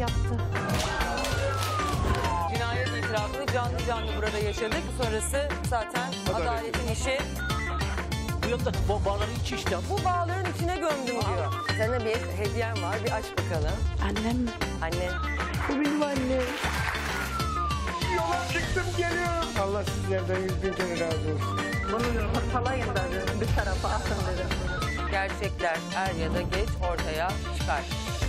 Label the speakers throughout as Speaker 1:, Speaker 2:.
Speaker 1: yaptı.
Speaker 2: Cinayet itirafını canlı burada yaşadık. Sonrası zaten adaletin işi.
Speaker 3: Bu yılda bağların içi işte.
Speaker 2: Bu bağların içine gömdüm diyor. Sana bir hediyem var, bir aç bakalım.
Speaker 1: Annem mi?
Speaker 2: Annen.
Speaker 1: Bu benim annem.
Speaker 4: Yola çıktım geliyorum. Allah sizlerden 100.000 kere razı olsun.
Speaker 5: Bunu yumurtalayın dedim, bir tarafa atın dedim.
Speaker 2: Gerçekler er ya da geç ortaya çıkar.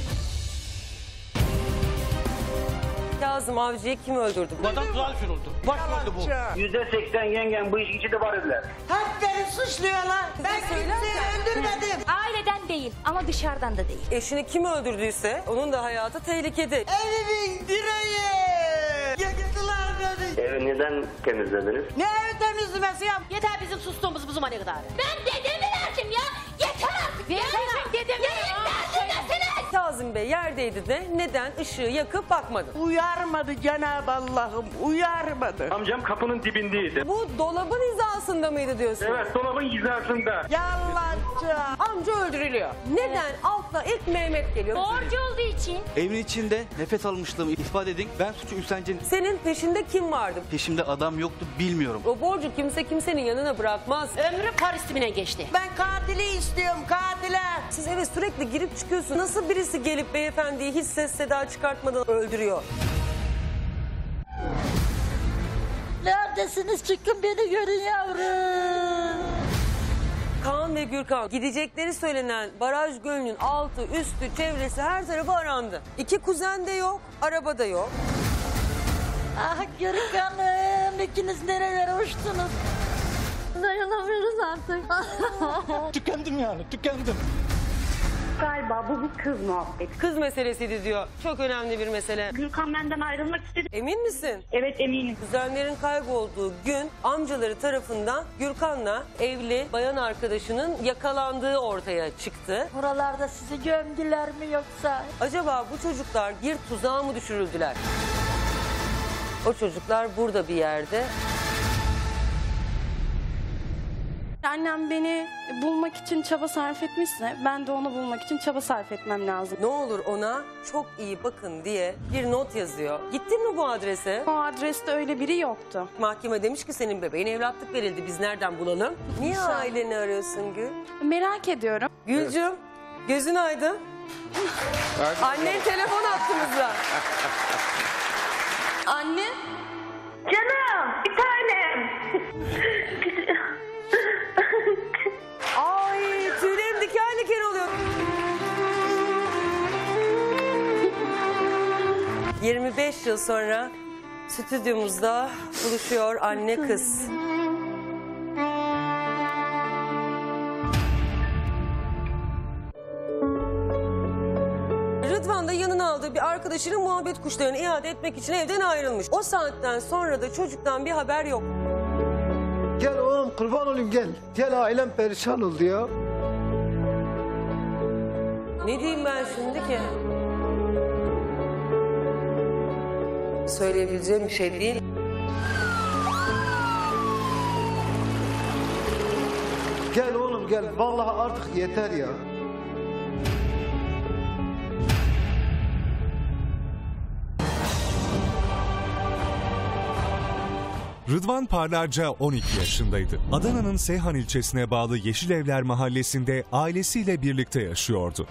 Speaker 2: Kazım Avcı'yı kim öldürdü?
Speaker 3: Bu adam tuval oldu. Başrolü bu.
Speaker 6: %80 yengen bu iş içi de var dediler.
Speaker 5: Hep beni suçluyorlar. Ben kimseyi öldürmedim.
Speaker 1: Aileden değil ama dışarıdan da değil.
Speaker 2: Eşini kim öldürdüyse onun da hayatı tehlikede.
Speaker 5: Evimin direği. Yaktılar beni.
Speaker 6: Evi neden temizlediniz?
Speaker 5: Ne ev temizlemesi yap?
Speaker 1: Yeter bizim sustuğumuz bu zamana kadar. Ben dedemi verdim ya. Yeter artık. Vermişim dedemi. Neyin derdindesiniz?
Speaker 2: Kazım Bey yerdeydi de neden ışığı yakıp bakmadı?
Speaker 5: Uyarmadı Cenab-ı Allah'ım. Uyarmadı.
Speaker 6: Amcam kapının dibindeydi.
Speaker 2: Bu dolabın hizasında mıydı diyorsun?
Speaker 6: Evet, dolabın hizasında.
Speaker 5: Yalancı.
Speaker 2: Amca öldürülüyor. Neden? Altla ilk Mehmet geliyor.
Speaker 1: Borcu olduğu için.
Speaker 7: Evin içinde nefes almışlığımı ifade edin. Ben suçu üstleneceğim.
Speaker 2: Senin peşinde kim vardı?
Speaker 7: Peşimde adam yoktu, bilmiyorum.
Speaker 2: O borcu kimse kimsenin yanına bırakmaz.
Speaker 1: Ömrü Paris timine geçti.
Speaker 5: Ben katili istiyorum, katile.
Speaker 2: Siz eve sürekli girip çıkıyorsun. Nasıl birisi gelip beyefendiyi hiç ses seda çıkartmadan öldürüyor?
Speaker 5: Neredesiniz? Çıkın beni görün yavrum.
Speaker 2: Kaan ve Gürkan gidecekleri söylenen baraj gölünün altı, üstü, çevresi her tarafı arandı. İki kuzen de yok, araba da yok.
Speaker 5: Ah Gürkan'ım, ikiniz nerelere uçtunuz?
Speaker 1: Dayanamıyoruz artık.
Speaker 3: Tükendim yani, tükendim.
Speaker 8: Galiba bu bir kız muhabbeti.
Speaker 2: Kız meselesiydi diyor. Çok önemli bir mesele.
Speaker 8: Gürkan benden ayrılmak istedi.
Speaker 2: Emin misin?
Speaker 8: Evet eminim.
Speaker 2: Kuzenlerin kaybolduğu gün amcaları tarafından Gürkan'la evli bayan arkadaşının yakalandığı ortaya çıktı.
Speaker 5: Buralarda sizi gömdüler mi yoksa?
Speaker 2: Acaba bu çocuklar bir tuzağa mı düşürüldüler? O çocuklar burada bir yerde.
Speaker 9: Annem beni bulmak için çaba sarf etmişse ben de onu bulmak için çaba sarf etmem lazım.
Speaker 2: Ne olur ona çok iyi bakın diye bir not yazıyor. Gittin mi bu adrese?
Speaker 9: O adreste öyle biri yoktu.
Speaker 2: Mahkeme demiş ki senin bebeğin evlatlık verildi. Biz nereden bulalım? Niye aileni arıyorsun Gül?
Speaker 9: Merak ediyorum.
Speaker 2: Gülcüm gözün aydın. Annen telefon attığımızda.
Speaker 9: Anne.
Speaker 8: Canım bir tanem.
Speaker 2: Ay tüylerim diken diken oluyor. 25 yıl sonra stüdyomuzda buluşuyor anne kız. Rıdvan da yanına aldığı bir arkadaşının muhabbet kuşlarını iade etmek için evden ayrılmış. O saatten sonra da çocuktan bir haber yok.
Speaker 4: Gel oğlum kurban olayım gel. Gel ailem perişan oldu ya.
Speaker 2: Ne diyeyim ben şimdi ki? Söyleyebileceğim bir şey değil.
Speaker 4: Gel oğlum gel. Vallahi artık yeter ya.
Speaker 10: Rıdvan Parlarca 12 yaşındaydı. Adana'nın Seyhan ilçesine bağlı Yeşilevler mahallesinde ailesiyle birlikte yaşıyordu.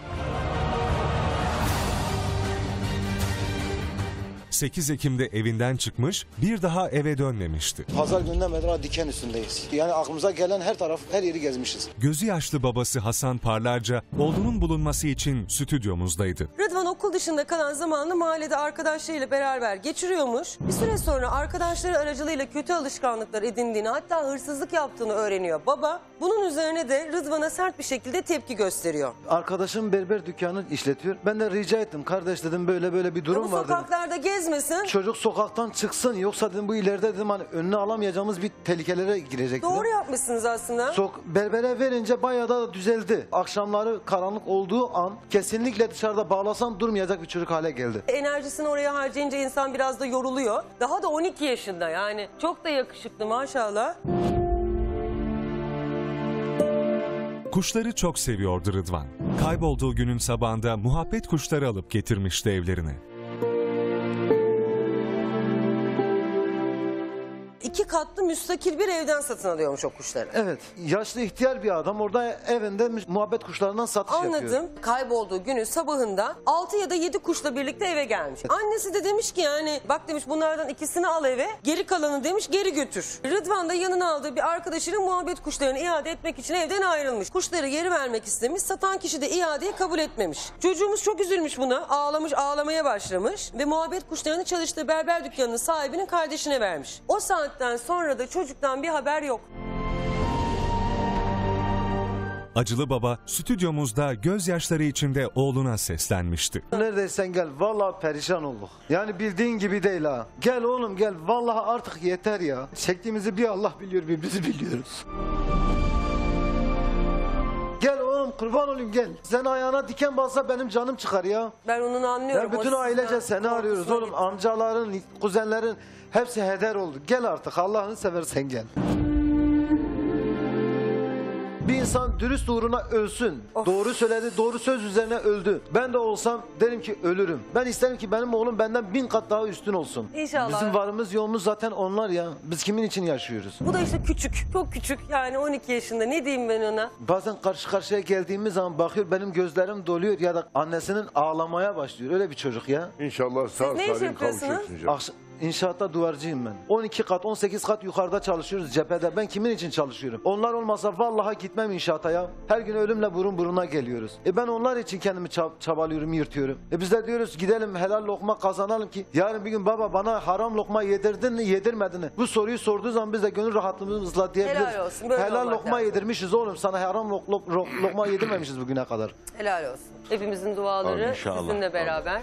Speaker 10: 8 Ekim'de evinden çıkmış, bir daha eve dönmemişti.
Speaker 4: Pazar gününden beri diken üstündeyiz. Yani aklımıza gelen her yeri gezmişiz.
Speaker 10: Gözü yaşlı babası Hasan Parlarca, oğlunun bulunması için stüdyomuzdaydı.
Speaker 2: Rıdvan okul dışında kalan zamanını mahallede arkadaşlarıyla beraber geçiriyormuş. Bir süre sonra arkadaşları aracılığıyla kötü alışkanlıklar edindiğini, hatta hırsızlık yaptığını öğreniyor baba. Bunun üzerine de Rıdvan'a sert bir şekilde tepki gösteriyor.
Speaker 4: Arkadaşım berber dükkanı işletiyor. Ben de rica ettim. Kardeş dedim böyle bir durum var dedim.
Speaker 2: Sokaklarda gezmesin.
Speaker 4: Çocuk sokaktan çıksın yoksa dedim bu ileride dedim hani önüne alamayacağımız bir tehlikelere girecek dedim.
Speaker 2: Doğru yapmışsınız aslında.
Speaker 4: Berbere verince bayağı da düzeldi. Akşamları karanlık olduğu an kesinlikle dışarıda bağlasan durmayacak bir çocuk hale geldi.
Speaker 2: Enerjisini oraya harcayınca insan biraz da yoruluyor. Daha da 12 yaşında yani. Çok da yakışıklı maşallah.
Speaker 10: Kuşları çok seviyordu Rıdvan. Kaybolduğu günün sabahında muhabbet kuşları alıp getirmişti evlerine.
Speaker 2: müstakil bir evden satın alıyormuş o kuşları.
Speaker 4: Evet. Yaşlı ihtiyar bir adam orada evinde muhabbet kuşlarından satış yapıyor.
Speaker 2: Anladım. Kaybolduğu günün sabahında 6 ya da 7 kuşla birlikte eve gelmiş. Annesi de demiş ki yani bak demiş bunlardan ikisini al eve, geri kalanı demiş geri götür. Rıdvan da yanına aldığı bir arkadaşının muhabbet kuşlarını iade etmek için evden ayrılmış. Kuşları geri vermek istemiş. Satan kişi de iadeyi kabul etmemiş. Çocuğumuz çok üzülmüş buna. Ağlamış, ağlamaya başlamış ve muhabbet kuşlarını çalıştığı berber dükkanının sahibinin kardeşine vermiş. O saatten sonra da çocuktan bir haber yok.
Speaker 10: Acılı baba stüdyomuzda gözyaşları içinde oğluna seslenmişti.
Speaker 4: Neredeysen gel. Vallahi perişan olduk. Yani bildiğin gibi değil ha. Gel oğlum gel. Vallahi artık yeter ya. Çektiğimizi bir Allah biliyor, birbirimizi biliyoruz. Gel oğlum kurban olayım gel. Sen ayağına diken bassa benim canım çıkar ya.
Speaker 2: Ben onu anlıyorum.
Speaker 4: Ya bütün ailece seni arıyoruz oğlum. Amcaların, kuzenlerin hepsi heder oldu. Gel artık Allah'ını seversen gel. Bir insan dürüst uğruna ölsün. Doğru söyledi, doğru söz üzerine öldü. Ben de olsam derim ki ölürüm. Ben isterim ki benim oğlum benden 1000 kat daha üstün olsun.
Speaker 2: İnşallah.
Speaker 4: Bizim varımız yoğumuz zaten onlar ya. Biz kimin için yaşıyoruz?
Speaker 2: Bu da işte küçük, çok küçük. Yani 12 yaşında. Ne diyeyim ben ona?
Speaker 4: Bazen karşı karşıya geldiğimiz zaman bakıyor benim gözlerim doluyor ya da annesinin ağlamaya başlıyor. Öyle bir çocuk ya.
Speaker 11: İnşallah sağ
Speaker 2: ne iş
Speaker 11: salim
Speaker 2: yapıyorsunuz?
Speaker 11: kavuşursun canım.
Speaker 4: İnşaatta duvarcıyım ben. 12 kat, 18 kat yukarıda çalışıyoruz cephede. Ben kimin için çalışıyorum? Onlar olmasa vallahi gitmem inşaata ya. Her gün ölümle burun buruna geliyoruz. Ben onlar için kendimi çabalıyorum, yırtıyorum. Biz de diyoruz gidelim helal lokma kazanalım ki yarın bir gün baba bana haram lokma yedirdin mi, yedirmedin mi? Bu soruyu sorduğu zaman biz de gönül rahatlığımızla diyebiliriz.
Speaker 2: Helal olsun, böyle
Speaker 4: helal
Speaker 2: olmak
Speaker 4: lokma
Speaker 2: lazım.
Speaker 4: yedirmişiz oğlum. Sana haram lokma yedirmemişiz bugüne kadar.
Speaker 2: Helal olsun. Hepimizin duaları
Speaker 11: İnşallah.
Speaker 2: sizinle beraber.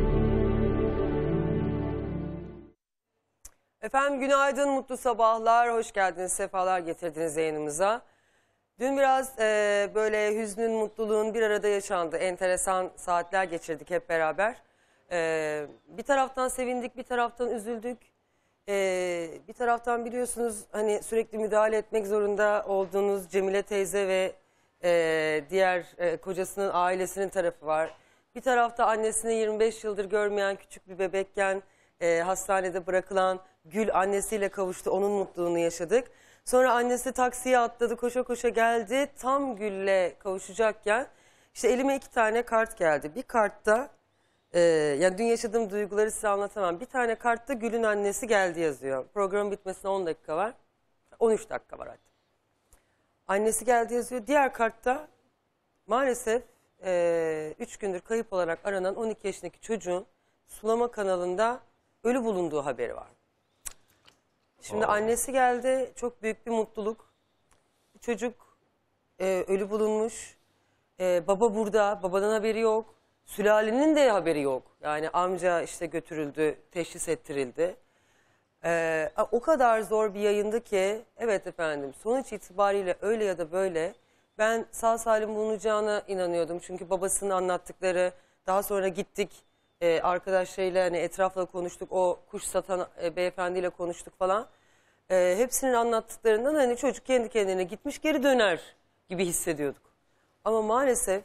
Speaker 2: Efendim günaydın, mutlu sabahlar, hoş geldiniz, sefalar getirdiniz yayınımıza. Dün biraz böyle hüznün, mutluluğun bir arada yaşandı. Enteresan saatler geçirdik hep beraber. Bir taraftan sevindik, bir taraftan üzüldük. Bir taraftan biliyorsunuz hani sürekli müdahale etmek zorunda olduğunuz Cemile teyze ve diğer kocasının ailesinin tarafı var. Bir tarafta annesini 25 yıldır görmeyen küçük bir bebekken hastanede bırakılan Gül annesiyle kavuştu, onun mutluluğunu yaşadık. Sonra annesi taksiye atladı, koşa koşa geldi. Tam Gül'le kavuşacakken işte elime 2 tane kart geldi. Bir kartta yani dün yaşadığım duyguları size anlatamam. Bir tane kartta Gül'ün annesi geldi yazıyor. Programın bitmesine 10 dakika var. 13 dakika var hatta. Annesi geldi yazıyor. Diğer kartta maalesef 3 gündür kayıp olarak aranan 12 yaşındaki çocuğun sulama kanalında ölü bulunduğu haberi var. Şimdi annesi geldi, çok büyük bir mutluluk. Çocuk ölü bulunmuş, baba burada, babadan haberi yok, sülalenin de haberi yok. Yani amca işte götürüldü, teşhis ettirildi. O kadar zor bir yayındı ki, evet efendim sonuç itibariyle öyle ya da böyle ben sağ salim bulunacağına inanıyordum. Çünkü babasının anlattıkları, daha sonra gittik. Arkadaşlarıyla hani etrafla konuştuk, o kuş satan beyefendiyle konuştuk falan. Hepsinin anlattıklarından hani çocuk kendi kendine gitmiş geri döner gibi hissediyorduk. Ama maalesef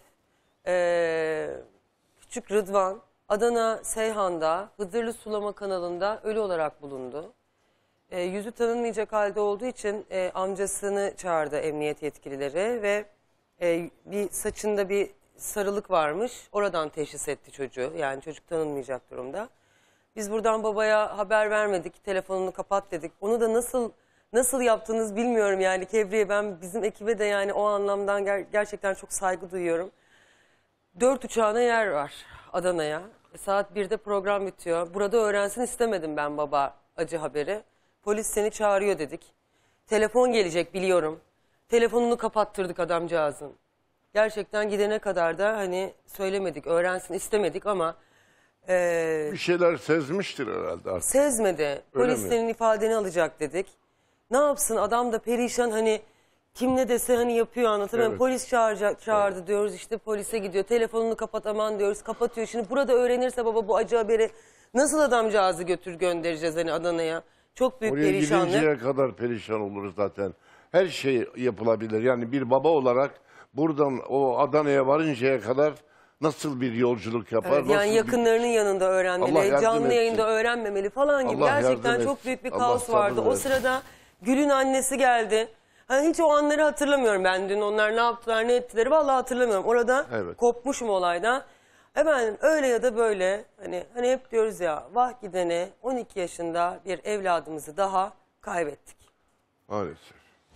Speaker 2: küçük Rıdvan Adana Seyhan'da Hıdırlı Sulama kanalında ölü olarak bulundu. Yüzü tanınmayacak halde olduğu için amcasını çağırdı emniyet yetkilileri ve bir saçında bir sarılık varmış. Oradan teşhis etti çocuğu. Yani çocuk tanınmayacak durumda. Biz buradan babaya haber vermedik. Telefonunu kapat dedik. Onu da nasıl yaptınız bilmiyorum yani Kevriye. Ben bizim ekibe de yani o anlamdan gerçekten çok saygı duyuyorum. 4 uçağına yer var Adana'ya. Saat 1'de program bitiyor. Burada öğrensin istemedim ben baba acı haberi. Polis seni çağırıyor dedik. Telefon gelecek biliyorum. Telefonunu kapattırdık adamcağızın. Gerçekten gidene kadar da hani söylemedik, öğrensin istemedik ama...
Speaker 11: bir şeyler sezmiştir herhalde artık.
Speaker 2: Sezmedi. Polis senin ifadeni alacak dedik. Ne yapsın adam da perişan hani kim ne dese hani yapıyor anlatamıyorum. Evet. Polis çağırdı diyoruz işte polise gidiyor. Telefonunu kapat aman diyoruz kapatıyor. Şimdi burada öğrenirse baba bu acı haberi nasıl adamcağızı göndereceğiz hani Adana'ya. Çok büyük perişanlık.
Speaker 11: Oraya gidinceye kadar perişan oluruz zaten. Her şey yapılabilir. Yani bir baba olarak buradan o Adana'ya varıncaya kadar nasıl bir yolculuk yapar?
Speaker 2: Evet, yani yakınlarının yanında öğrenmeli, canlı yayında öğrenmemeli falan gibi. Gerçekten çok büyük bir kaos vardı. O sırada Gül'ün annesi geldi. Hani hiç o anları hatırlamıyorum ben dün. Onlar ne yaptılar, ne ettileri vallahi hatırlamıyorum. Orada
Speaker 11: Evet.
Speaker 2: kopmuşum olaydan. Efendim öyle ya da böyle hani hep diyoruz ya, vah gidene 12 yaşında bir evladımızı daha kaybettik.
Speaker 11: Maalesef.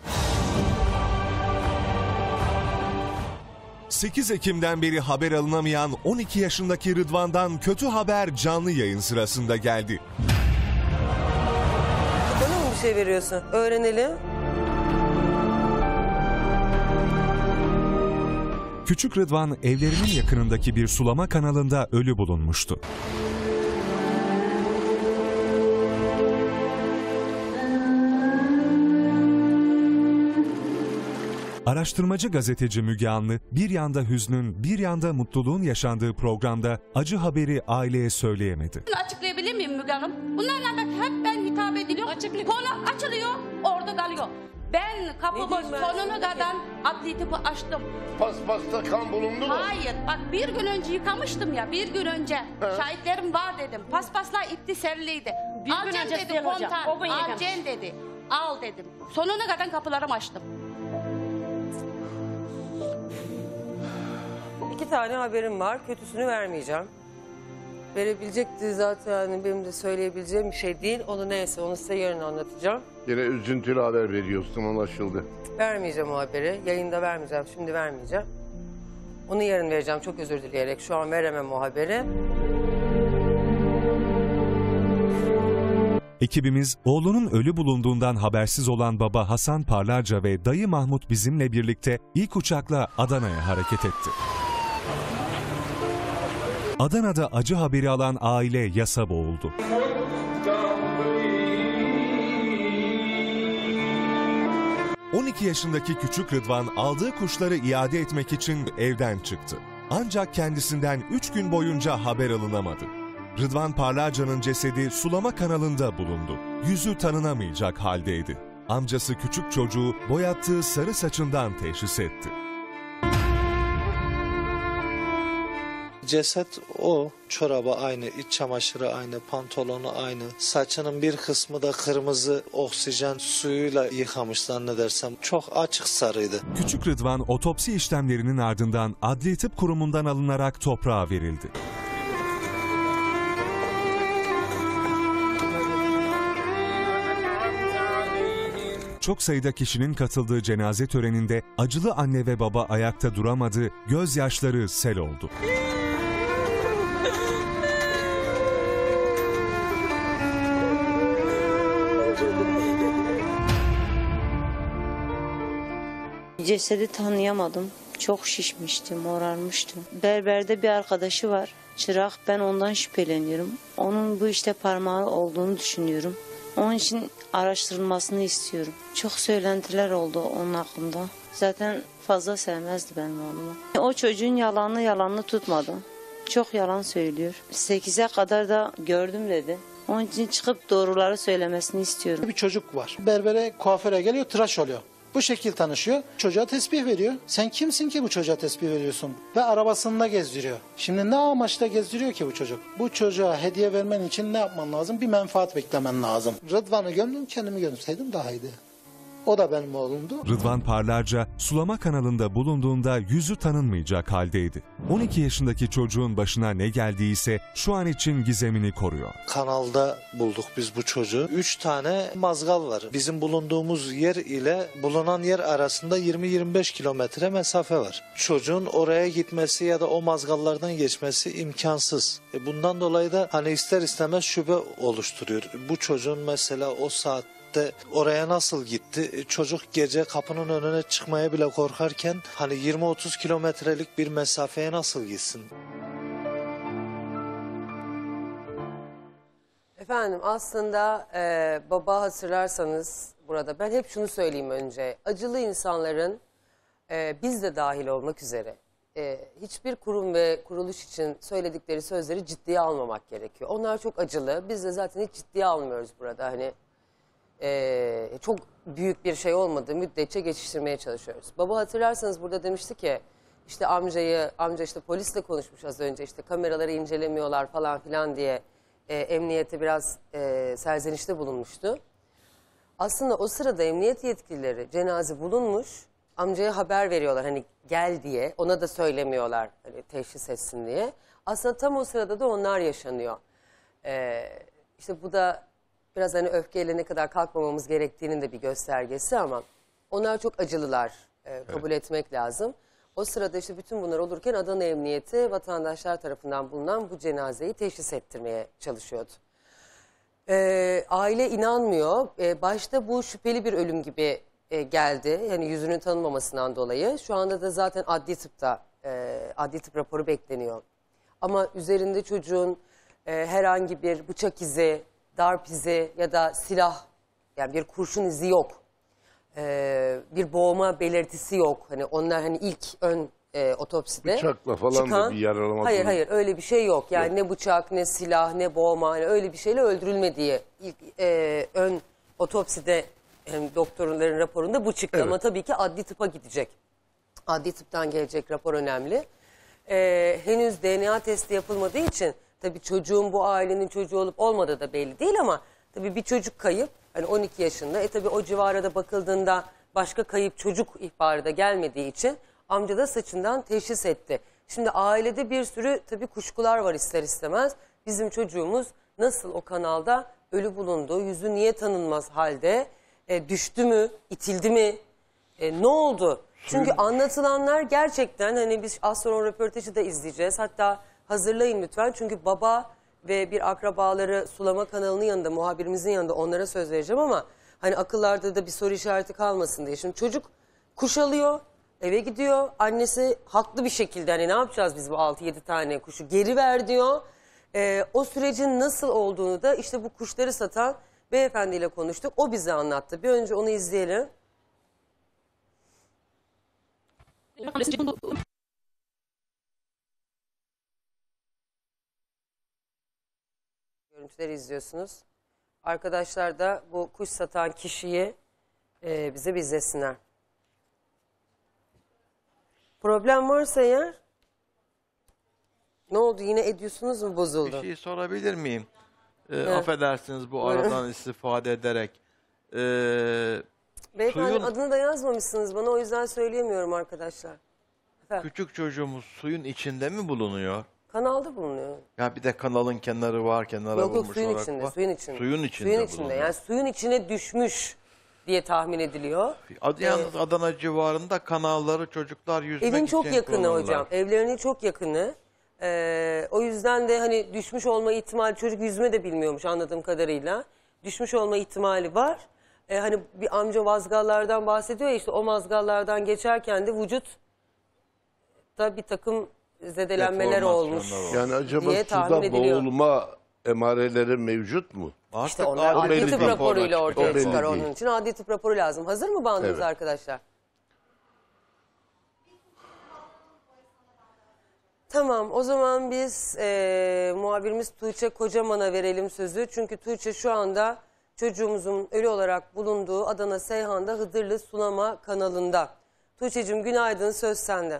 Speaker 10: 8 Ekim'den beri haber alınamayan 12 yaşındaki Rıdvan'dan kötü haber canlı yayın sırasında geldi.
Speaker 2: Bana mı bir şey veriyorsun? Öğrenelim.
Speaker 10: Küçük Rıdvan evlerinin yakınındaki bir sulama kanalında ölü bulunmuştu. Araştırmacı gazeteci Müge Anlı bir yanda hüznün bir yanda mutluluğun yaşandığı programda acı haberi aileye söyleyemedi.
Speaker 1: Açıklayabilir miyim Müge Hanım? Bunlarla bak hep ben hitap ediliyor. Konu açılıyor, orada kalıyor. Ben kapımı sonuna kadar adli tıpı açtım.
Speaker 11: Paspasta kan bulundu mu?
Speaker 1: Hayır, bak bir gün önce yıkamıştım ya, bir gün önce. Şahitlerim var dedim. Paspaslar ipti seriliydi. Alcem dedi komutan, alcem dedi. Al dedim. Sonuna kadar kapılarımı açtım.
Speaker 2: 2 tane haberim var. Kötüsünü vermeyeceğim. Verebilecekti zaten, yani benim de söyleyebileceğim bir şey değil. Onu neyse, onu size yarın anlatacağım.
Speaker 11: Yine üzüntülü haber veriyorsun, anlaşıldı.
Speaker 2: Vermeyeceğim o haberi. Yayında vermeyeceğim. Şimdi vermeyeceğim. Onu yarın vereceğim. Çok özür dileyerek. Şu an veremem o haberi.
Speaker 10: Ekibimiz oğlunun ölü bulunduğundan habersiz olan baba Hasan Parlarca ve dayı Mahmut bizimle birlikte ilk uçakla Adana'ya hareket etti. Adana'da acı haberi alan aile yasa boğuldu. ...12 yaşındaki küçük Rıdvan aldığı kuşları iade etmek için evden çıktı. Ancak kendisinden 3 gün boyunca haber alınamadı. Rıdvan Parlarca'nın cesedi sulama kanalında bulundu. Yüzü tanınamayacak haldeydi. Amcası küçük çocuğu boyattığı sarı saçından teşhis etti.
Speaker 12: Ceset o. Çorabı aynı, iç çamaşırı aynı, pantolonu aynı. Saçının bir kısmı da kırmızı oksijen suyuyla yıkamış zannedersem. Çok açık sarıydı.
Speaker 10: Küçük Rıdvan otopsi işlemlerinin ardından Adli Tıp Kurumu'ndan alınarak toprağa verildi. Çok sayıda kişinin katıldığı cenaze töreninde acılı anne ve baba ayakta duramadı, gözyaşları sel oldu.
Speaker 13: Cesedi tanıyamadım. Çok şişmiştim, morarmıştım. Berberde bir arkadaşı var. Çırak, ben ondan şüpheleniyorum. Onun bu işte parmağı olduğunu düşünüyorum. Onun için araştırılmasını istiyorum. Çok söylentiler oldu onun hakkında. Zaten fazla sevmezdi benim oğlumu. O çocuğun yalanını tutmadı. Çok yalan söylüyor. 8'e kadar da gördüm dedi. Onun için çıkıp doğruları söylemesini istiyorum.
Speaker 14: Bir çocuk var. Berbere, kuaföre geliyor, tıraş oluyor. Bu şekil tanışıyor. Çocuğa tesbih veriyor. Sen kimsin ki bu çocuğa tesbih veriyorsun? Ve arabasında gezdiriyor. Şimdi ne amaçla gezdiriyor ki bu çocuk? Bu çocuğa hediye vermen için ne yapman lazım? Bir menfaat beklemen lazım. Rıdvan'ı gömdüm, kendimi gömseydim daha iyiydi. O da benim oğlumdu.
Speaker 10: Rıdvan Parlarca sulama kanalında bulunduğunda yüzü tanınmayacak haldeydi. 12 yaşındaki çocuğun başına ne geldiyse şu an için gizemini koruyor.
Speaker 12: Kanalda bulduk biz bu çocuğu. 3 tane mazgal var. Bizim bulunduğumuz yer ile bulunan yer arasında 20-25 kilometre mesafe var. Çocuğun oraya gitmesi ya da o mazgallardan geçmesi imkansız. Bundan dolayı da hani ister istemez şüphe oluşturuyor. Bu çocuğun mesela o saat oraya nasıl gitti? Çocuk gece kapının önüne çıkmaya bile korkarken hani 20-30 kilometrelik bir mesafeye nasıl gitsin?
Speaker 2: Efendim aslında baba hatırlarsanız burada ben hep şunu söyleyeyim önce. Acılı insanların biz de dahil olmak üzere hiçbir kurum ve kuruluş için söyledikleri sözleri ciddiye almamak gerekiyor. Onlar çok acılı. Biz de zaten hiç ciddiye almıyoruz burada. Hani çok büyük bir şey olmadığı müddetçe geçiştirmeye çalışıyoruz. Baba hatırlarsanız burada demişti ki işte amca işte polisle konuşmuş az önce, işte kameraları incelemiyorlar falan filan diye emniyete biraz serzenişte bulunmuştu. Aslında o sırada emniyet yetkilileri cenaze bulunmuş, amcaya haber veriyorlar hani gel diye. Ona da söylemiyorlar hani teşhis etsin diye. Aslında tam o sırada da onlar yaşanıyor. İşte bu da biraz hani öfkeyle ne kadar kalkmamamız gerektiğinin de bir göstergesi ama onlar çok acılılar, kabul etmek lazım. O sırada işte bütün bunlar olurken Adana Emniyeti vatandaşlar tarafından bulunan bu cenazeyi teşhis ettirmeye çalışıyordu. Aile inanmıyor. Başta bu şüpheli bir ölüm gibi geldi. Yani yüzünün tanınmamasından dolayı. Şu anda da zaten adli tıp raporu bekleniyor. Ama üzerinde çocuğun herhangi bir bıçak izi, darp izi ya da silah, yani bir kurşun izi yok. Bir boğma belirtisi yok. Hani onlar hani ilk ön otopside
Speaker 11: Bıçakla falan da bir yaralama.
Speaker 2: Hayır öyle bir şey yok. Yani yok. Ne bıçak, ne silah, ne boğma, hani öyle bir şeyle öldürülmediği ilk ön otopside doktorların raporunda bu çıktı. Evet. Ama tabii ki adli tıpa gidecek. Adli tıptan gelecek rapor önemli. Henüz DNA testi yapılmadığı için tabii çocuğun bu ailenin çocuğu olup olmadığı da belli değil ama tabii bir çocuk kayıp. Hani 12 yaşında. Tabii o civara da bakıldığında başka kayıp çocuk ihbarı da gelmediği için amca da saçından teşhis etti. Şimdi ailede bir sürü tabii kuşkular var ister istemez. Bizim çocuğumuz nasıl o kanalda ölü bulundu? Yüzü niye tanınmaz halde? Düştü mü? İtildi mi? Ne oldu? Çünkü anlatılanlar gerçekten hani biz az sonra o röportajı da izleyeceğiz. Hatta hazırlayın lütfen. Çünkü baba ve bir akrabaları sulama kanalının yanında, muhabirimizin yanında onlara söz vereceğim ama hani akıllarda da bir soru işareti kalmasın diye. Şimdi çocuk kuş alıyor, eve gidiyor. Annesi haklı bir şekilde hani ne yapacağız biz bu 6-7 tane kuşu geri ver diyor. O sürecin nasıl olduğunu da işte bu kuşları satan beyefendiyle konuştuk. O bize anlattı. Bir önce onu izleyelim. Görüntüleri izliyorsunuz. Arkadaşlar da bu kuş satan kişiyi bize izlesinler. Problem varsa eğer ne oldu, yine ediyorsunuz mu, bozuldu?
Speaker 15: Bir şey sorabilir miyim? Affedersiniz bu aradan istifade ederek.
Speaker 2: Beyefendi adını da yazmamışsınız bana, o yüzden söyleyemiyorum arkadaşlar. Efendim?
Speaker 15: Küçük çocuğumuz suyun içinde mi bulunuyor?
Speaker 2: Kanalda bulunuyor.
Speaker 15: Ya bir de kanalın kenarı var, kenara vurmuş
Speaker 2: suyun
Speaker 15: olarak
Speaker 2: içinde,
Speaker 15: var.
Speaker 2: suyun içinde.
Speaker 15: Suyun içinde bulunuyor.
Speaker 2: Yani suyun içine düşmüş diye tahmin ediliyor.
Speaker 15: Yalnız Adana civarında kanalları çocuklar yüzmek için
Speaker 2: evin çok yakını
Speaker 15: kullanırlar.
Speaker 2: hocam. Evlerinin çok yakını. O yüzden de hani düşmüş olma ihtimali, çocuk yüzme de bilmiyormuş anladığım kadarıyla. Düşmüş olma ihtimali var. Hani bir amca mazgallardan bahsediyor ya, işte o mazgallardan geçerken de vücutta bir takım zedelenmeler olmuş.
Speaker 11: Yani acaba
Speaker 2: diye tahmin
Speaker 11: suda
Speaker 2: ediliyor.
Speaker 11: boğulma emareleri mevcut mu?
Speaker 2: İşte onlar adli tıp raporuyla ortaya çıkar. Onun
Speaker 11: değil.
Speaker 2: için adli tıp raporu lazım. Hazır mı bandımız
Speaker 11: Evet.
Speaker 2: arkadaşlar? Tamam, o zaman biz muhabirimiz Tuğçe Kocaman'a verelim sözü. Çünkü Tuğçe şu anda çocuğumuzun ölü olarak bulunduğu Adana Seyhan'da Hıdırlı Sulama kanalında. Tuğçe'cim günaydın, söz sende.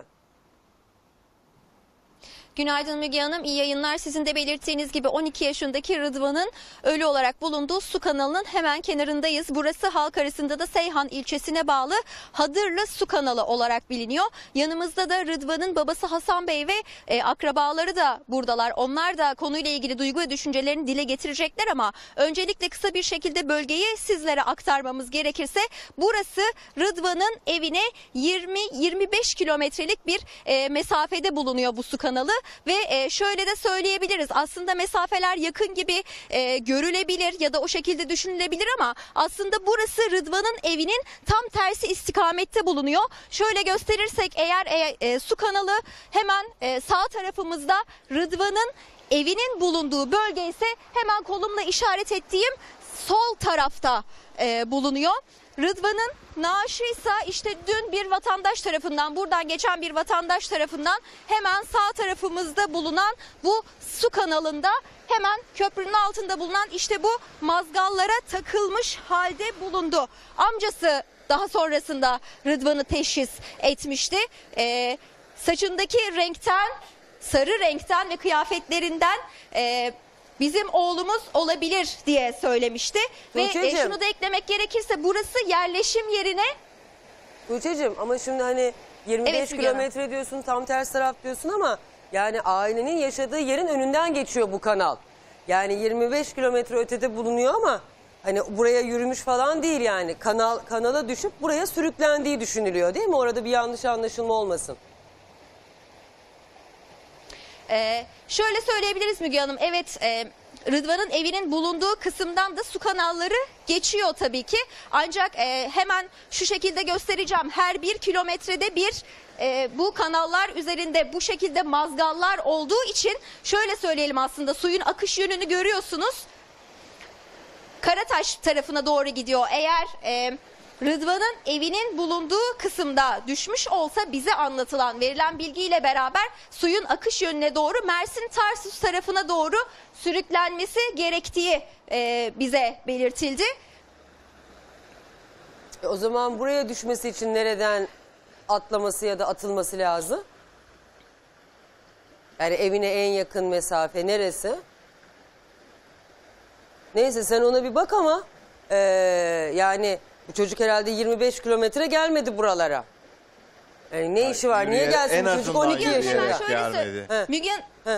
Speaker 16: Günaydın Müge Hanım, iyi yayınlar. Sizin de belirttiğiniz gibi 12 yaşındaki Rıdvan'ın ölü olarak bulunduğu su kanalının hemen kenarındayız. Burası halk arasında da Seyhan ilçesine bağlı Hadırlı Su Kanalı olarak biliniyor. Yanımızda da Rıdvan'ın babası Hasan Bey ve akrabaları da buradalar. Onlar da konuyla ilgili duygu ve düşüncelerini dile getirecekler ama öncelikle kısa bir şekilde bölgeyi sizlere aktarmamız gerekirse burası Rıdvan'ın evine 20-25 kilometrelik bir mesafede bulunuyor bu su kanalı. Ve şöyle de söyleyebiliriz, aslında mesafeler yakın gibi görülebilir ya da o şekilde düşünülebilir ama aslında burası Rıdvan'ın evinin tam tersi istikamette bulunuyor. Şöyle gösterirsek eğer su kanalı hemen sağ tarafımızda, Rıdvan'ın evinin bulunduğu bölge ise hemen kolumla işaret ettiğim sol tarafta bulunuyor. Rıdvan'ın naaşıysa işte dün bir vatandaş tarafından, buradan geçen bir vatandaş tarafından hemen sağ tarafımızda bulunan bu su kanalında, hemen köprünün altında bulunan işte bu mazgallara takılmış halde bulundu. Amcası daha sonrasında Rıdvan'ı teşhis etmişti. Saçındaki renkten, sarı renkten ve kıyafetlerinden bizim oğlumuz olabilir diye söylemişti. Ve
Speaker 2: Tuğçe'cim.
Speaker 16: şunu da eklemek gerekirse burası yerleşim yerine.
Speaker 2: Tuğçe'cim ama şimdi hani 25
Speaker 16: Evet, Müge Hanım.
Speaker 2: kilometre diyorsun, tam ters taraf diyorsun ama yani ailenin yaşadığı yerin önünden geçiyor bu kanal. Yani 25 kilometre ötede bulunuyor ama hani buraya yürümüş falan değil yani. Kanala düşüp buraya sürüklendiği düşünülüyor değil mi? Orada bir yanlış anlaşılma olmasın.
Speaker 16: Şöyle söyleyebiliriz Müge Hanım. Evet, Rıdvan'ın evinin bulunduğu kısımdan da su kanalları geçiyor tabii ki. Ancak hemen şu şekilde göstereceğim. Her 1 kilometrede bir bu kanallar üzerinde bu şekilde mazgallar olduğu için şöyle söyleyelim, aslında suyun akış yönünü görüyorsunuz. Karataş tarafına doğru gidiyor. Eğer Rıdvan'ın evinin bulunduğu kısımda düşmüş olsa bize anlatılan, verilen bilgiyle beraber suyun akış yönüne doğru Mersin Tarsus tarafına doğru sürüklenmesi gerektiği bize belirtildi.
Speaker 2: O zaman buraya düşmesi için nereden atlaması ya da atılması lazım? Yani evine en yakın mesafe neresi? Neyse sen ona bir bak ama yani bu çocuk herhalde 25 kilometre gelmedi buralara. Yani ne işi var? Niye gelsin bu çocuk 12 yaşında?
Speaker 16: Müge Hanım,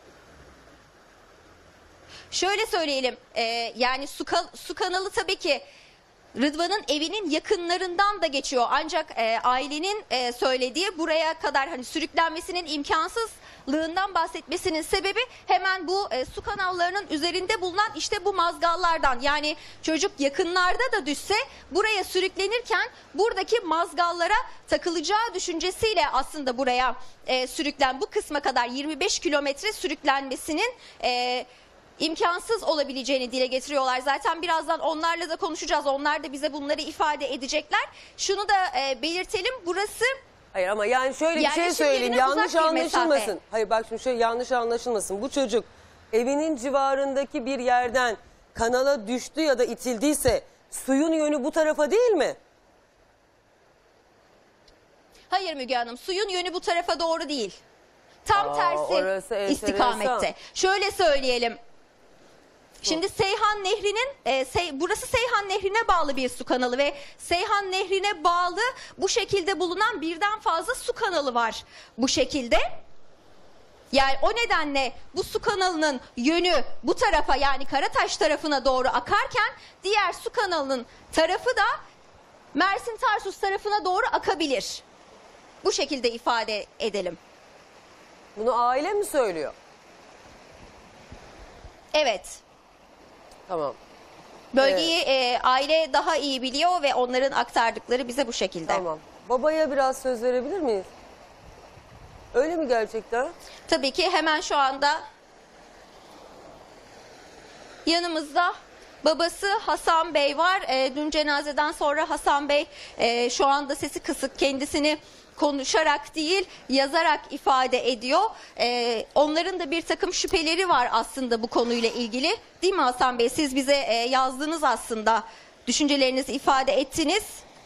Speaker 16: şöyle söyleyelim, yani su kanalı tabii ki Rıdvan'ın evinin yakınlarından da geçiyor. Ancak ailenin söylediği, buraya kadar hani sürüklenmesinin imkansızlığından bahsetmesinin sebebi hemen bu su kanallarının üzerinde bulunan işte bu mazgallardan. Yani çocuk yakınlarda da düşse buraya sürüklenirken buradaki mazgallara takılacağı düşüncesiyle aslında buraya bu kısma kadar 25 kilometre sürüklenmesinin imkansız olabileceğini dile getiriyorlar. Zaten birazdan onlarla da konuşacağız. Onlar da bize bunları ifade edecekler. Şunu da belirtelim. Burası...
Speaker 2: Hayır ama yani şöyle bir şey söyleyeyim. Yanlış anlaşılmasın. Hayır bak şimdi şöyle yanlış anlaşılmasın. Bu çocuk evinin civarındaki bir yerden kanala düştü ya da itildiyse suyun yönü bu tarafa değil mi?
Speaker 16: Hayır Müge Hanım, suyun yönü bu tarafa doğru değil. Tam tersi istikamette. Şöyle söyleyelim. Şimdi Seyhan Nehri'nin, burası Seyhan Nehri'ne bağlı bir su kanalı ve Seyhan Nehri'ne bağlı bu şekilde bulunan birden fazla su kanalı var bu şekilde. Yani o nedenle bu su kanalının yönü bu tarafa, yani Karataş tarafına doğru akarken diğer su kanalının tarafı da Mersin Tarsus tarafına doğru akabilir. Bu şekilde ifade edelim.
Speaker 2: Bunu aile mi söylüyor?
Speaker 16: Evet.
Speaker 2: Tamam.
Speaker 16: Bölgeyi aile daha iyi biliyor ve onların aktardıkları bize bu şekilde.
Speaker 2: Tamam. Babaya biraz söz verebilir miyiz? Öyle mi gerçekten?
Speaker 16: Tabii ki hemen şu anda yanımızda babası Hasan Bey var. Dün cenazeden sonra Hasan Bey şu anda sesi kısık, kendisini konuşarak değil yazarak ifade ediyor. Onların da bir takım şüpheleri var aslında bu konuyla ilgili. Değil mi Hasan Bey? Siz bize yazdınız aslında. Düşüncelerinizi ifade ettiniz.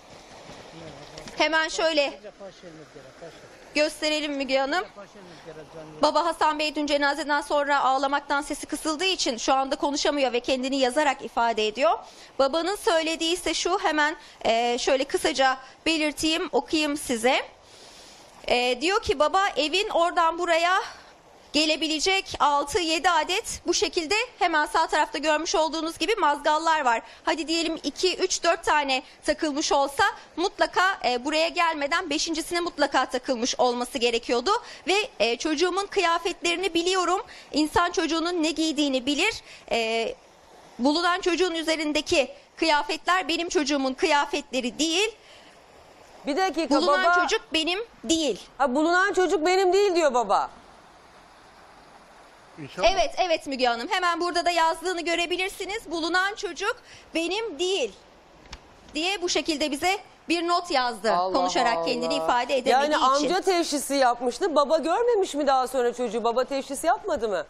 Speaker 16: Hemen şöyle gösterelim Müge Hanım. Baba Hasan Bey dün cenazeden sonra ağlamaktan sesi kısıldığı için şu anda konuşamıyor ve kendini yazarak ifade ediyor. Babanın söylediği ise şu, hemen şöyle kısaca belirteyim, okuyayım size. Diyor ki baba, evin oradan buraya gelebilecek 6-7 adet bu şekilde hemen sağ tarafta görmüş olduğunuz gibi mazgallar var. Hadi diyelim 2-3-4 tane takılmış olsa mutlaka buraya gelmeden 5.'sine mutlaka takılmış olması gerekiyordu. Ve çocuğumun kıyafetlerini biliyorum. İnsan çocuğunun ne giydiğini bilir. Bulunan çocuğun üzerindeki kıyafetler benim çocuğumun kıyafetleri değil.
Speaker 2: Bir dakika,
Speaker 16: bulunan
Speaker 2: baba...
Speaker 16: çocuk benim değil.
Speaker 2: Ha, bulunan çocuk benim değil diyor baba.
Speaker 16: Evet Müge Hanım, hemen burada da yazdığını görebilirsiniz. Bulunan çocuk benim değil diye bu şekilde bize bir not yazdı.
Speaker 2: Allah
Speaker 16: konuşarak
Speaker 2: Allah.
Speaker 16: Kendini ifade edemediği
Speaker 2: yani
Speaker 16: için.
Speaker 2: Yani amca teşhisi yapmıştı. Baba görmemiş mi daha sonra çocuğu? Baba teşhis yapmadı mı?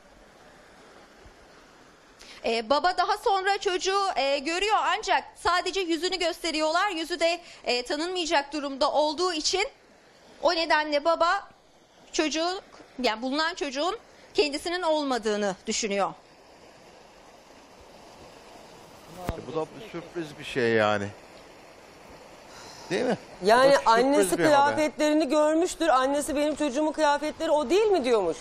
Speaker 16: Baba daha sonra çocuğu görüyor ancak sadece yüzünü gösteriyorlar. Yüzü de tanınmayacak durumda olduğu için o nedenle baba bulunan çocuğun kendisinin olmadığını düşünüyor.
Speaker 15: Bu da bir sürpriz bir şey yani. Değil mi?
Speaker 2: Yani
Speaker 15: Bu da sürpriz
Speaker 2: annesi
Speaker 15: bir haber.
Speaker 2: kıyafetlerini görmüştür. Annesi benim çocuğumun kıyafetleri o değil mi diyormuş.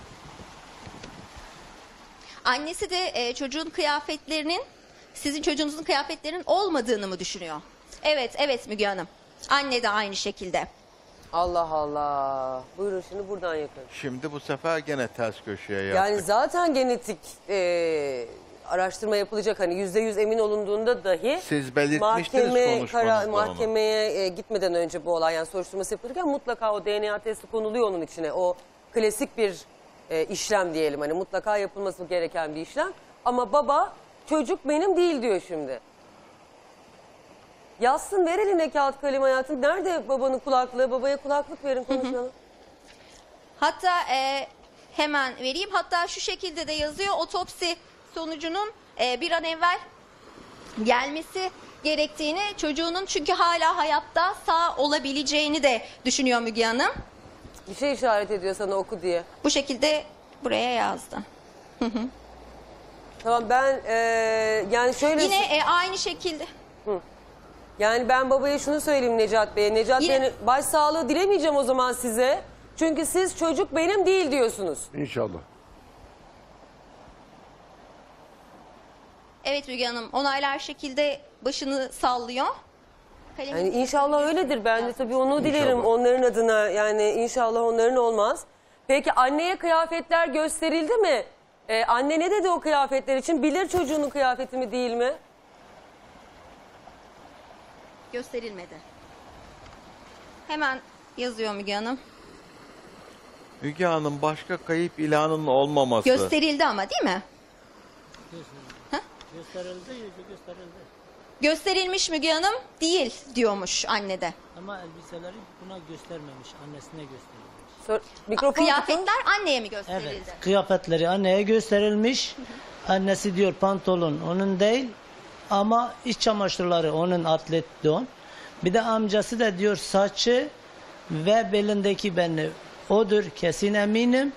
Speaker 16: Annesi de çocuğun kıyafetlerinin sizin çocuğunuzun kıyafetlerinin olmadığını mı düşünüyor? Evet Müge Hanım. Anne de aynı şekilde.
Speaker 2: Allah Allah. Buyurun şimdi buradan yakın.
Speaker 15: Şimdi bu sefer gene ters köşeye yaptık.
Speaker 2: Yani zaten genetik araştırma yapılacak. Hani %100 emin olunduğunda dahi
Speaker 15: Siz belirtmiştiniz konuşmanızda
Speaker 2: mahkemeye gitmeden önce bu olay yani soruşturması yapılırken mutlaka o DNA testi konuluyor onun içine. O klasik bir işlem diyelim. Hani mutlaka yapılması gereken bir işlem. Ama baba çocuk benim değil diyor şimdi. Yazsın ver eline kağıt kalem hayatım. Nerede babanın kulaklığı? Babaya kulaklık verin konuşalım.
Speaker 16: Hatta hemen vereyim. Hatta şu şekilde de yazıyor. Otopsi sonucunun bir an evvel gelmesi gerektiğini, çocuğunun çünkü hala hayatta sağ olabileceğini de düşünüyor Müge Hanım.
Speaker 2: Bir şey işaret ediyor sana oku diye.
Speaker 16: Bu şekilde buraya yazdı.
Speaker 2: Tamam ben yani şöyle...
Speaker 16: Yine aynı şekilde...
Speaker 2: Yani ben babaya şunu söyleyeyim Necat Bey'e. Necat Bey'e başsağlığı dilemeyeceğim o zaman size. Çünkü siz çocuk benim değil diyorsunuz.
Speaker 11: İnşallah.
Speaker 16: Evet Müge Hanım onaylar şekilde başını sallıyor.
Speaker 2: Yani inşallah öyledir. Ben de tabii onu dilerim onların adına. Yani inşallah onların olmaz. Peki anneye kıyafetler gösterildi mi? Anne ne dedi o kıyafetler için? Bilir çocuğunun kıyafeti mi değil mi?
Speaker 16: Gösterilmedi. Hemen yazıyor Müge Hanım.
Speaker 15: Müge Hanım başka kayıp ilanının olmaması.
Speaker 16: Gösterildi ama değil mi?
Speaker 3: Gösterildi.
Speaker 16: Gösterilmiş Müge Hanım değil diyormuş anne de.
Speaker 3: Ama elbiseleri buna göstermemiş. Annesine gösterilmiş.
Speaker 16: Kıyafetler anneye mi gösterildi?
Speaker 3: Evet. Kıyafetleri anneye gösterilmiş. Annesi diyor pantolon onun değil. Ama iç çamaşırları onun atlet don. Bir de amcası da diyor saçı ve belindeki benli odur kesin eminim.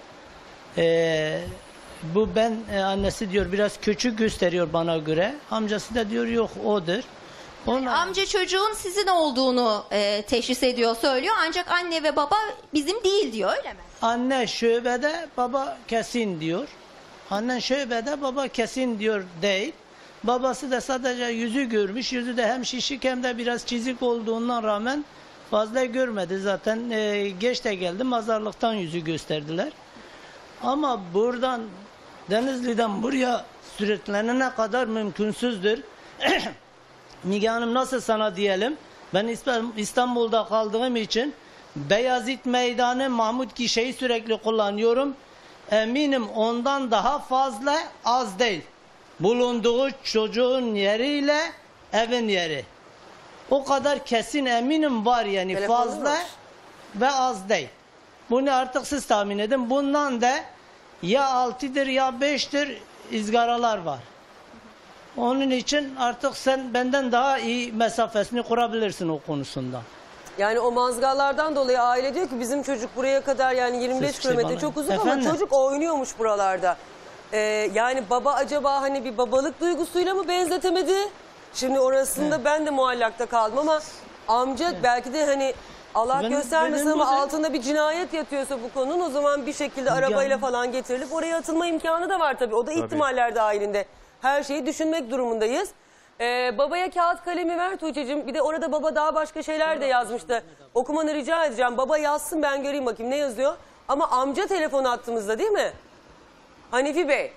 Speaker 3: Bu annesi diyor biraz küçük gösteriyor bana göre. Amcası da diyor yok odur.
Speaker 16: Amca çocuğun sizin olduğunu teşhis ediyor söylüyor ancak anne ve baba bizim değil diyor öyle mi?
Speaker 3: Anne şöbede baba kesin diyor. Annen şöbede baba kesin diyor değil. Babası da sadece yüzü görmüş. Yüzü de hem şişik hem de biraz çizik olduğundan rağmen fazla görmedi. Zaten geç de geldi. Mazarlıktan yüzü gösterdiler. Ama buradan Denizli'den buraya sürüklenene kadar mümkünsüzdür. Müge Hanım nasıl sana diyelim? Ben İstanbul'da kaldığım için Beyazıt Meydanı Mahmut Gişe'yi sürekli kullanıyorum. Eminim ondan daha fazla az değil. Bulunduğu çocuğun yeriyle evin yeri. O kadar kesin eminim var yani fazla ve az değil. Bunu artık siz tahmin edin. Bundan da ya 6'dır ya 5'tir izgaralar var. Onun için artık sen benden daha iyi mesafesini kurabilirsin o konusunda.
Speaker 2: Yani o mazgallardan dolayı aile diyor ki bizim çocuk buraya kadar yani 25 kilometre çok uzun ama çocuk oynuyormuş buralarda. Yani baba acaba hani bir babalık duygusuyla mı benzetemedi? Şimdi orasında ben de muallakta kaldım ama amca belki de hani Allah göstermesin ama altında bir cinayet yatıyorsa bu konunun o zaman bir şekilde arabayla falan getirilip oraya atılma imkanı da var tabii. O da ihtimaller dahilinde. Her şeyi düşünmek durumundayız. Babaya kağıt kalemi ver Tuğçe'cim. Bir de orada baba daha başka şeyler de yazmıştı. Okumanı rica edeceğim. Baba yazsın ben göreyim bakayım ne yazıyor. Ama amca telefon attığımızda değil mi? Hanifi Bey.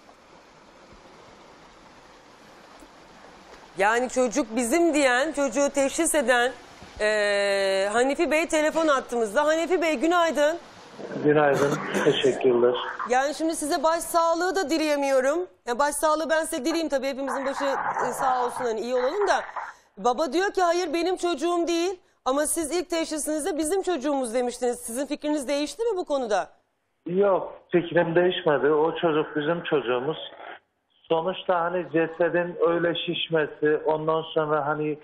Speaker 2: Yani çocuk bizim diyen, çocuğu teşhis eden Hanifi Bey telefon attığımızda. Hanifi Bey günaydın.
Speaker 17: Günaydın, teşekkürler.
Speaker 2: Yani şimdi size başsağlığı da dileyemiyorum. Yani başsağlığı ben size dileyim tabii hepimizin başı sağ olsun hani iyi olalım da. Baba diyor ki hayır benim çocuğum değil ama siz ilk teşhisinizde bizim çocuğumuz demiştiniz. Sizin fikriniz değişti mi bu konuda?
Speaker 17: Yok, fikrim değişmedi. O çocuk bizim çocuğumuz. Sonuçta hani cesedin öyle şişmesi, ondan sonra hani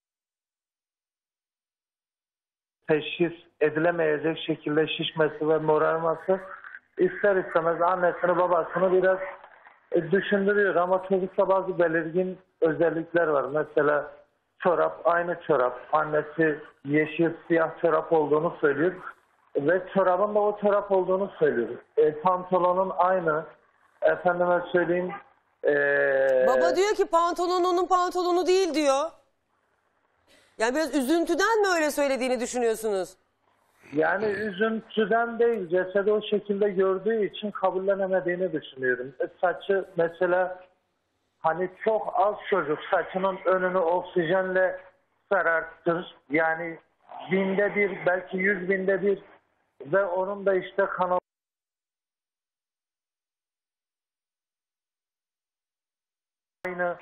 Speaker 17: teşhis edilemeyecek şekilde şişmesi ve morarması ister istemez annesini babasını biraz düşündürüyor ama çocukta bazı belirgin özellikler var. Mesela çorap, aynı çorap. Annesi yeşil, siyah çorap olduğunu söylüyor. Ve çorabın da o çorap olduğunu söylüyor. Pantolonun aynı. Efendime söyleyeyim.
Speaker 2: Baba diyor ki pantolon onun pantolonu değil diyor. Yani biraz üzüntüden mi öyle söylediğini düşünüyorsunuz?
Speaker 17: Yani üzüntüden değil, cesedi o şekilde gördüğü için kabullenemediğini düşünüyorum. Saçı mesela hani çok az çocuk saçının önünü oksijenle sarartır. Yani 1000'de bir, belki 100.000'de bir ve onun da işte kanal aynı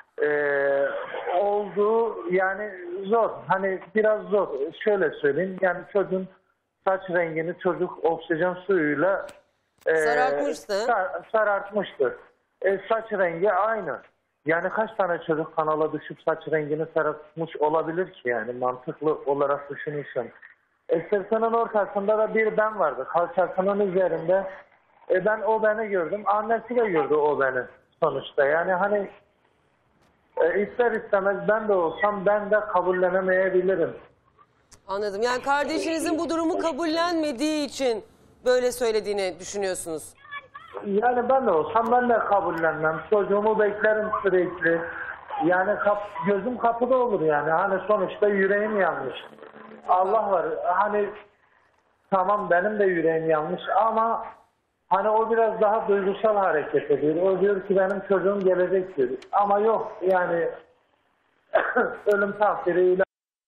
Speaker 17: olduğu yani zor. Hani biraz zor. Şöyle söyleyeyim. Yani çocuğun saç rengini çocuk oksijen suyuyla
Speaker 2: sarartmıştı.
Speaker 17: Sarartmıştır. Saç rengi aynı. Yani kaç tane çocuk kanala düşüp saç rengini sarartmış olabilir ki yani mantıklı olarak düşünürsen. Sırtının ortasında da bir ben vardı. Kalçasının üzerinde. Ben o beni gördüm. Annesi de gördü o beni sonuçta. Yani hani ister istemez ben de olsam ben de kabullenemeyebilirim.
Speaker 2: Anladım. Yani kardeşinizin bu durumu kabullenmediği için böyle söylediğini düşünüyorsunuz.
Speaker 17: Yani ben de olsam ben de kabullenmem. Çocuğumu beklerim sürekli. Yani gözüm kapıda olur yani. Hani sonuçta yüreğim yanmış. Allah var. Hani tamam benim de yüreğim yanmış ama hani o biraz daha duygusal hareket ediyor. O diyor ki benim çocuğum gelecek diyor. Ama yok yani ölüm takdiriyle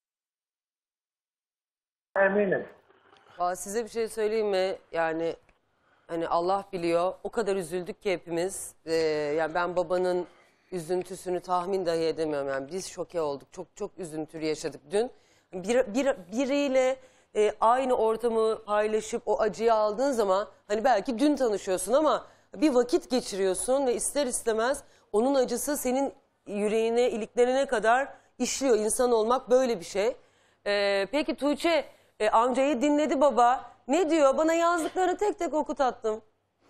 Speaker 17: eminim.
Speaker 2: Size bir şey söyleyeyim mi? Yani hani Allah biliyor. O kadar üzüldük ki hepimiz. Yani ben babanın üzüntüsünü tahmin dahi edemiyorum. Yani biz şoke olduk. Çok üzüntülü yaşadık dün. Biriyle aynı ortamı paylaşıp o acıyı aldığın zaman hani belki dün tanışıyorsun ama bir vakit geçiriyorsun ve ister istemez onun acısı senin yüreğine, iliklerine kadar işliyor. İnsan olmak böyle bir şey. Peki Tuğçe amcayı dinledi baba. Ne diyor? Bana yazdıklarını tek tek oku tatlım.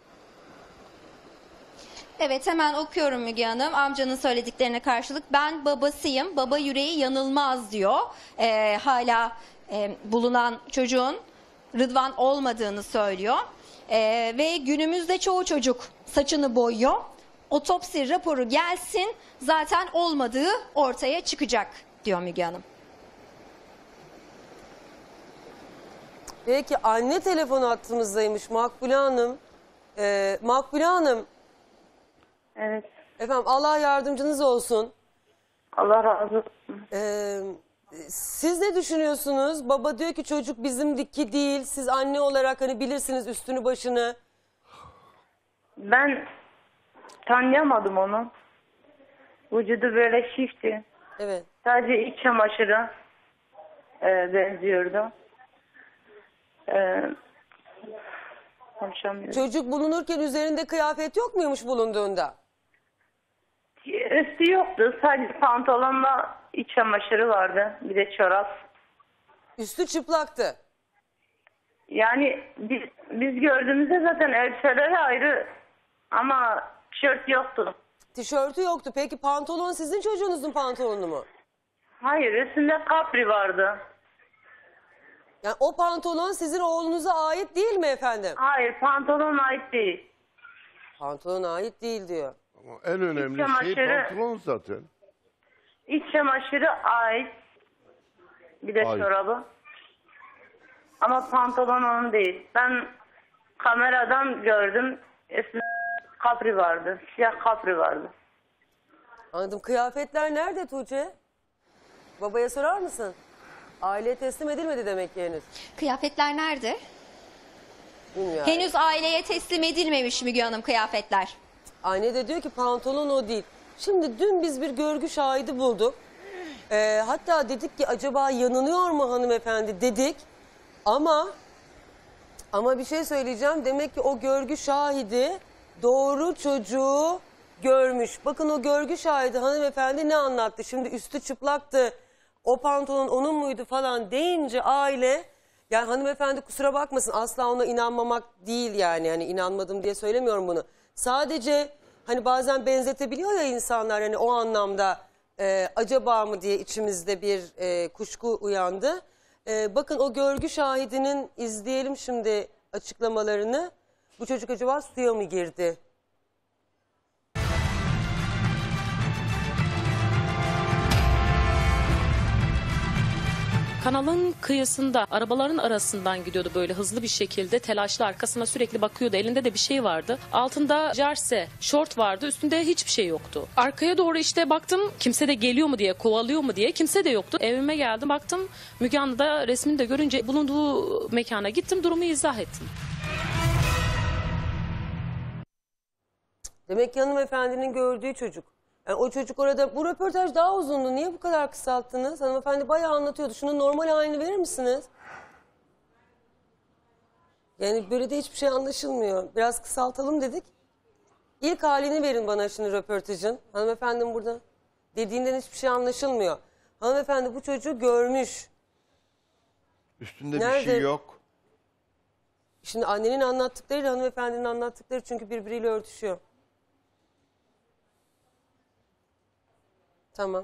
Speaker 16: Evet, hemen okuyorum Müge Hanım. Amcanın söylediklerine karşılık ben babasıyım. Baba yüreği yanılmaz diyor. Hala bulunan çocuğun Rıdvan olmadığını söylüyor. Ve günümüzde çoğu çocuk saçını boyuyor. Otopsi raporu gelsin zaten olmadığı ortaya çıkacak diyor Müge Hanım.
Speaker 2: Peki anne telefon hattımızdaymış Makbule Hanım. Makbule Hanım.
Speaker 8: Evet.
Speaker 2: Efendim Allah yardımcınız olsun.
Speaker 8: Allah razı olsun.
Speaker 2: Siz ne düşünüyorsunuz? Baba diyor ki çocuk bizimdeki değil. Siz anne olarak hani bilirsiniz üstünü başını.
Speaker 8: Ben tanıyamadım onu. Vücudu böyle şişti.
Speaker 2: Evet.
Speaker 8: Sadece iç çamaşırı benziyordu. Konuşamıyorum.
Speaker 2: Çocuk bulunurken üzerinde kıyafet yok muymuş bulunduğunda?
Speaker 8: Üstü yoktu. Sadece pantolonla iç çamaşırı vardı. Bir de çorap.
Speaker 2: Üstü çıplaktı.
Speaker 8: Yani biz gördüğümüzde zaten elbiseleri ayrı ama tişört yoktu.
Speaker 2: Tişörtü yoktu. Peki pantolon sizin çocuğunuzun pantolonu mu?
Speaker 8: Hayır, üstünde kapri vardı.
Speaker 2: Yani o pantolon sizin oğlunuza ait değil mi efendim?
Speaker 8: Hayır, pantolon ait değil.
Speaker 2: Pantolon ait değil diyor.
Speaker 11: Ama en önemli şey pantolon zaten.
Speaker 8: İç çamaşırı ait. Bir de
Speaker 11: Ait.
Speaker 8: çorabı. Ama pantolon onun değil. Ben kameradan gördüm. Üstünde kapri vardı. Siyah kapri vardı.
Speaker 2: Anladım. Kıyafetler nerede Tuğçe? Babaya sorar mısın? Aileye teslim edilmedi demek ki henüz.
Speaker 16: Kıyafetler nerede?
Speaker 2: Bilmiyorum.
Speaker 16: Henüz aileye teslim edilmemiş Müge Hanım kıyafetler.
Speaker 2: Anne de diyor ki pantolon o değil. Şimdi dün biz bir görgü şahidi bulduk. Hatta dedik ki acaba yanılıyor mu hanımefendi dedik. Ama bir şey söyleyeceğim. Demek ki o görgü şahidi doğru çocuğu görmüş. Bakın o görgü şahidi hanımefendi ne anlattı? Şimdi üstü çıplaktı. O pantolon onun muydu falan deyince aile, yani hanımefendi kusura bakmasın asla ona inanmamak değil yani. Hani inanmadım diye söylemiyorum bunu. Sadece hani bazen benzetebiliyor ya insanlar, hani o anlamda acaba mı diye içimizde bir kuşku uyandı. Bakın o görgü şahidinin, izleyelim şimdi açıklamalarını. Bu çocuk acaba suya mı girdi?
Speaker 18: Kanalın kıyısında arabaların arasından gidiyordu böyle hızlı bir şekilde, telaşlı, arkasına sürekli bakıyordu. Elinde de bir şey vardı. Altında jersey, şort vardı. Üstünde hiçbir şey yoktu. Arkaya doğru işte baktım, kimse de geliyor mu diye, kovalıyor mu diye, kimse de yoktu. Evime geldim, baktım Müge Anlı'da resmini de görünce bulunduğu mekana gittim, durumu izah ettim.
Speaker 2: Demek ki hanımefendinin gördüğü çocuk. Yani o çocuk orada, bu röportaj daha uzundu. Niye bu kadar kısalttınız? Hanımefendi bayağı anlatıyordu. Şunun normal halini verir misiniz? Yani böyle de hiçbir şey anlaşılmıyor. Biraz kısaltalım dedik. İlk halini verin bana şimdi röportajın. Hanımefendim burada dediğinden hiçbir şey anlaşılmıyor. Hanımefendi bu çocuğu görmüş.
Speaker 15: Üstünde
Speaker 2: Nerede?
Speaker 15: bir şey yok.
Speaker 2: Şimdi annenin anlattıklarıyla hanımefendinin anlattıkları çünkü birbiriyle örtüşüyor. Tamam.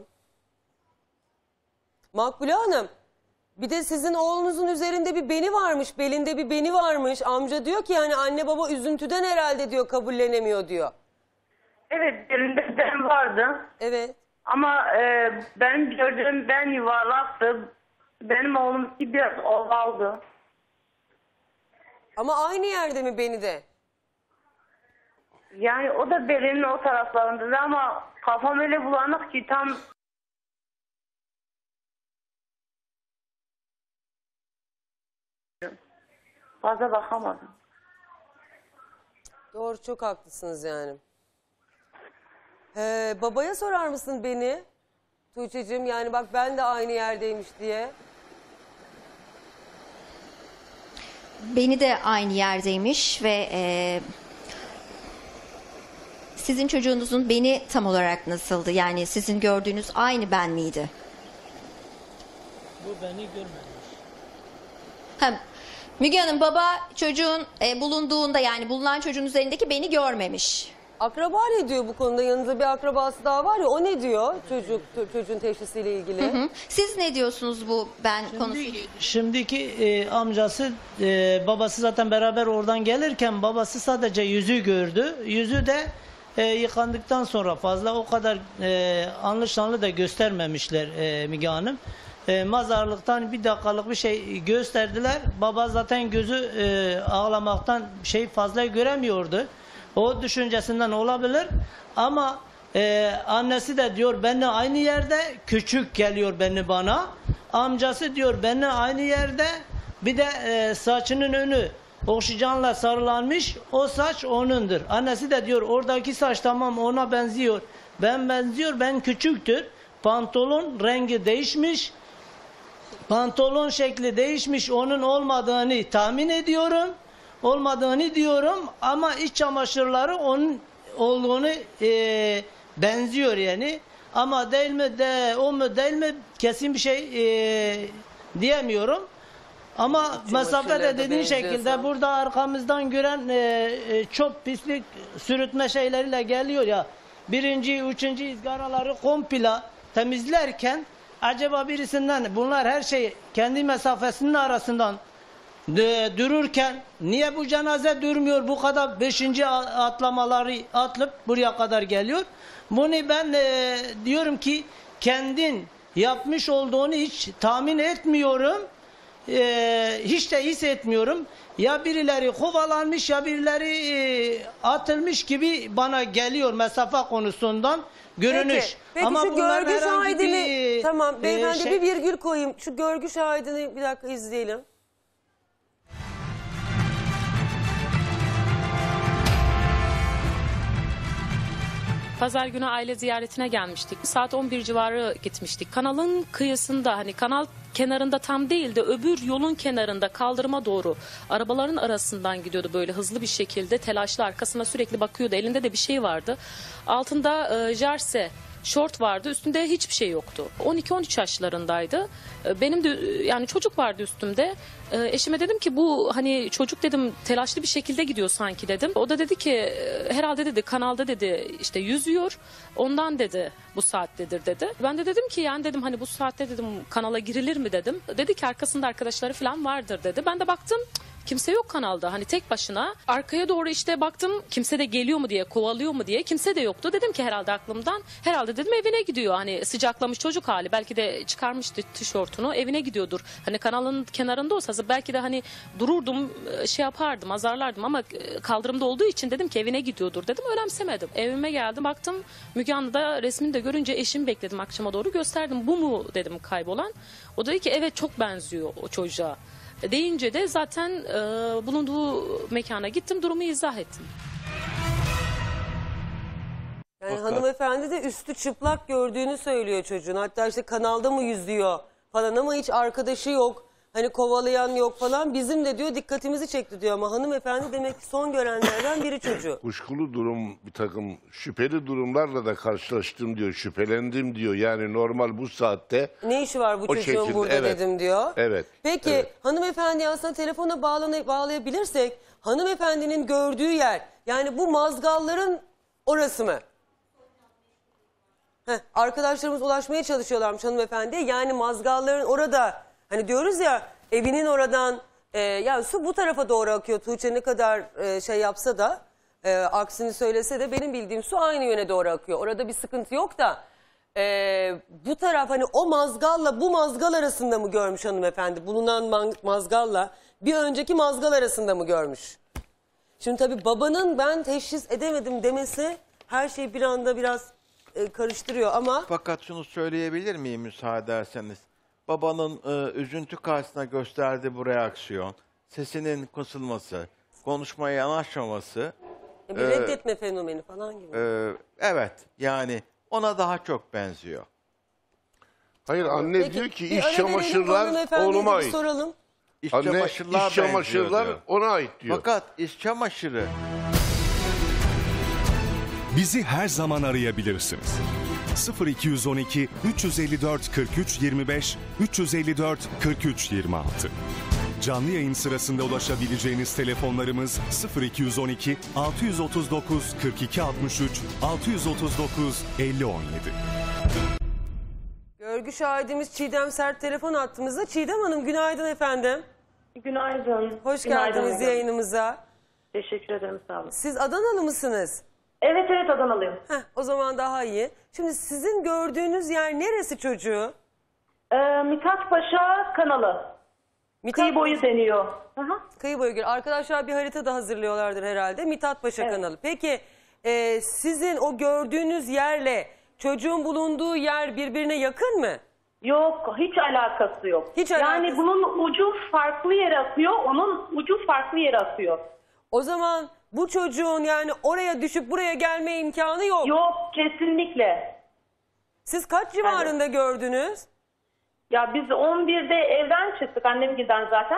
Speaker 2: Makbule Hanım, bir de sizin oğlunuzun üzerinde bir beni varmış, belinde bir beni varmış. Amca diyor ki yani anne baba üzüntüden herhalde diyor kabullenemiyor diyor.
Speaker 8: Evet, belinde ben vardı.
Speaker 2: Evet.
Speaker 8: Ama benim gördüğüm ben yuvarlaktı. Benim oğlum biraz ovaldı.
Speaker 2: Ama aynı yerde mi beni de?
Speaker 8: Yani o da belinin o taraflarında ama kafam öyle bulanık ki tam... Fazla bakamadım.
Speaker 2: Doğru, çok haklısınız yani. Babaya sorar mısın beni? Tuğçe'cim, yani bak ben de aynı yerdeymiş diye.
Speaker 16: Beni de aynı yerdeymiş ve sizin çocuğunuzun beni tam olarak nasıldı? Yani sizin gördüğünüz aynı ben miydi?
Speaker 3: Bu beni görmemiş.
Speaker 16: Hem Müge Hanım, baba çocuğun bulunduğunda, yani bulunan çocuğun üzerindeki beni görmemiş.
Speaker 2: Akraba ne diyor bu konuda? Yanınızda bir akrabası daha var ya, o ne diyor çocuğun teşhisiyle ilgili?
Speaker 16: Hı hı. Siz ne diyorsunuz bu ben konusuyla?
Speaker 3: Şimdiki amcası, babası zaten beraber oradan gelirken babası sadece yüzü gördü. Yüzü de yıkandıktan sonra fazla o kadar anlı şanlı da göstermemişler Müge Hanım. Mazarlıktan bir dakikalık bir şey gösterdiler. Baba zaten gözü ağlamaktan fazla göremiyordu. O düşüncesinden olabilir ama annesi de diyor benimle aynı yerde, küçük geliyor bana. Amcası diyor benimle aynı yerde, bir de saçının önü oksijenle sarılanmış, o saç onundur. Annesi de diyor oradaki saç tamam ona benziyor. Ben küçüktür. Pantolon rengi değişmiş. Pantolon şekli değişmiş, onun olmadığını tahmin ediyorum. Olmadığını diyorum ama iç çamaşırları onun olduğunu benziyor yani. Ama değil mi de o mu değil mi kesin bir şey diyemiyorum. Ama mesafede dediğin şekilde burada arkamızdan gören çok pislik sürütme şeyleriyle geliyor ya. Birinci, üçüncü izgaraları komple temizlerken acaba birisinden bunlar her şey kendi mesafesinin arasından dururken niye bu cenaze durmuyor, bu kadar 5. atlamaları atlıp buraya kadar geliyor. Bunu ben diyorum ki kendin yapmış olduğunu hiç tahmin etmiyorum. Hiç de hissetmiyorum. Ya birileri kovalanmış ya birileri atılmış gibi bana geliyor mesafe konusundan görünüş.
Speaker 2: Peki
Speaker 3: ama
Speaker 2: şu görgü şahidini tamam beyefendi bir virgül koyayım. Şu görgü şahidini bir dakika izleyelim.
Speaker 18: Pazar günü aile ziyaretine gelmiştik. Saat 11 civarı gitmiştik. Kanalın kıyısında, hani kanal kenarında tam değil de öbür yolun kenarında kaldırıma doğru arabaların arasından gidiyordu böyle hızlı bir şekilde, telaşlı, arkasına sürekli bakıyordu. Elinde de bir şey vardı. Altında jersey, şort vardı. Üstünde hiçbir şey yoktu. 12-13 yaşlarındaydı. Benim de yani çocuk vardı üstümde. Eşime dedim ki bu hani çocuk dedim telaşlı bir şekilde gidiyor sanki dedim. O da dedi ki herhalde dedi kanalda dedi işte yüzüyor. Ondan dedi bu saattedir dedi. Ben de dedim ki yani dedim hani bu saatte dedim kanala girilir mi dedim. Dedi ki arkasında arkadaşları falan vardır dedi. Ben de baktım kimse yok kanalda hani tek başına. Arkaya doğru işte baktım kimse de geliyor mu diye kovalıyor mu diye kimse de yoktu. Dedim ki herhalde aklımdan herhalde dedim evine gidiyor. Hani sıcaklamış çocuk hali belki de çıkarmıştı tişörtünü evine gidiyordur. Hani kanalın kenarında olsa belki de hani dururdum şey yapardım azarlardım ama kaldırımda olduğu için dedim ki evine gidiyordur dedim önemsemedim. Evime geldim baktım Müge Anlı'da resmini de görünce eşimi bekledim akşama doğru gösterdim bu mu dedim kaybolan. O dedi ki evet çok benziyor o çocuğa. Deyince de zaten bulunduğu mekana gittim durumu izah ettim.
Speaker 2: Yani hanımefendi de üstü çıplak gördüğünü söylüyor çocuğun. Hatta işte kanalda mı yüzüyor falan ama hiç arkadaşı yok. Hani kovalayan yok falan. Bizim de diyor dikkatimizi çekti diyor ama hanımefendi demek ki son görenlerden biri çocuğu.
Speaker 11: Kuşkulu durum bir takım şüpheli durumlarla da karşılaştım diyor. Şüphelendim diyor. Yani normal bu saatte.
Speaker 2: Ne işi var bu çocuğun
Speaker 11: şekilde,
Speaker 2: burada
Speaker 11: evet,
Speaker 2: dedim diyor.
Speaker 11: Evet.
Speaker 2: Peki
Speaker 11: evet.
Speaker 2: hanımefendi aslında telefona bağlayabilirsek hanımefendinin gördüğü yer yani bu mazgalların orası mı? Arkadaşlarımız ulaşmaya çalışıyorlarmış hanımefendiye. Yani mazgalların orada hani diyoruz ya evinin oradan yani su bu tarafa doğru akıyor. Tuğçe ne kadar şey yapsa da aksini söylese de benim bildiğim su aynı yöne doğru akıyor. Orada bir sıkıntı yok da bu taraf hani o mazgalla bu mazgal arasında mı görmüş hanımefendi? Bulunan mazgalla bir önceki mazgal arasında mı görmüş? Şimdi tabii babanın ben teşhis edemedim demesi her şeyi bir anda biraz karıştırıyor ama...
Speaker 15: Fakat şunu söyleyebilir miyim müsaade ederseniz? Babanın üzüntü karşısında gösterdiği bu reaksiyon, sesinin kısılması, konuşmaya yanaşmaması...
Speaker 2: bir reddetme fenomeni falan gibi.
Speaker 15: Evet, yani ona daha çok benziyor.
Speaker 11: Hayır anne
Speaker 2: Peki,
Speaker 11: diyor ki
Speaker 2: bir
Speaker 11: iş
Speaker 2: ara verelim,
Speaker 11: çamaşırlar
Speaker 2: hanımefendiye
Speaker 11: oğluma
Speaker 2: bir
Speaker 11: ait.
Speaker 2: soralım.
Speaker 15: İş
Speaker 11: Anne
Speaker 15: çamaşırlar
Speaker 11: iş çamaşırlar
Speaker 15: diyor.
Speaker 11: ona ait diyor.
Speaker 15: Fakat iş çamaşırı...
Speaker 10: Bizi her zaman arayabilirsiniz. 0212 354 43 25 354 43 26. Canlı yayın sırasında ulaşabileceğiniz telefonlarımız 0212 639 42 63 639 50 17.
Speaker 2: Görgü şahidimiz Çiğdem Sert telefon attığımızda. Çiğdem Hanım günaydın efendim.
Speaker 8: Günaydın.
Speaker 2: Hoş
Speaker 8: Günaydın
Speaker 2: geldiniz
Speaker 8: hocam.
Speaker 2: yayınımıza.
Speaker 8: Teşekkür ederim, sağ olun.
Speaker 2: Siz Adanalı mısınız?
Speaker 8: Evet Adanalıyım.
Speaker 2: O zaman daha iyi. Şimdi sizin gördüğünüz yer neresi çocuğu?
Speaker 8: Mithat Paşa kanalı. Kıyı boyu deniyor.
Speaker 2: Kıyı boyu. Arkadaşlar bir harita da hazırlıyorlardır herhalde. Mithat Paşa kanalı. Peki sizin o gördüğünüz yerle çocuğun bulunduğu yer birbirine yakın mı?
Speaker 8: Yok, hiç alakası yok.
Speaker 2: Hiç
Speaker 8: yani
Speaker 2: alakası.
Speaker 8: bunun ucu farklı yere akıyor, onun ucu farklı yere akıyor.
Speaker 2: O zaman bu çocuğun yani oraya düşüp buraya gelme imkanı yok.
Speaker 8: Yok, kesinlikle.
Speaker 2: Siz kaç civarında gördünüz?
Speaker 8: Ya biz 11'de evden çıktık, annemgilden zaten.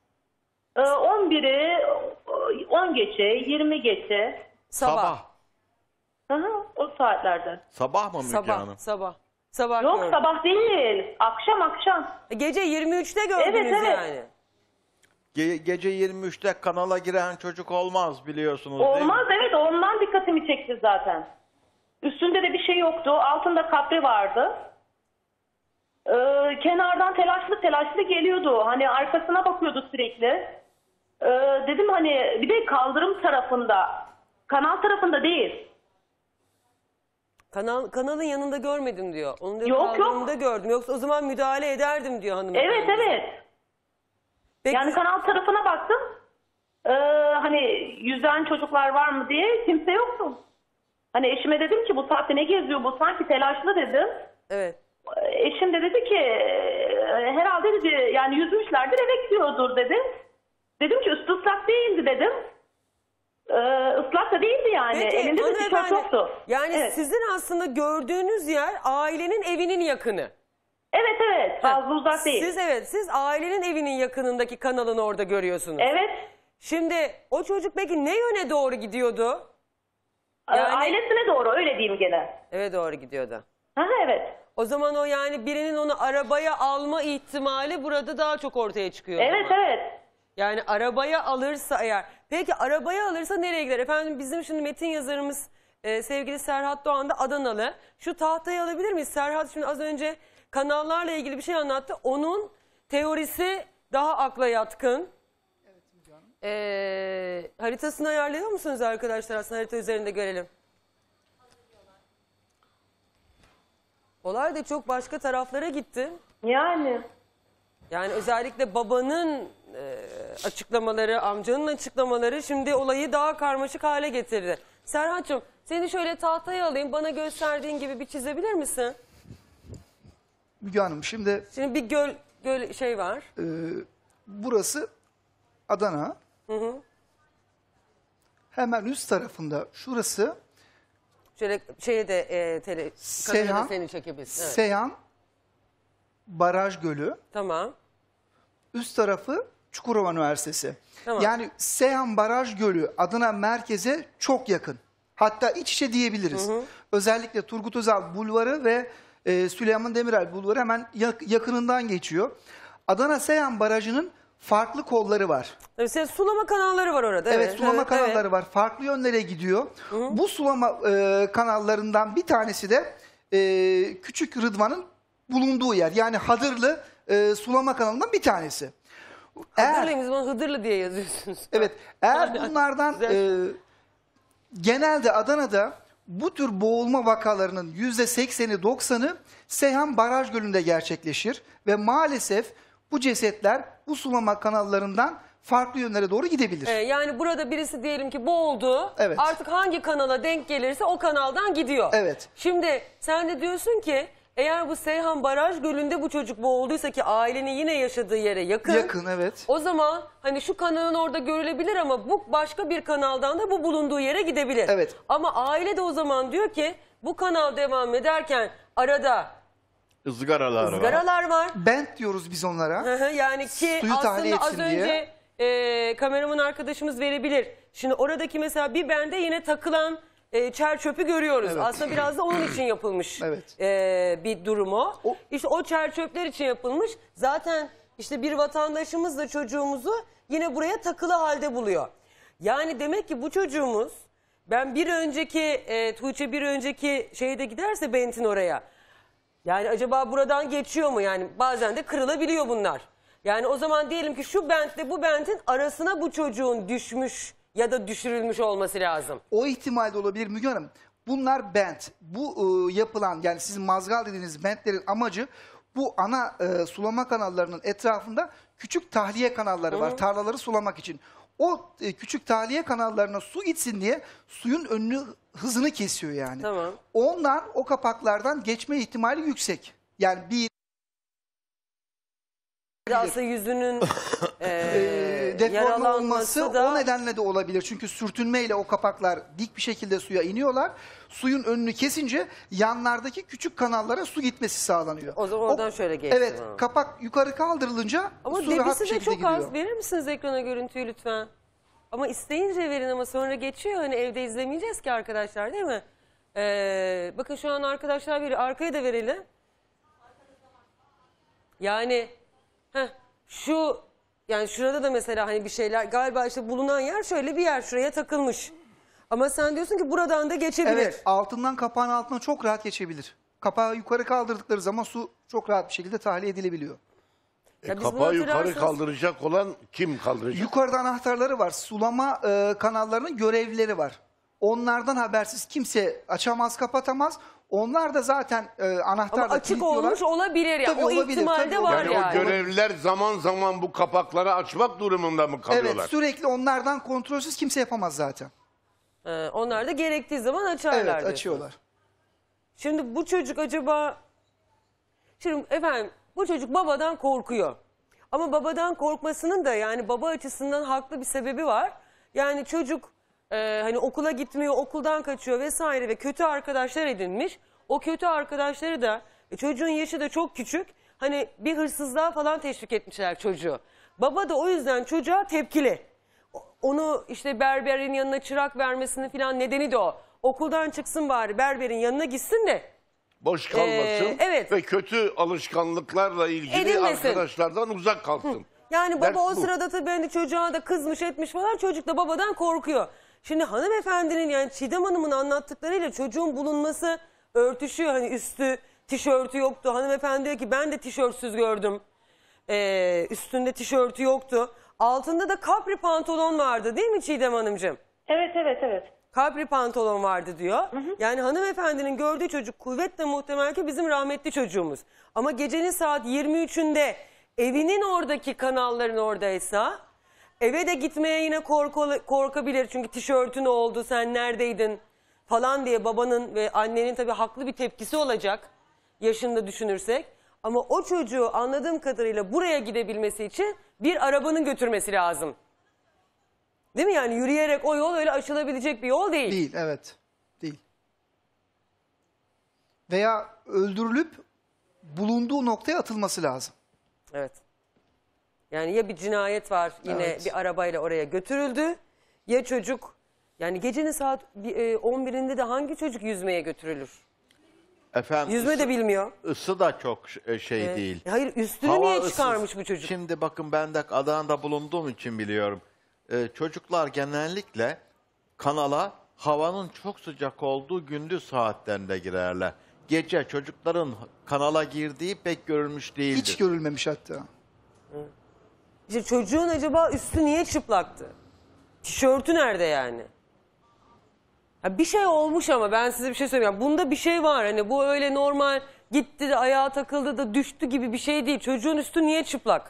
Speaker 8: 11'i 10 geçe, 20 geçe.
Speaker 2: Sabah.
Speaker 8: O saatlerde.
Speaker 15: Sabah mı Müge Hanım?
Speaker 2: Sabah
Speaker 8: Yok
Speaker 2: gördüm.
Speaker 8: sabah değil, akşam.
Speaker 2: Gece 23'te gördünüz
Speaker 8: evet.
Speaker 2: yani.
Speaker 15: Gece 23'te kanala giren çocuk olmaz biliyorsunuz değil mi?
Speaker 8: Olmaz, evet, ondan dikkatimi çekti zaten. Üstünde de bir şey yoktu, altında kapri vardı. Kenardan telaşlı geliyordu. Hani arkasına bakıyordu sürekli. Dedim hani bir de kaldırım tarafında. Kanal tarafında değil.
Speaker 2: Kanalın yanında görmedim diyor. Onu diyor
Speaker 8: Yok.
Speaker 2: kaldırımda gördüm. Yoksa o zaman müdahale ederdim diyor hanımefendi.
Speaker 8: Evet.
Speaker 2: Peki.
Speaker 8: Yani kanal tarafına baktım. Hani yüzen çocuklar var mı diye kimse yoktu. Hani eşime dedim ki bu saatte ne geziyor, bu sanki telaşlı dedim.
Speaker 2: Evet.
Speaker 8: Eşim de dedi ki herhalde dedi yani yüzmüşlerdir eve gidiyordur dedi. Dedim ki üstü ıslak değildi dedim. Islak da değildi yani.
Speaker 2: Peki,
Speaker 8: elinde de tişört yoktu.
Speaker 2: Yani sizin aslında gördüğünüz yer ailenin evinin yakını.
Speaker 8: Evet, fazla uzak değil.
Speaker 2: Siz ailenin evinin yakınındaki kanalını orada görüyorsunuz.
Speaker 8: Evet.
Speaker 2: Şimdi o çocuk peki ne yöne doğru gidiyordu?
Speaker 8: Ailesine doğru, öyle diyeyim gene.
Speaker 2: Eve doğru gidiyordu.
Speaker 8: Ha, evet.
Speaker 2: O zaman o yani birinin onu arabaya alma ihtimali burada daha çok ortaya çıkıyor.
Speaker 8: Evet, evet.
Speaker 2: Yani arabaya alırsa eğer. Peki arabaya alırsa nereye gider? Efendim bizim şimdi metin yazarımız sevgili Serhat Doğan da Adanalı. Şu tahtayı alabilir miyiz? Serhat şimdi az önce kanallarla ilgili bir şey anlattı. Onun teorisi daha akla yatkın. Haritasını ayarlıyor musunuz arkadaşlar? Aslında harita üzerinde görelim. Olay da çok başka taraflara gitti.
Speaker 8: Yani
Speaker 2: özellikle babanın açıklamaları, amcanın açıklamaları şimdi olayı daha karmaşık hale getirdi. Serhat'cığım seni şöyle tahtaya alayım, bana gösterdiğin gibi bir çizebilir misin?
Speaker 19: Müge Hanım şimdi
Speaker 2: bir göl şey var.
Speaker 19: Burası Adana. Hemen üst tarafında şurası
Speaker 2: Şöyle şeye de kamerada seni çekebilirsin. Evet.
Speaker 19: Seyhan Baraj Gölü.
Speaker 2: Tamam.
Speaker 19: Üst tarafı Çukurova Üniversitesi.
Speaker 2: Tamam.
Speaker 19: Yani Seyhan Baraj Gölü Adana merkeze çok yakın. Hatta iç içe diyebiliriz. Özellikle Turgut Özal Bulvarı ve Süleyman Demirel Bulvarı hemen yakınından geçiyor. Adana Seyhan Barajı'nın farklı kolları var.
Speaker 2: Mesela sulama kanalları var orada.
Speaker 19: Evet, sulama kanalları var. Farklı yönlere gidiyor. Bu sulama kanallarından bir tanesi de Küçük Rıdvan'ın bulunduğu yer. Yani Hadırlı sulama kanalından bir tanesi.
Speaker 2: Hadırlıyım, bana Hıdırlı diye yazıyorsunuz.
Speaker 19: Evet. Eğer bunlardan genelde Adana'da bu tür boğulma vakalarının %80'i 90'ı Seyhan Baraj Gölü'nde gerçekleşir. Ve maalesef bu cesetler bu sulama kanallarından farklı yönlere doğru gidebilir.
Speaker 2: Yani burada birisi diyelim ki boğuldu.
Speaker 19: Evet.
Speaker 2: Artık hangi kanala denk gelirse o kanaldan gidiyor.
Speaker 19: Evet.
Speaker 2: Şimdi sen de diyorsun ki eğer bu Seyhan Baraj Gölü'nde bu çocuk boğulduysa ki ailenin yine yaşadığı yere yakın.
Speaker 19: Yakın, evet.
Speaker 2: O zaman hani şu kanalın orada görülebilir ama bu başka bir kanaldan da bu bulunduğu yere gidebilir.
Speaker 19: Evet.
Speaker 2: Ama aile de o zaman diyor ki bu kanal devam ederken arada ızgaralar var.
Speaker 19: Bent diyoruz biz onlara.
Speaker 2: Yani ki
Speaker 19: Suyu tahliye
Speaker 2: aslında az
Speaker 19: etsin
Speaker 2: önce kameraman arkadaşımız verebilir. Şimdi oradaki mesela bir bende yine takılan çer çöpü görüyoruz.
Speaker 19: Evet.
Speaker 2: Aslında biraz da onun için yapılmış bir durum o. İşte o çer çöpler için yapılmış. Zaten işte bir vatandaşımız da çocuğumuzu yine buraya takılı halde buluyor. Yani demek ki bu çocuğumuz ben bir önceki Tuğçe bir önceki şeyde giderse Bent'in oraya. Yani acaba buradan geçiyor mu? Yani bazen de kırılabiliyor bunlar. Yani o zaman diyelim ki şu bentle bu bentin arasına bu çocuğun düşmüş ya da düşürülmüş olması lazım.
Speaker 19: O ihtimal de olabilir Müge Hanım. Bunlar bent. Bu yapılan yani sizin mazgal dediğiniz bentlerin amacı bu ana sulama kanallarının etrafında küçük tahliye kanalları var. Tarlaları sulamak için. O küçük tahliye kanallarına su gitsin diye suyun önünü hızını kesiyor yani.
Speaker 2: Tamam.
Speaker 19: Ondan o kapaklardan geçme ihtimali yüksek. Yani
Speaker 2: aslında yüzünün
Speaker 19: deforme olması
Speaker 2: da...
Speaker 19: o nedenle de olabilir. Çünkü sürtünmeyle o kapaklar dik bir şekilde suya iniyorlar. Suyun önünü kesince yanlardaki küçük kanallara su gitmesi sağlanıyor.
Speaker 2: O zaman oradan şöyle geçti.
Speaker 19: Evet, kapak yukarı kaldırılınca
Speaker 2: ama
Speaker 19: su rahat bir
Speaker 2: debisi de
Speaker 19: şekilde
Speaker 2: çok
Speaker 19: gidiyor.
Speaker 2: az. Verir misiniz ekrana görüntüyü lütfen? Ama isteyince verin ama sonra geçiyor. Hani evde izlemeyeceğiz ki arkadaşlar, değil mi? Bakın şu an arkadaşlar veriyor. Arkaya da verelim. Yani yani şurada da mesela hani bir şeyler galiba işte bulunan yer şöyle bir yer, şuraya takılmış. Ama sen diyorsun ki buradan da geçebilir.
Speaker 19: Evet, altından kapağın altına çok rahat geçebilir. Kapağı yukarı kaldırdıkları zaman su çok rahat bir şekilde tahliye edilebiliyor.
Speaker 11: Kapağı yukarı kaldıracak olan kim kaldıracak?
Speaker 19: Yukarıda anahtarları var. Sulama kanallarının görevlileri var. Onlardan habersiz kimse açamaz, kapatamaz. Onlar da zaten anahtarla
Speaker 2: ama açık olmuş olabilir ya. O ihtimal de var
Speaker 11: yani. O görevliler zaman zaman bu kapakları açmak durumunda mı kalıyorlar?
Speaker 19: Evet, sürekli onlardan kontrolsüz kimse yapamaz zaten.
Speaker 2: Onlar da gerektiği zaman açarlar.
Speaker 19: Evet, açıyorlar.
Speaker 2: Şimdi bu çocuk acaba... Şimdi efendim bu çocuk babadan korkuyor. Ama babadan korkmasının da yani baba açısından haklı bir sebebi var. Yani çocuk hani okula gitmiyor, okuldan kaçıyor vesaire ve kötü arkadaşlar edinmiş. O kötü arkadaşları da çocuğun yaşı da çok küçük. Hani bir hırsızlığa falan teşvik etmişler çocuğu. Baba da o yüzden çocuğa tepkili. Onu işte berberin yanına çırak vermesinin falan nedeni de o. Okuldan çıksın bari berberin yanına gitsin de
Speaker 11: Boş kalmasın
Speaker 2: evet.
Speaker 11: ve kötü alışkanlıklarla ilgili
Speaker 2: Edinmesin.
Speaker 11: arkadaşlardan uzak kalsın.
Speaker 2: Yani baba
Speaker 11: Ders
Speaker 2: o
Speaker 11: bu.
Speaker 2: sırada tabii hani çocuğa da kızmış etmiş falan, çocuk da babadan korkuyor. Şimdi hanımefendinin, yani Çiğdem Hanım'ın anlattıklarıyla çocuğun bulunması örtüşüyor. Hani üstü tişörtü yoktu. Hanımefendi diyor ki ben de tişörtsüz gördüm. Üstünde tişörtü yoktu. Altında da kapri pantolon vardı değil mi Çiğdem Hanımcığım?
Speaker 8: Evet.
Speaker 2: Kapri pantolon vardı diyor. Yani hanımefendinin gördüğü çocuk kuvvetle muhtemel ki bizim rahmetli çocuğumuz. Ama gecenin saat 23'ünde evinin oradaki kanalların oradaysa eve de gitmeye yine korkabilir. Çünkü tişörtün oldu, sen neredeydin falan diye babanın ve annenin tabii haklı bir tepkisi olacak yaşında düşünürsek. Ama o çocuğu anladığım kadarıyla buraya gidebilmesi için bir arabanın götürmesi lazım. Değil mi, yani yürüyerek o yol öyle aşılabilecek bir yol değil.
Speaker 19: Değil, evet. Değil. Veya öldürülüp bulunduğu noktaya atılması lazım.
Speaker 2: Evet. Yani ya bir cinayet var yine
Speaker 19: Evet.
Speaker 2: bir arabayla oraya götürüldü, ya çocuk, yani gecenin saat 11'inde de hangi çocuk yüzmeye götürülür?
Speaker 15: Efendim,
Speaker 2: Yüzme de bilmiyor.
Speaker 15: Isı da çok şey değil.
Speaker 2: Hayır, üstünü
Speaker 15: Hava
Speaker 2: niye
Speaker 15: ıssız.
Speaker 2: çıkarmış bu çocuk?
Speaker 15: Şimdi bakın, ben de Adana'da bulunduğum için biliyorum. Çocuklar genellikle kanala havanın çok sıcak olduğu gündüz saatlerinde girerler. Gece çocukların kanala girdiği pek görülmüş değildir.
Speaker 19: Hiç görülmemiş hatta.
Speaker 2: İşte çocuğun acaba üstü niye çıplaktı? Tişörtü nerede yani? Ha, bir şey olmuş ama ben size bir şey söyleyeyim. Yani bunda bir şey var. Hani bu öyle normal gitti de ayağa takıldı da düştü gibi bir şey değil. Çocuğun üstü niye çıplak?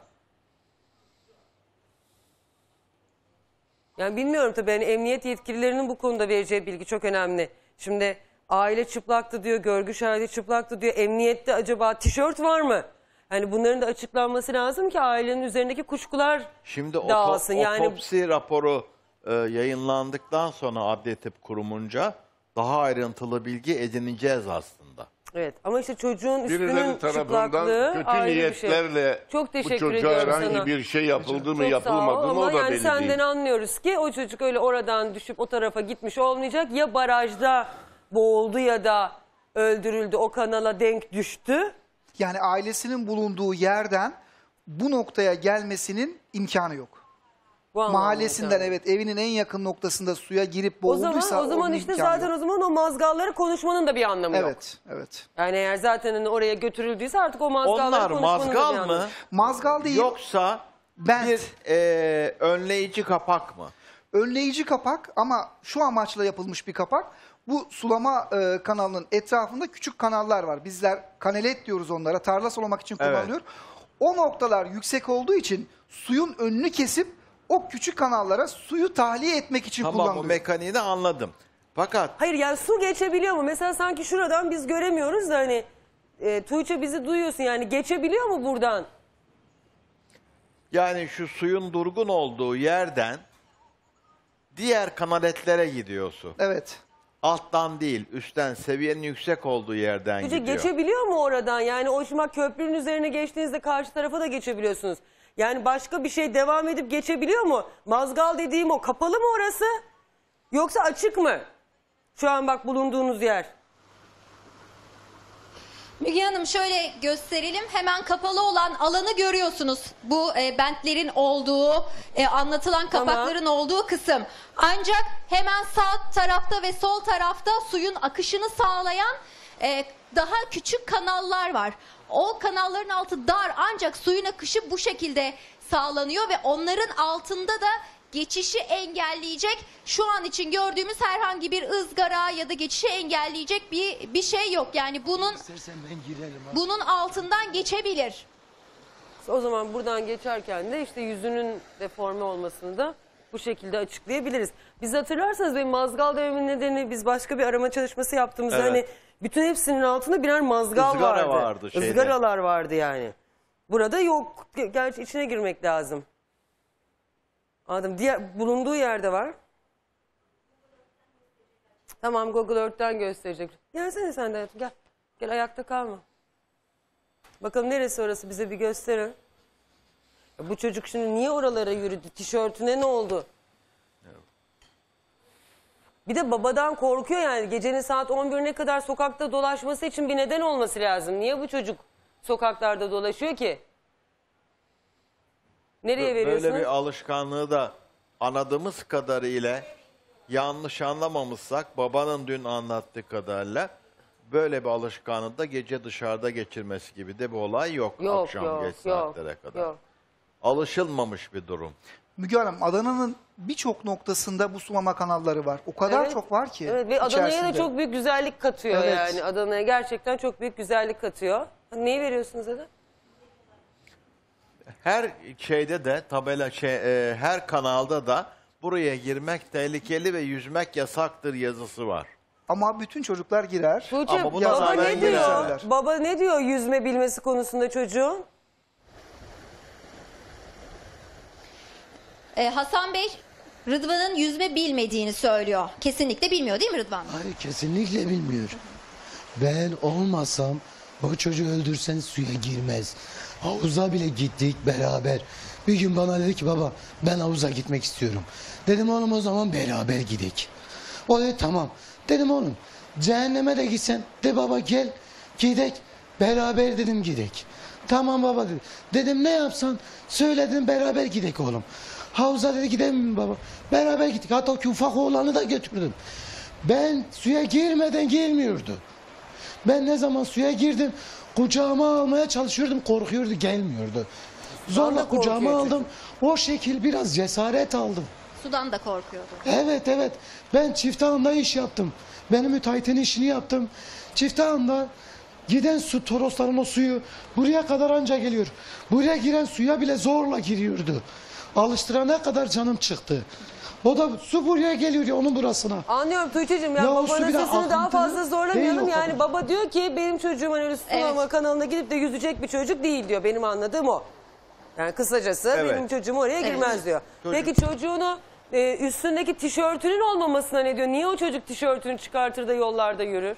Speaker 2: Yani bilmiyorum tabii, hani emniyet yetkililerinin bu konuda vereceği bilgi çok önemli. Şimdi aile çıplaktı diyor, görgü şahidi çıplaktı diyor. Emniyette acaba tişört var mı? Hani bunların da açıklanması lazım ki ailenin üzerindeki kuşkular
Speaker 15: Şimdi
Speaker 2: dağılsın. Yani
Speaker 15: otopsi raporu yayınlandıktan sonra Adli Tıp Kurumunca daha ayrıntılı bilgi edineceğiz aslında.
Speaker 2: evet, ama işte çocuğun
Speaker 11: Birileri
Speaker 2: üstünün
Speaker 11: tarafından
Speaker 2: çıplaklığı
Speaker 11: kötü
Speaker 2: ayrı bir şey.
Speaker 11: niyetlerle
Speaker 2: Çok
Speaker 11: bu
Speaker 2: teşekkür
Speaker 11: çocuğa
Speaker 2: ediyorum
Speaker 11: herhangi
Speaker 2: sana.
Speaker 11: bir şey yapıldı mı
Speaker 2: Çok
Speaker 11: yapılmadı
Speaker 2: sağ ol,
Speaker 11: mı
Speaker 2: ama
Speaker 11: o da
Speaker 2: yani
Speaker 11: belli
Speaker 2: senden
Speaker 11: değil.
Speaker 2: anlıyoruz ki o çocuk öyle oradan düşüp o tarafa gitmiş olmayacak. Ya barajda boğuldu ya da öldürüldü, o kanala denk düştü.
Speaker 19: Yani ailesinin bulunduğu yerden bu noktaya gelmesinin imkanı yok.
Speaker 2: Bu anlamda
Speaker 19: Mahallesinden,
Speaker 2: imkanı.
Speaker 19: evet, evinin en yakın noktasında suya girip
Speaker 2: O
Speaker 19: boğulduysa
Speaker 2: zaman
Speaker 19: onun
Speaker 2: işte
Speaker 19: imkanı
Speaker 2: zaten
Speaker 19: yok.
Speaker 2: o zaman o mazgalları konuşmanın da bir anlamı yok.
Speaker 19: Evet.
Speaker 2: Yani eğer zaten hani oraya götürüldüyse artık o mazgalları
Speaker 15: Onlar
Speaker 2: konuşmanın da bir
Speaker 15: mazgal
Speaker 2: anlamı
Speaker 15: mı?
Speaker 2: yok.
Speaker 19: Mazgal değil.
Speaker 15: Yoksa bir önleyici kapak mı?
Speaker 19: Önleyici kapak ama şu amaçla yapılmış bir kapak. Bu sulama kanalının etrafında küçük kanallar var. Bizler kanalet diyoruz onlara. Tarla sulamak için kullanılıyor. O noktalar yüksek olduğu için suyun önünü kesip o küçük kanallara suyu tahliye etmek için
Speaker 15: Tamam, o
Speaker 19: kullanılıyor.
Speaker 15: mekaniğini anladım. Fakat
Speaker 2: Hayır, yani su geçebiliyor mu? Mesela sanki şuradan biz göremiyoruz da hani Tuğçe bizi duyuyorsun, yani geçebiliyor mu buradan?
Speaker 15: yani şu suyun durgun olduğu yerden diğer kanaletlere gidiyor su.
Speaker 19: Evet.
Speaker 15: Alttan değil, üstten, seviyenin yüksek olduğu yerden
Speaker 2: Tuğçe
Speaker 15: gidiyor.
Speaker 2: geçebiliyor mu oradan? Yani o şimdi köprünün üzerine geçtiğinizde karşı tarafa da geçebiliyorsunuz. Yani başka bir şey devam edip geçebiliyor mu? Mazgal dediğim o kapalı mı orası? Yoksa açık mı? Şu an bak bulunduğunuz yer.
Speaker 16: Müge Hanım, şöyle gösterelim. Hemen kapalı olan alanı görüyorsunuz. Bu bentlerin olduğu, anlatılan kapakların olduğu kısım. Ancak hemen sağ tarafta ve sol tarafta suyun akışını sağlayan daha küçük kanallar var. O kanalların altı dar, ancak suyun akışı bu şekilde sağlanıyor ve onların altında da geçişi engelleyecek, şu an için gördüğümüz herhangi bir ızgara ya da geçişi engelleyecek bir şey yok. Yani bunun altından geçebilir.
Speaker 2: O zaman buradan geçerken de işte yüzünün deforme olmasını da bu şekilde açıklayabiliriz. Biz hatırlarsanız benim mazgal dememin nedeni, biz başka bir arama çalışması yaptığımızda hani bütün hepsinin altında birer mazgal
Speaker 15: Izgara
Speaker 2: vardı.
Speaker 15: vardı şeyde.
Speaker 2: Izgaralar vardı yani. Burada yok. Gerçi içine girmek lazım. Anladım. Diğer bulunduğu yerde var. Tamam, Google Earth'ten gösterecek. Gelsene sen de hayatım, gel. Gel, ayakta kalma. Bakalım neresi orası, bize bir gösterin. Ya bu çocuk şimdi niye oralara yürüdü? Tişörtüne ne oldu? Bir de babadan korkuyor yani. Gecenin saat 11'ine kadar sokakta dolaşması için bir neden olması lazım. Niye bu çocuk sokaklarda dolaşıyor ki? Nereye veriyorsunuz?
Speaker 15: Böyle bir alışkanlığı da anladığımız kadarıyla yanlış anlamamışsak babanın dün anlattığı kadarıyla böyle bir alışkanlığı da gece dışarıda geçirmesi gibi de bir olay yok, akşam geç saatlere kadar.
Speaker 2: Yok.
Speaker 15: Alışılmamış bir durum.
Speaker 19: Müge Hanım, Adana'nın birçok noktasında bu sulama kanalları var. O kadar çok var ki.
Speaker 2: Evet ve Adana'ya da
Speaker 19: içerisinde.
Speaker 2: çok büyük güzellik katıyor
Speaker 19: Evet.
Speaker 2: yani. Adana'ya gerçekten çok büyük güzellik katıyor. Neyi veriyorsunuz Ada?
Speaker 15: Her şeyde de tabela her kanalda da buraya girmek tehlikeli ve yüzmek yasaktır yazısı var.
Speaker 19: Ama bütün çocuklar girer.
Speaker 2: Tuğçe,
Speaker 15: Ama buna
Speaker 2: baba
Speaker 15: zaten
Speaker 2: ne diyor?
Speaker 15: girerler.
Speaker 2: Baba ne diyor yüzme bilmesi konusunda çocuğun?
Speaker 16: Hasan Bey, Rıdvan'ın yüzme bilmediğini söylüyor. Kesinlikle bilmiyor değil mi Rıdvan?
Speaker 20: Hayır, kesinlikle bilmiyorum. Ben olmasam o çocuğu öldürsen suya girmez. Havuza bile gittik beraber. Bir gün bana dedi ki baba ben havuza gitmek istiyorum. Dedim oğlum o zaman beraber gidelim. O dedi tamam. Dedim oğlum cehenneme de gitsen de baba gel gidek. Beraber dedim gidek. Tamam baba dedi. Dedim ne yapsan söyledim beraber gidek oğlum. Havuza dedi gidelim mi baba? Beraber gittik. Hatta ki ufak oğlanı da götürdüm. Ben suya girmeden gelmiyordu. Ben ne zaman suya girdim kucağıma almaya çalışıyordum, korkuyordu, gelmiyordu. Zorla kucağıma aldım. O şekil biraz cesaret aldım.
Speaker 16: Sudan da korkuyordu.
Speaker 20: Evet. Ben çiftahında iş yaptım. Benim müteahhitin işini yaptım. Çiftahında giden su torosların o suyu buraya kadar anca geliyor. Buraya giren suya bile zorla giriyordu. Alıştırana kadar canım çıktı. O da su buraya geliyor ya onun burasına.
Speaker 2: Anlıyorum Tuğçe'cim ya
Speaker 20: Ya o
Speaker 2: babanın
Speaker 20: su bir de
Speaker 2: sesini daha
Speaker 20: akıntılı
Speaker 2: fazla zorlamayalım.
Speaker 20: değil o
Speaker 2: Yani
Speaker 20: kadar.
Speaker 2: baba diyor ki benim çocuğum hani öyle sulama kanalına gidip de yüzecek bir çocuk değil diyor. Benim anladığım o. Yani kısacası
Speaker 15: Evet.
Speaker 2: benim çocuğum oraya girmez diyor.
Speaker 15: Çocuk-
Speaker 2: Peki çocuğunu üstündeki tişörtünün olmamasına ne diyor? Niye o çocuk tişörtünü çıkartır da yollarda yürür?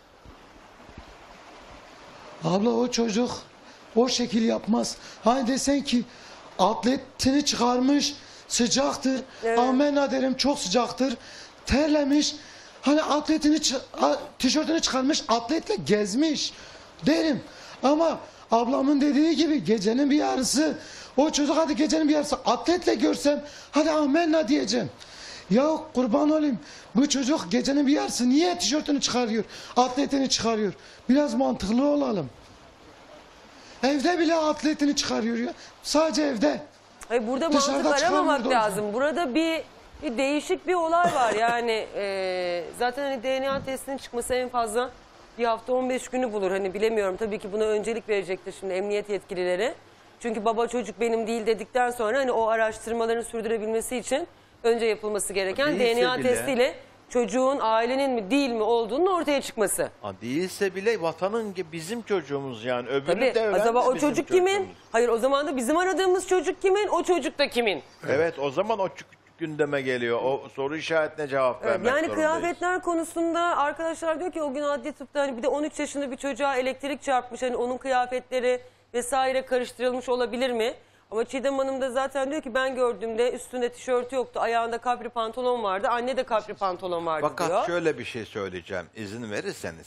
Speaker 20: Abla o çocuk o şekil yapmaz. Hani desen ki atletini çıkarmış sıcaktır. Amenna derim çok sıcaktır. Terlemiş. Hani atletini tişörtünü çıkarmış atletle gezmiş derim. Ama ablamın dediği gibi gecenin bir yarısı o çocuk hadi gecenin bir yarısı atletle görsem hadi amenna diyeceğim. Ya kurban olayım bu çocuk gecenin bir yarısı niye tişörtünü çıkarıyor atletini çıkarıyor biraz mantıklı olalım. Evde bile atletini çıkarıyor ya sadece evde.
Speaker 2: Hayır, burada
Speaker 20: Dışarıda
Speaker 2: mantık aramamak
Speaker 20: çıkarmıyordu o
Speaker 2: lazım. Burada bir değişik bir olay var. Yani zaten hani DNA testinin çıkması en fazla bir hafta 15 günü bulur. Hani bilemiyorum tabii ki buna öncelik verecektir şimdi emniyet yetkilileri. Çünkü baba çocuk benim değil dedikten sonra hani o araştırmaların sürdürebilmesi için önce yapılması gereken
Speaker 15: Değilse
Speaker 2: DNA
Speaker 15: bile-
Speaker 2: testiyle çocuğun ailenin mi değil mi olduğunun ortaya çıkması.
Speaker 15: Değilse bile vatanın bizim çocuğumuz yani. Öbürü
Speaker 2: Tabii
Speaker 15: de
Speaker 2: acaba o
Speaker 15: bizim
Speaker 2: çocuk kimin?
Speaker 15: çocuğumuz.
Speaker 2: Hayır o zaman da bizim aradığımız çocuk kimin? O çocuk da kimin?
Speaker 15: Evet o zaman o gündeme geliyor. O soru işaretine cevap
Speaker 2: Evet,
Speaker 15: vermek
Speaker 2: yani
Speaker 15: zorundayız.
Speaker 2: kıyafetler konusunda arkadaşlar diyor ki o gün adli tıpta hani bir de 13 yaşında bir çocuğa elektrik çarpmış. Hani onun kıyafetleri vesaire karıştırılmış olabilir mi? Ama Çiğdem Hanım da zaten diyor ki ben gördüğümde üstünde tişörtü yoktu. Ayağında kapri pantolon vardı. Anne de kapri pantolon vardı
Speaker 15: Fakat
Speaker 2: diyor.
Speaker 15: şöyle bir şey söyleyeceğim izin verirseniz.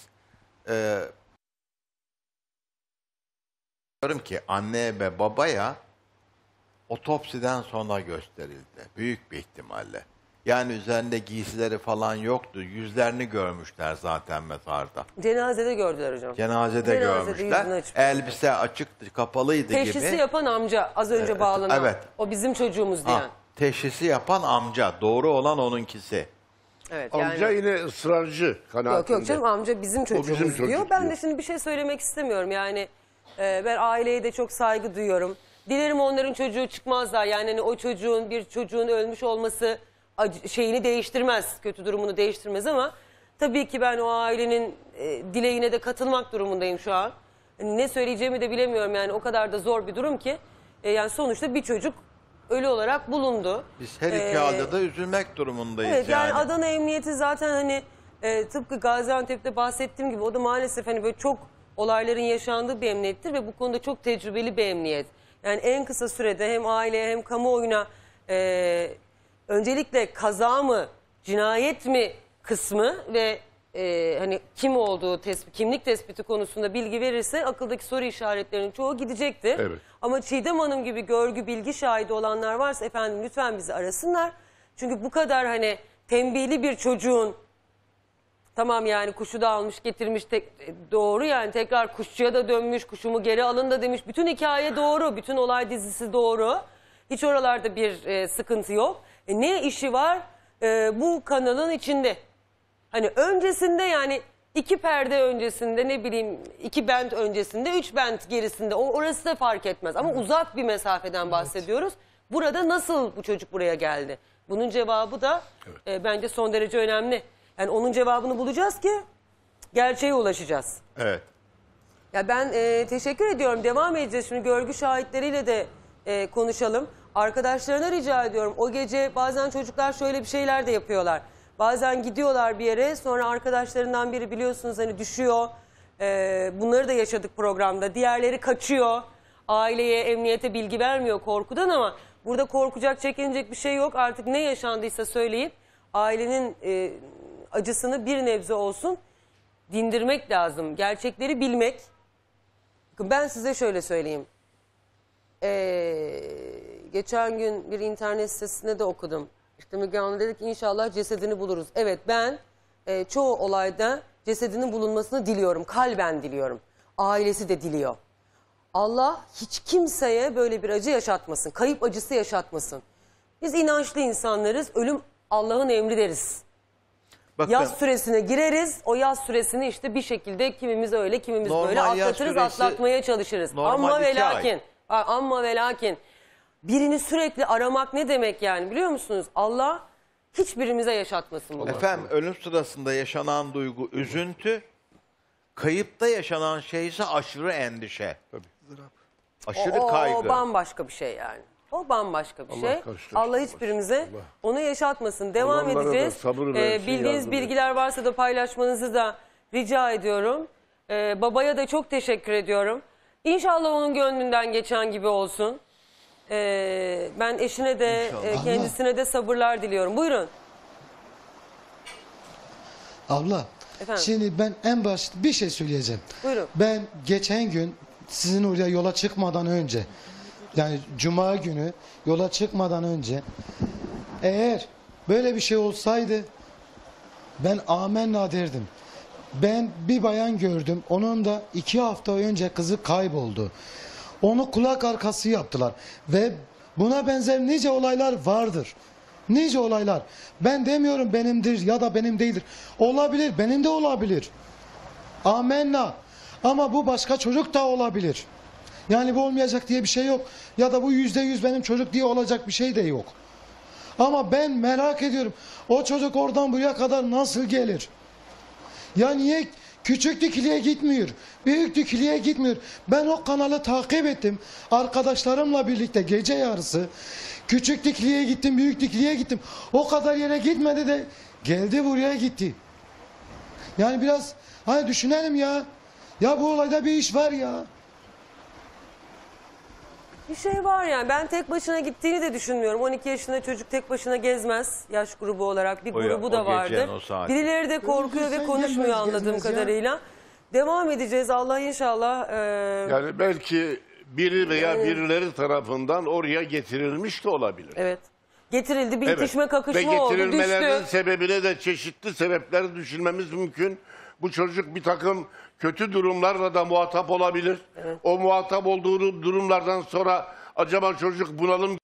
Speaker 15: Diyorum ki anneye ve babaya otopsiden sonra gösterildi. Büyük bir ihtimalle. Yani üzerinde giysileri falan yoktu. Yüzlerini görmüşler zaten mezarda.
Speaker 2: Cenazede gördüler hocam.
Speaker 15: Cenazede
Speaker 2: yüzünü
Speaker 15: görmüşler.
Speaker 2: açıp.
Speaker 15: Elbise açıktı, kapalıydı
Speaker 2: Teşhisi
Speaker 15: gibi.
Speaker 2: yapan amca az önce bağlanan.
Speaker 15: evet.
Speaker 2: O bizim çocuğumuz diyen.
Speaker 15: Teşhisi yapan amca. Doğru olan onunkisi.
Speaker 2: Evet,
Speaker 11: Amca
Speaker 2: yani...
Speaker 11: yine ısrarcı kanaatinde.
Speaker 2: Yok canım amca bizim çocuğumuz
Speaker 11: bizim çocuk
Speaker 2: diyor. Ben
Speaker 11: diyor.
Speaker 2: de şimdi bir şey söylemek istemiyorum. Yani ben aileye de çok saygı duyuyorum. Dilerim onların çocuğu çıkmazlar. Yani hani o çocuğun bir çocuğun ölmüş olması şeyini değiştirmez. Kötü durumunu değiştirmez ama tabii ki ben o ailenin dileğine de katılmak durumundayım şu an. Ne söyleyeceğimi de bilemiyorum yani o kadar da zor bir durum ki. Yani sonuçta bir çocuk ölü olarak bulundu.
Speaker 15: Biz her iki halde de üzülmek durumundayız
Speaker 2: Evet yani
Speaker 15: yani.
Speaker 2: Adana Emniyeti zaten hani tıpkı Gaziantep'te bahsettiğim gibi o da maalesef hani böyle çok olayların yaşandığı bir emniyettir ve bu konuda çok tecrübeli bir emniyet. Yani en kısa sürede hem aileye hem kamuoyuna öncelikle kaza mı, cinayet mi kısmı ve hani kim olduğu kimlik tespiti konusunda bilgi verirse akıldaki soru işaretlerinin çoğu gidecektir.
Speaker 11: Evet.
Speaker 2: Ama Çiğdem Hanım gibi görgü bilgi şahidi olanlar varsa efendim lütfen bizi arasınlar. Çünkü bu kadar hani tembihli bir çocuğun tamam yani kuşu da almış getirmiş doğru yani tekrar kuşçuya da dönmüş, kuşumu geri alın da demiş. Bütün hikaye doğru, bütün olay dizisi doğru. Hiç oralarda bir sıkıntı yok. Ne işi var bu kanalın içinde? Hani öncesinde yani 2 perde öncesinde ne bileyim 2 bent öncesinde 3 bent gerisinde orası da fark etmez. Ama uzak bir mesafeden bahsediyoruz. Burada nasıl bu çocuk buraya geldi? Bunun cevabı da bence son derece önemli. Yani onun cevabını bulacağız ki gerçeğe ulaşacağız.
Speaker 15: Evet.
Speaker 2: Ya ben teşekkür ediyorum. Devam edeceğiz. Şimdi görgü şahitleriyle de konuşalım. Arkadaşlarına rica ediyorum. O gece bazen çocuklar şöyle bir şeyler de yapıyorlar. Bazen gidiyorlar bir yere sonra arkadaşlarından biri biliyorsunuz hani düşüyor. Bunları da yaşadık programda. Diğerleri kaçıyor. Aileye, emniyete bilgi vermiyor korkudan ama burada korkacak, çekinecek bir şey yok. Artık ne yaşandıysa söyleyip ailenin acısını bir nebze olsun dindirmek lazım. Gerçekleri bilmek. Ben size şöyle söyleyeyim. Geçen gün bir internet sitesinde de okudum. İşte Müge Hanım dedi ki inşallah cesedini buluruz. Evet ben çoğu olayda cesedinin bulunmasını diliyorum. Kalben diliyorum. Ailesi de diliyor. Allah hiç kimseye böyle bir acı yaşatmasın. Kayıp acısı yaşatmasın. Biz inançlı insanlarız. Ölüm Allah'ın emri deriz.
Speaker 15: Bakın,
Speaker 2: yaz süresine gireriz. O yaz süresini işte bir şekilde kimimiz öyle kimimiz böyle atlatırız, atlatmaya çalışırız. Ama ve lakin, amma ve lakin birini sürekli aramak ne demek yani biliyor musunuz? Allah hiçbirimize yaşatmasın bunu.
Speaker 15: Efendim ölüm sırasında yaşanan duygu üzüntü, kayıpta yaşanan şey ise aşırı endişe. Aşırı kaygı.
Speaker 2: O bambaşka bir şey yani. O bambaşka bir şey. Allah hiçbirimize onu yaşatmasın. Devam edeceğiz. Bildiğiniz bilgiler varsa da paylaşmanızı da rica ediyorum. Babaya da çok teşekkür ediyorum. İnşallah onun gönlünden geçen gibi olsun. Ben eşine de kendisine de sabırlar diliyorum. Buyurun.
Speaker 20: Abla,
Speaker 2: efendim?
Speaker 20: Şimdi ben en başta bir şey söyleyeceğim.
Speaker 2: Buyurun.
Speaker 20: Ben geçen gün sizin oraya yola çıkmadan önce, yani cuma günü yola çıkmadan önce eğer böyle bir şey olsaydı ben amenna derdim. Ben bir bayan gördüm. Onun da 2 hafta önce kızı kayboldu. Onu kulak arkası yaptılar. Ve buna benzer nice olaylar vardır. Nice olaylar. Ben demiyorum benimdir ya da benim değildir. Olabilir. Benim de olabilir. Amenna. Ama bu başka çocuk da olabilir. Yani bu olmayacak diye bir şey yok. Ya da bu %100 benim çocuk diye olacak bir şey de yok. Ama ben merak ediyorum. O çocuk oradan buraya kadar nasıl gelir? Ya niye küçük dikiliğe gitmiyor? Büyük dikiliğe gitmiyor. Ben o kanalı takip ettim. Arkadaşlarımla birlikte gece yarısı. Küçük dikiliğe gittim, büyük dikiliğe gittim. O kadar yere gitmedi de geldi buraya gitti. Yani biraz hani düşünelim ya. Ya bu olayda bir iş var ya.
Speaker 2: Bir şey var yani. Ben tek başına gittiğini de düşünmüyorum. 12 yaşında çocuk tek başına gezmez yaş grubu olarak. Bir grubu da vardır. Birileri de korkuyor ve konuşmuyor anladığım kadarıyla. Devam edeceğiz. Allah inşallah.
Speaker 11: Yani belki biri veya birileri tarafından oraya getirilmiş de olabilir.
Speaker 2: Evet. Getirildi. Bir itişme kakışma
Speaker 11: ve
Speaker 2: oldu.
Speaker 11: getirilmelerinin
Speaker 2: Düştü.
Speaker 11: sebebine de çeşitli sebepleri düşünmemiz mümkün. Bu çocuk bir takım kötü durumlarla da muhatap olabilir. Evet. O muhatap olduğu durumlardan sonra acaba çocuk bunalım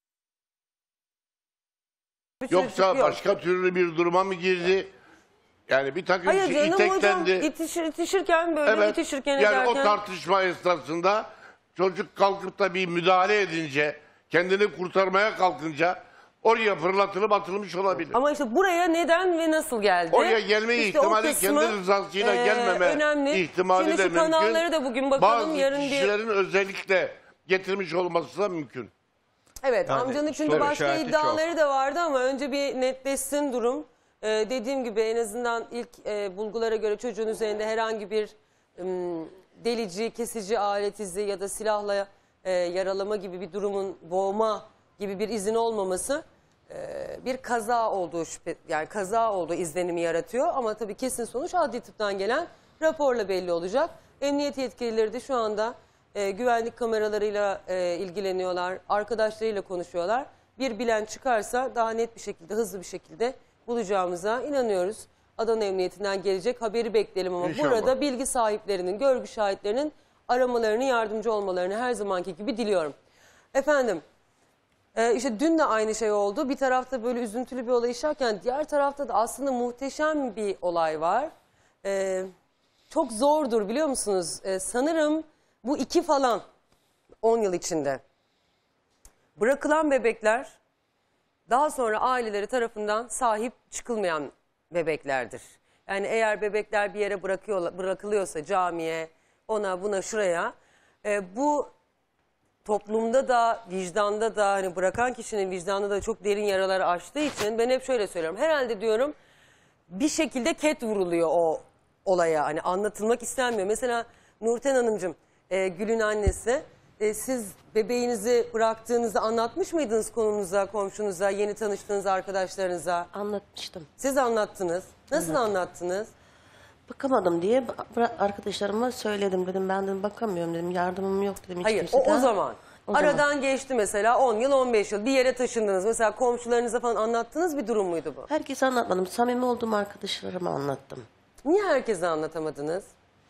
Speaker 11: yoksa başka türlü bir duruma mı girdi? Yani bir takım iteklendi.
Speaker 2: İtişirken böyle itişirken
Speaker 11: yani
Speaker 2: ederken.
Speaker 11: o tartışma esnasında çocuk kalkıp da bir müdahale edince, kendini kurtarmaya kalkınca oraya fırlatılıp atılmış olabilir.
Speaker 2: Ama işte buraya neden ve nasıl geldi?
Speaker 11: Oraya gelme ihtimali kendi rızasıyla gelmeme önemli. ihtimali
Speaker 2: Şimdi
Speaker 11: de
Speaker 2: şu
Speaker 11: mümkün.
Speaker 2: kanalları da bugün bakalım.
Speaker 11: Bazı
Speaker 2: Yarın
Speaker 11: kişilerin özellikle getirmiş olması da mümkün.
Speaker 2: Evet
Speaker 15: Yani
Speaker 2: amcanın çünkü başka iddiaları
Speaker 15: çok.
Speaker 2: da vardı ama önce bir netleşsin durum. Dediğim gibi en azından ilk bulgulara göre çocuğun üzerinde herhangi bir delici, kesici alet izi ya da silahla yaralama gibi bir durumun, boğma gibi bir izin olmaması bir kaza olduğu yani kaza olduğu izlenimi yaratıyor. Ama tabii kesin sonuç adli tıptan gelen raporla belli olacak. Emniyet yetkilileri de şu anda güvenlik kameralarıyla ilgileniyorlar, arkadaşlarıyla konuşuyorlar. Bir bilen çıkarsa daha net bir şekilde, hızlı bir şekilde bulacağımıza inanıyoruz. Adana Emniyetinden gelecek haberi bekleyelim ama
Speaker 11: İnşallah.
Speaker 2: burada bilgi sahiplerinin, görgü şahitlerinin aramalarını, yardımcı olmalarını her zamanki gibi diliyorum. Efendim, işte dün de aynı şey oldu. Bir tarafta böyle üzüntülü bir olay yaşarken diğer tarafta da aslında muhteşem bir olay var. Çok zordur biliyor musunuz? Sanırım bu 2 falan 10 yıl içinde. Bırakılan bebekler daha sonra aileleri tarafından sahip çıkılmayan bebeklerdir. Yani eğer bebekler bir yere bırakılıyorsa camiye, ona buna şuraya, bu toplumda da vicdanda da hani bırakan kişinin vicdanında da çok derin yaraları açtığı için ben hep şöyle söylüyorum. Herhalde diyorum bir şekilde ket vuruluyor o olaya, hani anlatılmak istenmiyor. Mesela Nurten Hanımcığım, Gül'ün annesi, siz bebeğinizi bıraktığınızı anlatmış mıydınız konunuza, komşunuza, yeni tanıştığınız arkadaşlarınıza?
Speaker 5: Anlatmıştım.
Speaker 2: Siz anlattınız. Nasıl anlattınız?
Speaker 5: Bakamadım diye arkadaşlarıma söyledim, dedim ben dedim bakamıyorum dedim, yardımım yok dedim.
Speaker 2: Hayır, o zaman. Aradan geçti mesela 10 yıl 15 yıl bir yere taşındınız. Mesela komşularınıza falan anlattığınız bir durum muydu bu?
Speaker 5: Herkese anlatmadım. Samimi olduğum arkadaşlarıma anlattım.
Speaker 2: Niye herkese anlatamadınız?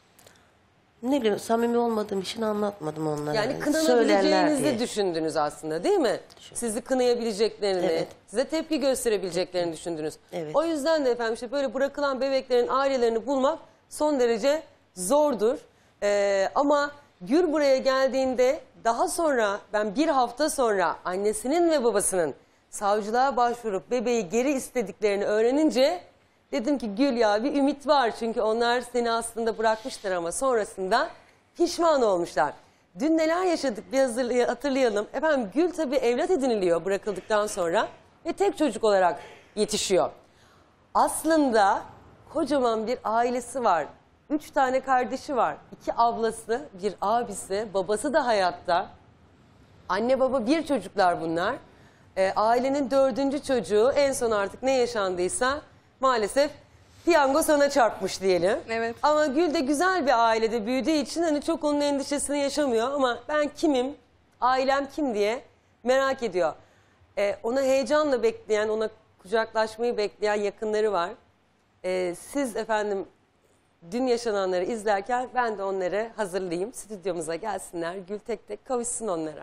Speaker 5: Ne bileyim, samimi olmadığım için anlatmadım onlara.
Speaker 2: Yani
Speaker 5: Söylerler
Speaker 2: kınanabileceğinizi
Speaker 5: diye.
Speaker 2: düşündünüz aslında değil mi? Sizi kınayabileceklerini,
Speaker 5: Evet.
Speaker 2: size tepki gösterebileceklerini düşündünüz.
Speaker 5: Evet.
Speaker 2: O yüzden de efendim işte böyle bırakılan bebeklerin ailelerini bulmak son derece zordur. Ama Gül buraya geldiğinde daha sonra ben bir hafta sonra annesinin ve babasının savcılığa başvurup bebeği geri istediklerini öğrenince dedim ki Gül ya bir ümit var. Çünkü onlar seni aslında bırakmışlar ama sonrasında pişman olmuşlar. Dün neler yaşadık bir hatırlayalım. Efendim Gül tabii evlat ediniliyor bırakıldıktan sonra ve tek çocuk olarak yetişiyor. Aslında kocaman bir ailesi var. 3 tane kardeşi var. 2 ablası, bir abisi, babası da hayatta. Anne baba bir çocuklar bunlar. Ailenin 4. çocuğu, en son artık ne yaşandıysa maalesef piyango sana çarpmış diyelim.
Speaker 9: Evet.
Speaker 2: Ama Gül de güzel bir ailede büyüdüğü için hani çok onun endişesini yaşamıyor. Ama ben kimim, ailem kim diye merak ediyor. Ona heyecanla bekleyen, ona kucaklaşmayı bekleyen yakınları var. Siz efendim dün yaşananları izlerken ben de onları hazırlayayım. Stüdyomuza gelsinler. Gül tek tek kavuşsun onlara.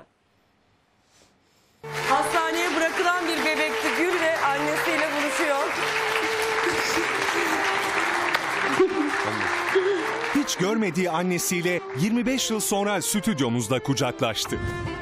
Speaker 2: Hastaneye bırakılan bir bebekti Gül ve annesiyle buluşuyor.
Speaker 10: Hiç görmediği annesiyle 25 yıl sonra stüdyomuzda kucaklaştı.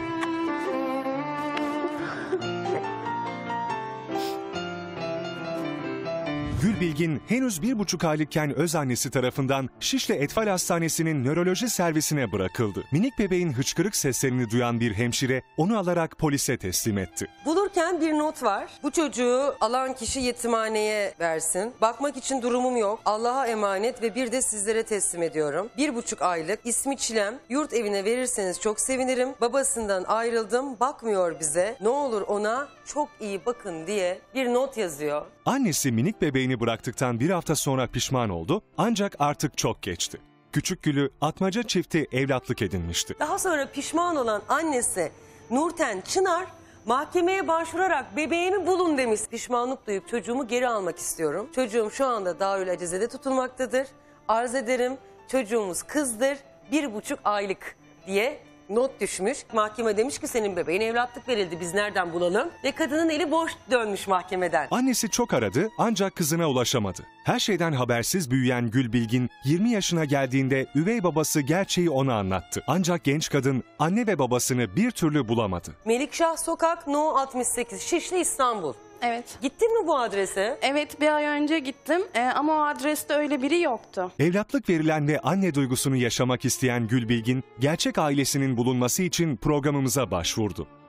Speaker 10: Gül Bilgin henüz 1,5 aylıkken öz annesi tarafından Şişli Etfal Hastanesi'nin nöroloji servisine bırakıldı. Minik bebeğin hıçkırık seslerini duyan bir hemşire onu alarak polise teslim etti.
Speaker 2: Bulurken bir not var. Bu çocuğu alan kişi yetimhaneye versin. Bakmak için durumum yok. Allah'a emanet ve bir de sizlere teslim ediyorum. 1,5 aylık, ismi Çilem. Yurt evine verirseniz çok sevinirim. Babasından ayrıldım, bakmıyor bize. Ne olur ona çok iyi bakın diye bir not yazıyor.
Speaker 10: Annesi minik bebeğini bıraktıktan bir hafta sonra pişman oldu ancak artık çok geçti. Küçük Gül'ü Atmaca çifti evlatlık edinmişti.
Speaker 2: Daha sonra pişman olan annesi Nurten Çınar mahkemeye başvurarak bebeğimi bulun demiş. Pişmanlık duyup çocuğumu geri almak istiyorum. Çocuğum şu anda Darül Acize'de tutulmaktadır. Arz ederim, çocuğumuz kızdır, 1,5 aylık diye not düşmüş. Mahkeme demiş ki senin bebeğin evlatlık verildi, biz nereden bulalım? Ve kadının eli boş dönmüş mahkemeden.
Speaker 10: Annesi çok aradı ancak kızına ulaşamadı. Her şeyden habersiz büyüyen Gül Bilgin 20 yaşına geldiğinde üvey babası gerçeği ona anlattı. Ancak genç kadın anne ve babasını bir türlü bulamadı.
Speaker 2: Melikşah Sokak No 68 Şişli İstanbul.
Speaker 9: Evet.
Speaker 2: Gittin mi bu adrese?
Speaker 9: Evet, bir ay önce gittim ama o adreste öyle biri yoktu.
Speaker 10: Evlatlık verilen ve anne duygusunu yaşamak isteyen Gül Bilgin, gerçek ailesinin bulunması için programımıza başvurdu.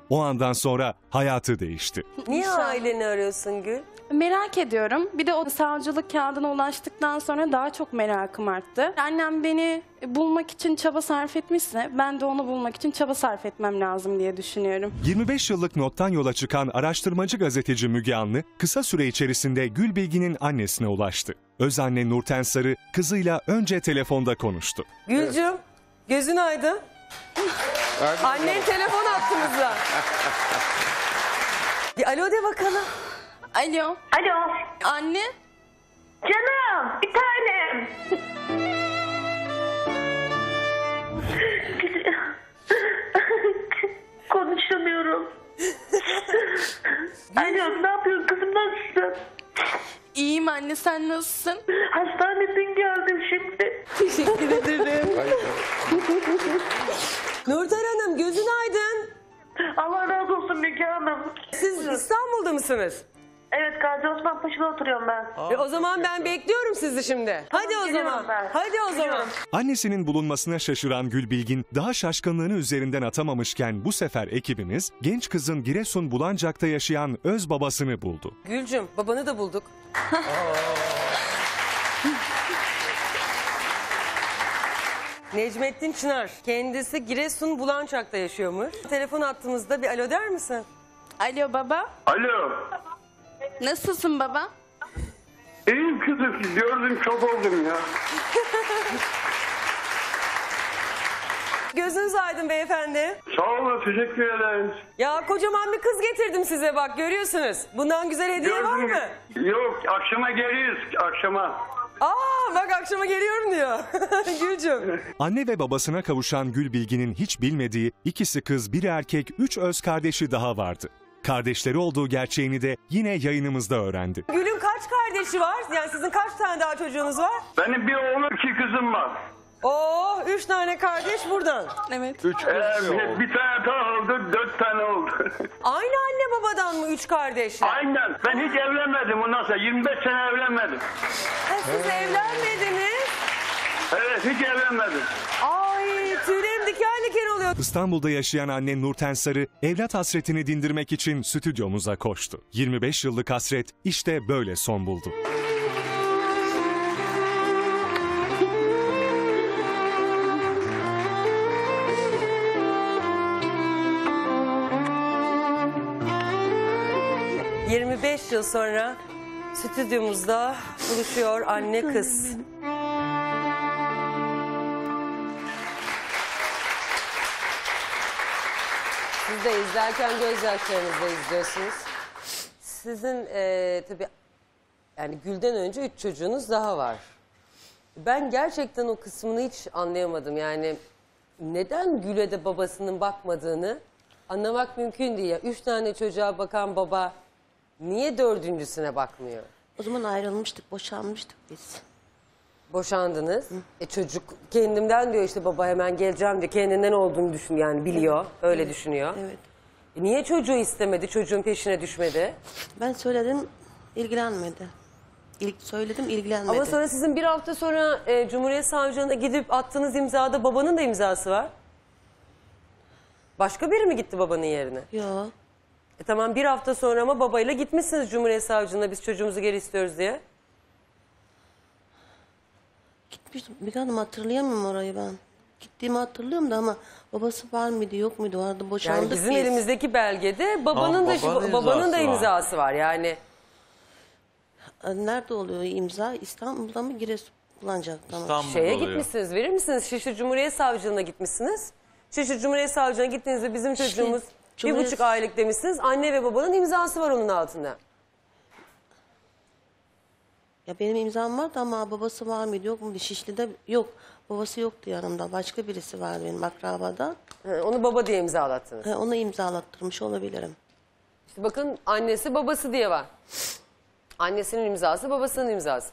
Speaker 10: O andan sonra hayatı değişti.
Speaker 2: Niye aileni arıyorsun Gül?
Speaker 9: Merak ediyorum. Bir de o savcılık kağıdına ulaştıktan sonra daha çok merakım arttı. Annem beni bulmak için çaba sarf etmişse ben de onu bulmak için çaba sarf etmem lazım diye düşünüyorum.
Speaker 10: 25 yıllık nottan yola çıkan araştırmacı gazeteci Müge Anlı kısa süre içerisinde Gülbilgin'in annesine ulaştı. Özanne Nurten Sarı kızıyla önce telefonda konuştu.
Speaker 2: Gülcüm, gözün aydın. Annen telefon attığımızda. Bir alo de bakalım.
Speaker 9: Alo.
Speaker 8: Alo.
Speaker 9: Anne.
Speaker 8: Canım, bir tanem. Konuşamıyorum. Alo, ne yapıyorsun kızım, nasılsın?
Speaker 9: İyiyim anne, sen nasılsın?
Speaker 8: Hastaneden geldim şimdi.
Speaker 9: Teşekkür ederim.
Speaker 2: Nurten Hanım, gözün aydın.
Speaker 8: Allah razı olsun Müge Hanım.
Speaker 2: Siz İstanbul'da mısınız?
Speaker 8: Evet, Gazi Osman Paşa'da oturuyorum ben.
Speaker 2: O zaman ben bekliyorum sizi şimdi. Hadi o
Speaker 8: geliyorum
Speaker 2: zaman.
Speaker 8: ben.
Speaker 2: Hadi o zaman.
Speaker 10: Annesinin bulunmasına şaşıran Gülbilgin daha şaşkınlığını üzerinden atamamışken bu sefer ekibimiz genç kızın Giresun Bulancak'ta yaşayan öz babasını buldu.
Speaker 2: Gülcüm, babanı da bulduk. Necmettin Çınar. Kendisi Giresun Bulancak'ta yaşıyormuş. Telefon attığımızda bir alo der misin?
Speaker 9: Alo baba.
Speaker 6: Alo.
Speaker 9: Nasılsın baba?
Speaker 6: İyiyim kızım, gördüm çok oldum ya.
Speaker 2: Gözünüz aydın beyefendi.
Speaker 6: Sağ olun, teşekkür ederiz.
Speaker 2: Ya kocaman bir kız getirdim size bak, görüyorsunuz. Bundan güzel hediye var mı?
Speaker 6: Yok, akşama geliriz, akşama.
Speaker 2: Aa bak, akşama geliyorum diyor. Gülcüm.
Speaker 10: Anne ve babasına kavuşan Gülbilgin'in hiç bilmediği ikisi kız bir erkek 3 öz kardeşi daha vardı. Kardeşleri olduğu gerçeğini de yine yayınımızda öğrendi.
Speaker 2: Gül'ün kaç kardeşi var? Yani sizin kaç tane daha çocuğunuz var?
Speaker 6: Benim bir oğlum, 2 kızım var.
Speaker 2: Oo, 3 tane kardeş buradan.
Speaker 9: Evet.
Speaker 15: 3 kız
Speaker 6: Bir tane daha oldu, 4 tane oldu.
Speaker 2: Aynı anne babadan mı 3 kardeşler?
Speaker 6: Aynen, ben hiç evlenmedim ondan sonra, 25 sene evlenmedim.
Speaker 2: Ha, siz evlenmediniz.
Speaker 6: Evet, hiç evlenmedim.
Speaker 2: Ay, tüylerim diken diken oluyor.
Speaker 10: İstanbul'da yaşayan anne Nurten Sarı evlat hasretini dindirmek için stüdyomuza koştu. 25 yıllık hasret işte böyle son buldu.
Speaker 2: ...25 yıl sonra stüdyomuzda buluşuyor anne kız. Siz de izlerken gözyaşlarınızla izliyorsunuz. Sizin tabii yani Gül'den önce 3 çocuğunuz daha var. Ben gerçekten o kısmını hiç anlayamadım. Yani neden Gül'e de babasının bakmadığını anlamak mümkün değil. 3 tane çocuğa bakan baba niye 4.'süne bakmıyor?
Speaker 5: O zaman ayrılmıştık, boşanmıştık biz.
Speaker 2: Boşandınız. Çocuk kendimden diyor, işte baba hemen geleceğim diye, kendinden olduğunu düşün yani, biliyor.
Speaker 5: Evet.
Speaker 2: Öyle
Speaker 5: Evet.
Speaker 2: düşünüyor.
Speaker 5: Evet.
Speaker 2: Niye çocuğu istemedi? Çocuğun peşine düşmedi.
Speaker 5: Ben söyledim, ilgilenmedi. Söyledim, ilgilenmedi.
Speaker 2: Ama sonra sizin bir hafta sonra Cumhuriyet Savcılığına gidip attığınız imzada babanın da imzası var. Başka biri mi gitti babanın yerine?
Speaker 5: Yok.
Speaker 2: Tamam, bir hafta sonra ama babayla gitmişsiniz Cumhuriyet Savcılığına, biz çocuğumuzu geri istiyoruz diye.
Speaker 5: Gitmiştim. Bir hanım, hatırlayamıyorum orayı ben. Gittiğimi hatırlıyorum da ama babası var mıydı yok muydu, vardı, boşandık
Speaker 2: Yani bizim
Speaker 5: biz.
Speaker 2: elimizdeki belgede babanın da imzası var yani.
Speaker 5: Nerede oluyor imza? İstanbul'da mı, Giresun Bulancak'ta mı?
Speaker 2: Şeye gitmişsiniz, verir misiniz? Şişli Cumhuriyet Savcılığına gitmişsiniz. Şişli Cumhuriyet Savcılığına gittiğinizde bizim çocuğumuz
Speaker 5: Cumhuriyet-
Speaker 2: 1,5 aylık demişsiniz. Anne ve babanın imzası var onun altında.
Speaker 5: Ya benim imzam vardı ama babası var mıydı yok muydu? Şişli'de yok. Babası yoktu yanımda. Başka birisi vardı benim akrabada.
Speaker 2: Onu baba diye imzalattınız.
Speaker 5: Onu imzalattırmış olabilirim.
Speaker 2: İşte bakın, annesi babası diye var. Annesinin imzası, babasının imzası.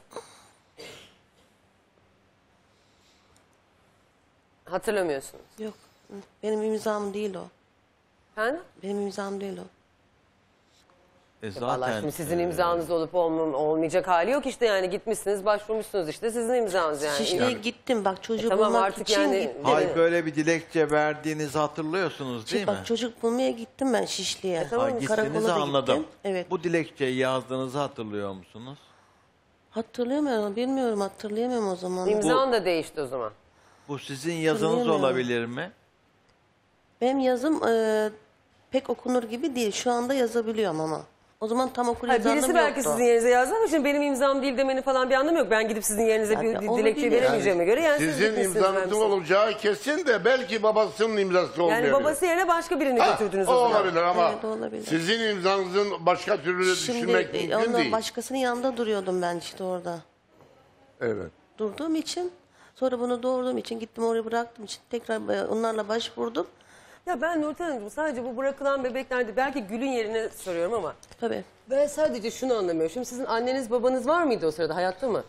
Speaker 2: Hatırlamıyorsunuz.
Speaker 5: Yok. Benim imzam değil o.
Speaker 2: Efendim?
Speaker 5: Benim imzam değil o.
Speaker 2: Vallahi şimdi sizin imzanız olup olmayacak hali yok işte, yani gitmişsiniz, başvurmuşsunuz, işte sizin imzanız yani.
Speaker 5: Şişli'ye gittim bak, çocuğu
Speaker 2: Tamam,
Speaker 5: bulmak
Speaker 2: artık
Speaker 5: için
Speaker 2: yani-
Speaker 5: gittim.
Speaker 15: Hayır, böyle bir dilekçe verdiğinizi hatırlıyorsunuz değil mi?
Speaker 5: Bak çocuk bulmaya gittim ben Şişli'ye.
Speaker 15: Ha, gittinizi
Speaker 5: da
Speaker 15: anladım.
Speaker 5: gittim. Evet.
Speaker 15: Bu dilekçeyi yazdığınızı hatırlıyor musunuz?
Speaker 5: Hatırlayamıyorum, bilmiyorum, hatırlayamıyorum o zaman.
Speaker 2: İmzan da değişti o zaman.
Speaker 15: Bu sizin yazınız
Speaker 5: Hatırlayamıyorum.
Speaker 15: olabilir mi?
Speaker 5: Benim yazım pek okunur gibi değil. Şu anda yazabiliyorum ama. O zaman tam okur
Speaker 2: Hayır,
Speaker 5: yazanım
Speaker 2: birisi
Speaker 5: yoktu.
Speaker 2: belki sizin yerinize yazdı ama şimdi benim imzam değil demenin falan bir anlamı yok. Ben gidip sizin yerinize bir dilekçe veremeyeceğime göre yani siz
Speaker 11: sizin
Speaker 2: gitmişsiniz,
Speaker 11: imzanızın
Speaker 2: vermişsiniz.
Speaker 11: olacağı kesin de belki babasının imzası olmayabilir.
Speaker 2: Yani babası yerine başka birini götürdünüz
Speaker 11: o
Speaker 2: o zaman.
Speaker 11: olabilir ama
Speaker 5: Evet, olabilir.
Speaker 11: sizin imzanızın başka türlü düşünmek mümkün
Speaker 5: Ondan
Speaker 11: değil.
Speaker 5: başkasının yanında duruyordum ben işte orada.
Speaker 11: Evet.
Speaker 5: Durduğum için, sonra bunu doğurduğum için gittim oraya bıraktım için tekrar onlarla başvurdum.
Speaker 2: Ya ben Nurten Hanımcığım sadece bu bırakılan bebeklerde belki Gül'ün yerine soruyorum ama.
Speaker 5: Tabii.
Speaker 2: Ben sadece şunu anlamıyorum. Şimdi sizin anneniz babanız var mıydı o sırada, hayatta mı?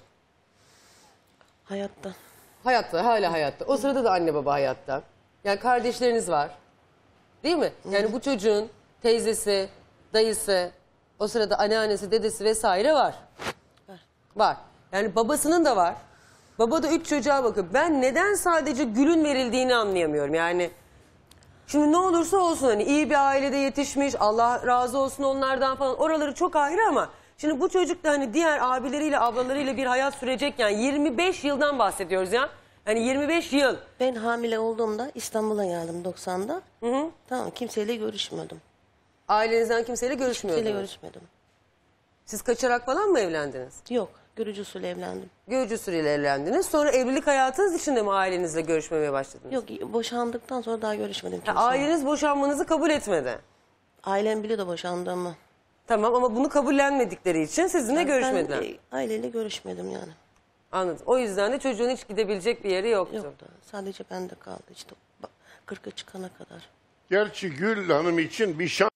Speaker 5: Hayatta.
Speaker 2: Hayatta, hala hayatta. O sırada da anne baba hayatta. Yani kardeşleriniz var. Değil mi? Yani bu çocuğun teyzesi, dayısı, o sırada anneannesi, dedesi vesaire var. Var. Yani babasının da var. Baba da 3 çocuğa bakıyor. Ben neden sadece Gül'ün verildiğini anlayamıyorum. Yani şimdi ne olursa olsun, hani iyi bir ailede yetişmiş, Allah razı olsun onlardan falan, oraları çok ayrı ama şimdi bu çocuk da hani diğer abileriyle ablalarıyla bir hayat sürecek, yani 25 yıldan bahsediyoruz ya. Hani 25 yıl.
Speaker 5: Ben hamile olduğumda İstanbul'a geldim 90'da. Tamam, kimseyle görüşmüyordum.
Speaker 2: Ailenizden kimseyle görüşmüyordunuz.
Speaker 5: Kimseyle görüşmedim.
Speaker 2: Siz kaçarak falan mı evlendiniz?
Speaker 5: Yok, görücü usulü evlendim.
Speaker 2: Görücü usulüyle evlendiniz. Sonra evlilik hayatınız içinde mi ailenizle görüşmemeye başladınız?
Speaker 5: Yok, boşandıktan sonra daha görüşmedim kimseyle.
Speaker 2: Aileniz boşanmanızı kabul etmedi.
Speaker 5: Ailem biliyordu boşandığımı.
Speaker 2: Tamam ama bunu kabullenmedikleri için sizinle görüşmediler.
Speaker 5: Ben aileyle görüşmedim yani.
Speaker 2: Anladım. O yüzden de çocuğun hiç gidebilecek bir yeri yoktu.
Speaker 5: Yoktu. Sadece bende kaldı işte 40'a çıkana kadar.
Speaker 11: Gerçi Gül Hanım için bir şans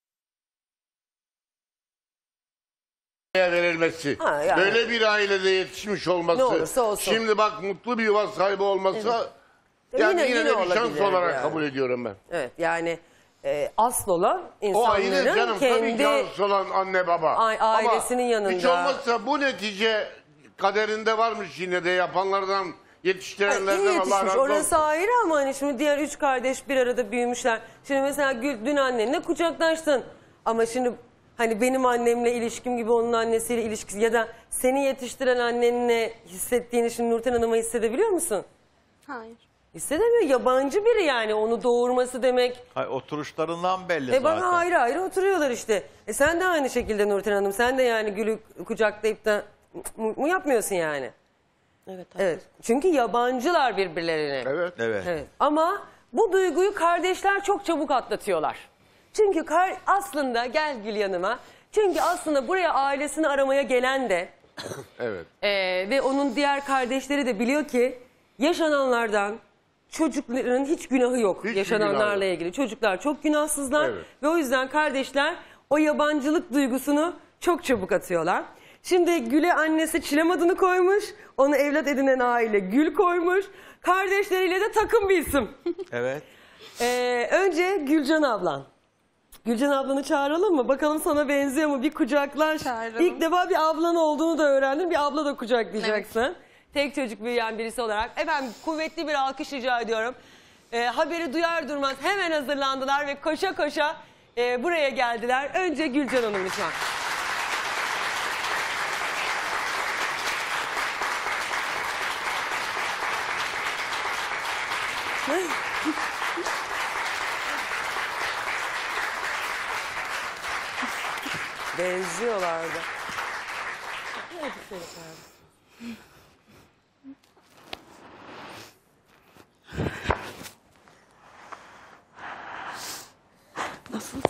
Speaker 11: verilmesi.
Speaker 2: Yani.
Speaker 11: Böyle bir ailede yetişmiş olması.
Speaker 2: Ne olursa olsun.
Speaker 11: Şimdi bak, mutlu bir yuva sahibi olması yani yine de bir şans
Speaker 2: olabilir
Speaker 11: olarak
Speaker 2: yani.
Speaker 11: kabul ediyorum ben.
Speaker 2: Evet, yani asıl olan
Speaker 11: O ayrı
Speaker 2: insanların
Speaker 11: canım, tabii
Speaker 2: kendi
Speaker 11: ki asıl olan anne baba.
Speaker 2: ailesinin
Speaker 11: Ama
Speaker 2: yanında.
Speaker 11: hiç olmazsa bu netice kaderinde varmış, yine de yapanlardan, yetiştirenlerden
Speaker 2: İyi
Speaker 11: Allah
Speaker 2: yetişmiş,
Speaker 11: razı olsun.
Speaker 2: orası ayrı ama hani şimdi diğer 3 kardeş bir arada büyümüşler. Şimdi mesela Gül dün annenle kucaklaştın ama şimdi hani benim annemle ilişkim gibi onun annesiyle ilişkisi ya da seni yetiştiren annenle hissettiğini şimdi Nurten Hanım'a hissedebiliyor musun?
Speaker 9: Hayır.
Speaker 2: Hissedemiyor, yabancı biri yani, onu doğurması demek.
Speaker 15: Hayır, oturuşlarından belli zaten.
Speaker 2: Bana ayrı ayrı oturuyorlar işte. Sen de aynı şekilde Nurten Hanım, sen de yani Gül'ü kucaklayıp da mu yapmıyorsun yani.
Speaker 5: Evet.
Speaker 2: Evet. Çünkü yabancılar birbirlerine.
Speaker 11: Evet.
Speaker 15: Evet.
Speaker 2: Ama bu duyguyu kardeşler çok çabuk atlatıyorlar. Çünkü aslında gel Gül yanıma. Çünkü aslında buraya ailesini aramaya gelen de
Speaker 11: Evet.
Speaker 2: ve onun diğer kardeşleri de biliyor ki yaşananlardan çocukların hiç günahı yok.
Speaker 11: Hiç
Speaker 2: Yaşananlarla
Speaker 11: günahı yok.
Speaker 2: ilgili. Çocuklar çok günahsızlar
Speaker 11: Evet.
Speaker 2: ve o yüzden kardeşler o yabancılık duygusunu çok çabuk atıyorlar. Şimdi Gül'e annesi Çilem adını koymuş. Onu evlat edinen aile Gül koymuş. Kardeşleriyle de takım bir isim.
Speaker 15: Evet.
Speaker 2: Önce Gülcan ablan. Gülcan ablanı çağıralım mı? Bakalım sana benziyor mu? Bir kucaklaş.
Speaker 9: Çağıralım.
Speaker 2: İlk defa bir ablan olduğunu da öğrendin. Bir abla da kucaklayacaksın. Tek çocuk büyüyen birisi olarak. Efendim kuvvetli bir alkış rica ediyorum. Haberi duyar durmaz hemen hazırlandılar ve koşa koşa buraya geldiler. Önce Gülcan Hanım lütfen. Benziyorlardı. Hadi şöyle kardeşim.
Speaker 9: Nasılsın?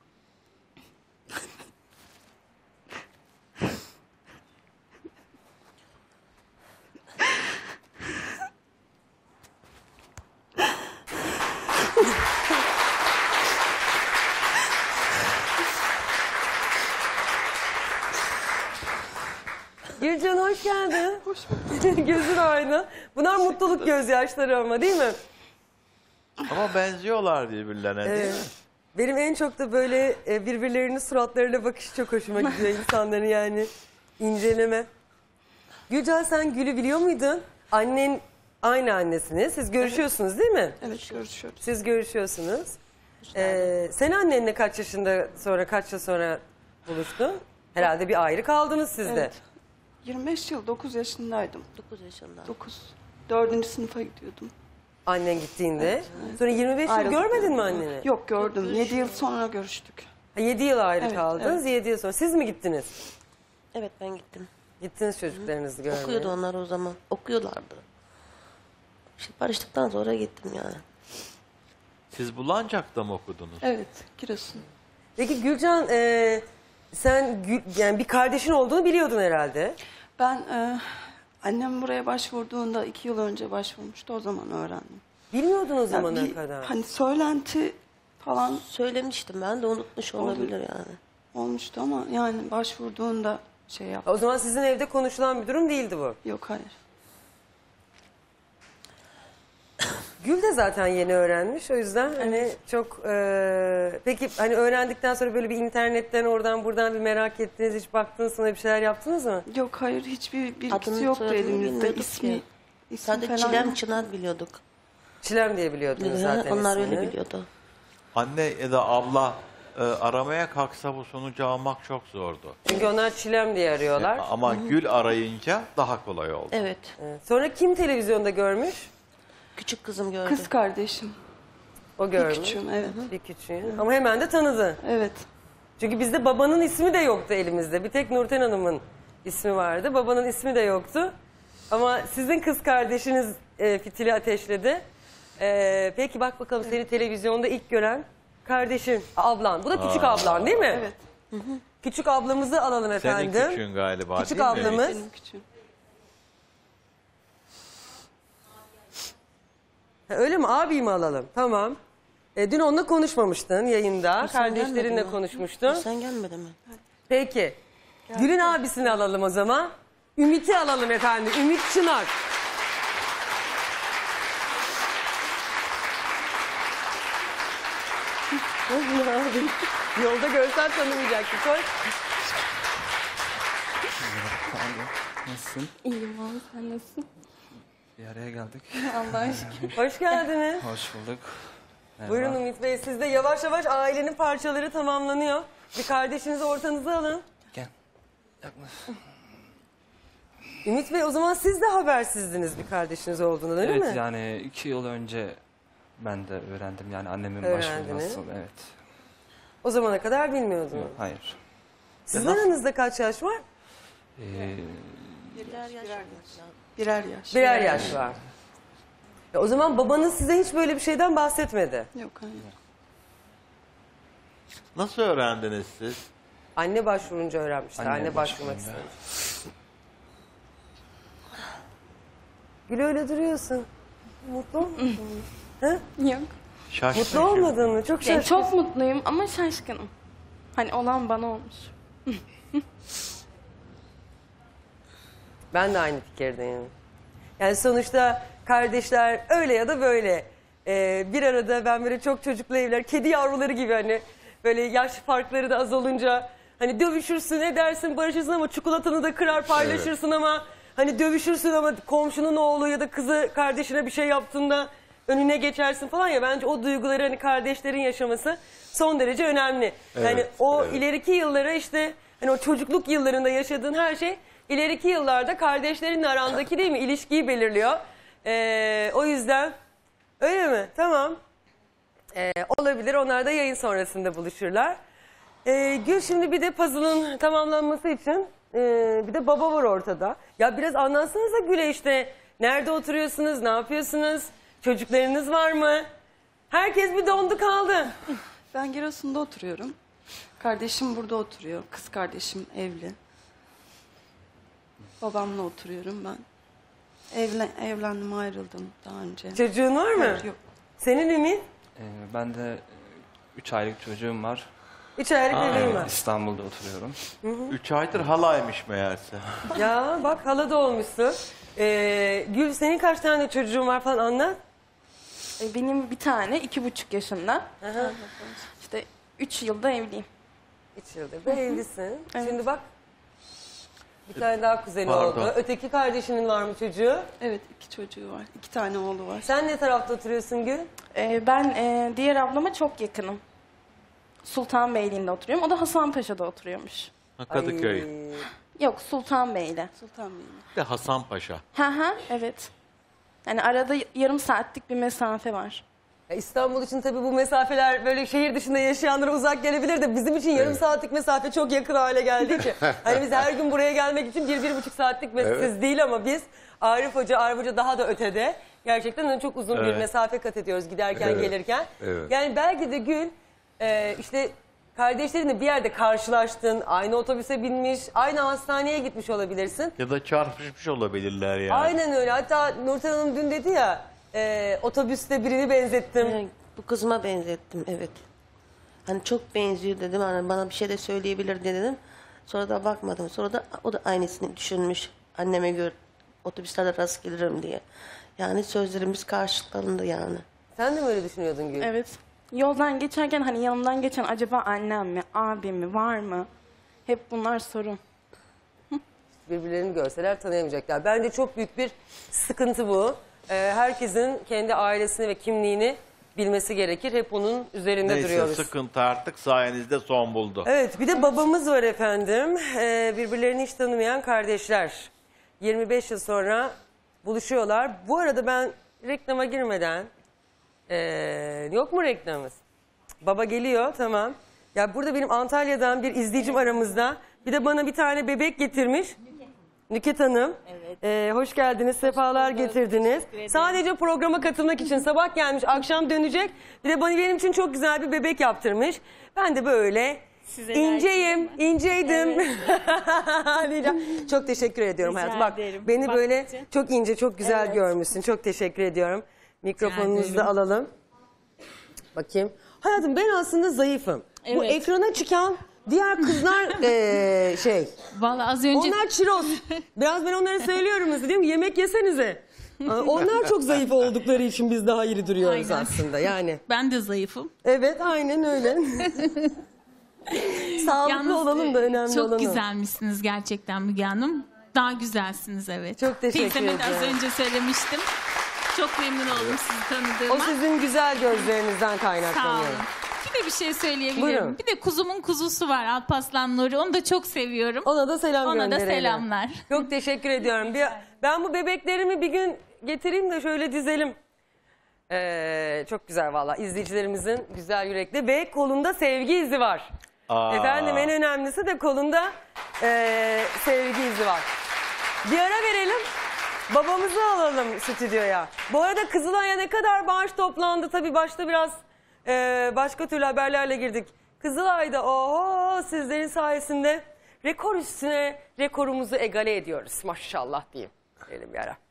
Speaker 2: Gülcan hoş geldin. Hoş bulduk. Gözün aydın. Bunlar mutluluk gözyaşları ama değil mi?
Speaker 15: Ama benziyorlar birbirlerine değil mi?
Speaker 2: Benim en çok da böyle birbirlerinin suratlarına bakışı çok hoşuma gidiyor insanların yani. İnceleme. Gülcan sen Gül'ü biliyor muydun? Annen aynı annesiniz. Siz görüşüyorsunuz değil mi?
Speaker 21: Evet görüşüyoruz.
Speaker 2: Siz görüşüyorsunuz. Sen annenle kaç yıl sonra buluştun? Herhalde bir ayrı kaldınız siz de.
Speaker 21: Evet. 25 yıl 9 yaşındaydım.
Speaker 5: 9 yaşında.
Speaker 21: 9. 4. sınıfa gidiyordum.
Speaker 2: Annen gittiğinde. Evet. Sonra 25 yıl
Speaker 21: Ayrıldık.
Speaker 2: görmedin mi anneni?
Speaker 21: Yok gördüm. 7 yıl sonra görüştük.
Speaker 2: 7 yıl ayrı
Speaker 21: Evet,
Speaker 2: kaldınız.
Speaker 21: evet.
Speaker 2: 7 yıl sonra. Siz mi gittiniz?
Speaker 5: Evet ben gittim.
Speaker 2: Gittiniz çocuklarınızı görmeye.
Speaker 5: Okuyordu onlar o zaman. Okuyorlardı. İşte barıştıktan sonra gittim yani.
Speaker 15: Siz Bulancak'ta mı okudunuz?
Speaker 21: Evet Giresun.
Speaker 2: Peki Gülcan sen yani bir kardeşin olduğunu biliyordun herhalde.
Speaker 21: Ben annem buraya başvurduğunda 2 yıl önce başvurmuştu. O zaman öğrendim.
Speaker 2: Bilmiyordun o
Speaker 21: Yani
Speaker 2: zamana kadar.
Speaker 21: Hani söylenti falan
Speaker 5: söylemiştim ben de unutmuş olabilir yani.
Speaker 21: Olmuştu ama yani başvurduğunda şey yaptı.
Speaker 2: O zaman sizin evde konuşulan bir durum değildi bu.
Speaker 21: Yok hayır.
Speaker 2: Gül de zaten yeni öğrenmiş. O yüzden hani çok peki hani öğrendikten sonra böyle bir internetten oradan buradan bir merak ettiniz, hiç baktınız, sana bir şeyler yaptınız mı?
Speaker 21: Yok hayır hiçbir bilgisi
Speaker 5: Adını,
Speaker 21: yoktu
Speaker 5: soyadını
Speaker 21: elimizde.
Speaker 5: bilmiyorduk
Speaker 21: İsmi
Speaker 5: ki. Sadece
Speaker 21: falan
Speaker 5: Çilem
Speaker 21: yok.
Speaker 5: Çınar biliyorduk.
Speaker 2: Çilem diye biliyordunuz zaten
Speaker 5: Onlar
Speaker 2: ismini.
Speaker 5: öyle biliyordu.
Speaker 15: Anne ya da abla aramaya kalksa bu sonucu almak çok zordu.
Speaker 2: Çünkü onlar Çilem diye arıyorlar.
Speaker 15: Ama Gül arayınca daha kolay oldu.
Speaker 5: Evet.
Speaker 2: Sonra kim televizyonda görmüş?
Speaker 5: Küçük kızım gördü.
Speaker 21: Kız kardeşim.
Speaker 2: O görmüş.
Speaker 21: Bir küçüğüm evet.
Speaker 2: Bir küçüğün. Ama hemen de tanıdı.
Speaker 21: Evet.
Speaker 2: Çünkü bizde babanın ismi de yoktu elimizde. Bir tek Nurten Hanım'ın ismi vardı. Babanın ismi de yoktu. Ama sizin kız kardeşiniz fitili ateşledi. Peki bak bakalım seni televizyonda ilk gören kardeşin, ablan. Bu da küçük ablan değil mi?
Speaker 21: Evet.
Speaker 2: Küçük ablamızı alalım efendim.
Speaker 15: Senin küçüğün galiba
Speaker 2: Küçük
Speaker 15: değil mi?
Speaker 2: ablamız.
Speaker 21: Benim küçüğüm.
Speaker 2: Öyle mi? Abiyi mi alalım? Tamam. Dün onunla konuşmamıştın yayında.
Speaker 5: Sen gelmedin
Speaker 2: Kardeşlerinle
Speaker 5: mi?
Speaker 2: konuşmuştun.
Speaker 5: Sen gelmedin mi?
Speaker 2: Peki. Gül'ün abisini alalım o zaman. Ümit'i alalım efendim. Ümit Çınar. Yolda görsen tanımayacaksın. Koş.
Speaker 22: Nasılsın?
Speaker 9: İyiyim abi, sen nasılsın?
Speaker 22: Bir araya geldik.
Speaker 9: Allah'a şükür.
Speaker 2: Hoş geldiniz.
Speaker 22: Hoş bulduk. Merhaba.
Speaker 2: Buyurun Ümit Bey. Siz de yavaş yavaş ailenin parçaları tamamlanıyor. Bir kardeşinizi ortanıza alın.
Speaker 22: Gel. Yaklaş.
Speaker 2: Ümit Bey o zaman siz de habersizdiniz bir kardeşiniz olduğunu değil mi?
Speaker 22: Evet yani 2 yıl önce ben de öğrendim yani annemin
Speaker 2: Öğrendiniz.
Speaker 22: başvurması. Evet.
Speaker 2: O zamana kadar bilmiyordunuz.
Speaker 22: Hayır.
Speaker 2: Sizin aranızda kaç yaş var?
Speaker 21: Birer yaş.
Speaker 2: Birer yaş var. O zaman babanız size hiç böyle bir şeyden bahsetmedi.
Speaker 21: Yok hayır.
Speaker 15: Nasıl öğrendiniz siz?
Speaker 2: Anne başvurunca öğrenmişler. Anne başvurmak
Speaker 22: başvurunca.
Speaker 2: istemiş. Gül öyle duruyorsun. Mutlu olmadın mı? He?
Speaker 9: Yok.
Speaker 2: Mutlu olmadın mı? Çok
Speaker 9: Yani
Speaker 2: şaşkın.
Speaker 9: çok mutluyum ama şaşkınım. Hani olan bana olmuş.
Speaker 2: Ben de aynı fikirdeyim. Yani sonuçta kardeşler öyle ya da böyle. Bir arada ben böyle çok çocuklu evler, kedi yavruları gibi hani böyle yaş farkları da az olunca hani dövüşürsün edersin barışırsın ama çikolatanı da kırar paylaşırsın ama hani dövüşürsün ama komşunun oğlu ya da kızı kardeşine bir şey yaptığında önüne geçersin falan ya, bence o duyguları hani kardeşlerin yaşaması son derece önemli. Yani o ileriki yıllara işte hani o çocukluk yıllarında yaşadığın her şey ileriki yıllarda kardeşlerinle arandaki değil mi ilişkiyi belirliyor. O yüzden öyle mi? Tamam. Olabilir. Onlar da yayın sonrasında buluşurlar. Gül şimdi bir de puzzle'ın tamamlanması için bir de baba var ortada. Ya biraz anlatsanıza Gül'e işte nerede oturuyorsunuz, ne yapıyorsunuz, çocuklarınız var mı? Herkes bir dondu kaldı.
Speaker 21: Ben Giresun'da oturuyorum. Kardeşim burada oturuyor. Kız kardeşim evli. Babamla oturuyorum ben. Evlendim, ayrıldım daha önce.
Speaker 2: Çocuğun var mı?
Speaker 21: Hayır, yok.
Speaker 2: Senin Ümit?
Speaker 22: Ben de 3 aylık çocuğum var.
Speaker 2: 3 aylık bebeğim var.
Speaker 22: İstanbul'da oturuyorum.
Speaker 15: 3 aydır halaymış meğerse.
Speaker 2: Ya bak hala da olmuşsun. Gül senin kaç tane çocuğun var falan anlat.
Speaker 9: Benim bir tane 2,5 yaşında. İşte 3 yılda evliyim.
Speaker 2: 3 yıldır da evlisin.
Speaker 9: Evet.
Speaker 2: Şimdi bak bir tane daha kuzeni
Speaker 15: Pardon.
Speaker 2: oldu. Öteki kardeşinin var mı çocuğu?
Speaker 21: Evet, 2 çocuğu var. 2 tane oğlu var.
Speaker 2: Sen ne tarafta oturuyorsun Gül?
Speaker 9: Ben diğer ablama çok yakınım. Sultanbeyli'nde oturuyorum. O da Hasanpaşa'da oturuyormuş.
Speaker 15: Kadıköy.
Speaker 9: Yok, Sultanbeyli.
Speaker 21: Sultanbeyli.
Speaker 15: De Hasanpaşa.
Speaker 9: Evet. Yani arada yarım saatlik bir mesafe var.
Speaker 2: İstanbul için tabii bu mesafeler böyle şehir dışında yaşayanlara uzak gelebilir de bizim için yarım saatlik mesafe çok yakın hale geldi ki. Hani biz her gün buraya gelmek için 1-1,5 saatlik mesafe değil ama biz Arif Hoca daha da ötede. Gerçekten çok uzun bir mesafe kat ediyoruz giderken gelirken.
Speaker 11: Evet.
Speaker 2: Yani belki de Gül işte kardeşlerinle bir yerde karşılaştın, aynı otobüse binmiş, aynı hastaneye gitmiş olabilirsin.
Speaker 15: Ya da çarpışmış olabilirler yani.
Speaker 2: Aynen öyle. Hatta Nurten Hanım dün dedi ya otobüste birini benzettim.
Speaker 5: Yani bu kızıma benzettim, evet. Hani çok benziyor dedim, hani bana bir şey de söyleyebilir dedim. Sonra da bakmadım. Sonra da o da aynısını düşünmüş. Anneme göre otobüslerde rast gelirim diye. Yani sözlerimiz karşılıklarında yani.
Speaker 2: Sen de mi öyle düşünüyordun Gül?
Speaker 9: Evet. Yoldan geçerken hani yanımdan geçen acaba annem mi, abim mi, var mı? Hep bunlar sorun.
Speaker 2: Birbirlerini görseler tanıyamayacaklar. Bence çok büyük bir sıkıntı bu. Herkesin kendi ailesini ve kimliğini bilmesi gerekir. Hep onun üzerinde duruyoruz.
Speaker 15: Neyse sıkıntı artık sayenizde son buldu.
Speaker 2: Evet, bir de babamız var efendim. Birbirlerini hiç tanımayan kardeşler. 25 yıl sonra buluşuyorlar. Bu arada ben reklama girmeden yok mu reklamımız? Baba geliyor, tamam. Ya burada benim Antalya'dan bir izleyicim aramızda. Bir de bana bir tane bebek getirmiş. Nüket Hanım. Evet. Hoş geldiniz, sefalar getirdiniz. Sadece programa katılmak için sabah gelmiş, akşam dönecek. Bir de benim için çok güzel bir bebek yaptırmış. Ben de böyle inceydim. Evet. Çok teşekkür ediyorum hayatım. Bak beni böyle çok ince, çok güzel görmüşsün. Çok teşekkür ediyorum. Mikrofonunuzu da alalım. Bakayım. Hayatım ben aslında zayıfım. Evet. Bu ekrana çıkan diğer kızlar
Speaker 4: Vallahi az önce...
Speaker 2: Onlar çiroz. Biraz ben onlara söylüyorum mesela, diyorum yemek yesenize. Onlar çok zayıf oldukları için biz daha iri duruyoruz aslında yani.
Speaker 4: Ben de zayıfım.
Speaker 2: Evet aynen öyle. Sağlıklı
Speaker 4: Yalnız,
Speaker 2: olalım da önemli
Speaker 4: çok
Speaker 2: olan o.
Speaker 4: Çok güzelmişsiniz gerçekten Müge Hanım. Daha güzelsiniz evet.
Speaker 2: Çok teşekkür
Speaker 4: Teyzeme
Speaker 2: ederim.
Speaker 4: de az önce söylemiştim. Çok memnun oldum sizi tanıdığıma.
Speaker 2: O sizin güzel gözlerinizden kaynaklanıyor.
Speaker 4: Sağ olun. Bir de bir şey söyleyebilirim.
Speaker 2: Buyurun.
Speaker 4: Bir de kuzumun kuzusu var Alparslan Nuri. Onu da çok seviyorum.
Speaker 2: Ona da selam
Speaker 4: Ona
Speaker 2: gönderelim.
Speaker 4: da selamlar.
Speaker 2: Çok teşekkür ediyorum. Ben bu bebeklerimi bir gün getireyim de şöyle dizelim. Çok güzel valla. İzleyicilerimizin güzel yürekli ve kolunda sevgi izi var. Efendim en önemlisi de kolunda sevgi izi var. Bir ara verelim. Babamızı alalım stüdyoya. Bu arada Kızılay'a ne kadar bağış toplandı. Tabii başta biraz başka türlü haberlerle girdik. Kızılay'da sizlerin sayesinde rekor üstüne rekorumuzu egale ediyoruz. Maşallah diyeyim. Verelim bir ara.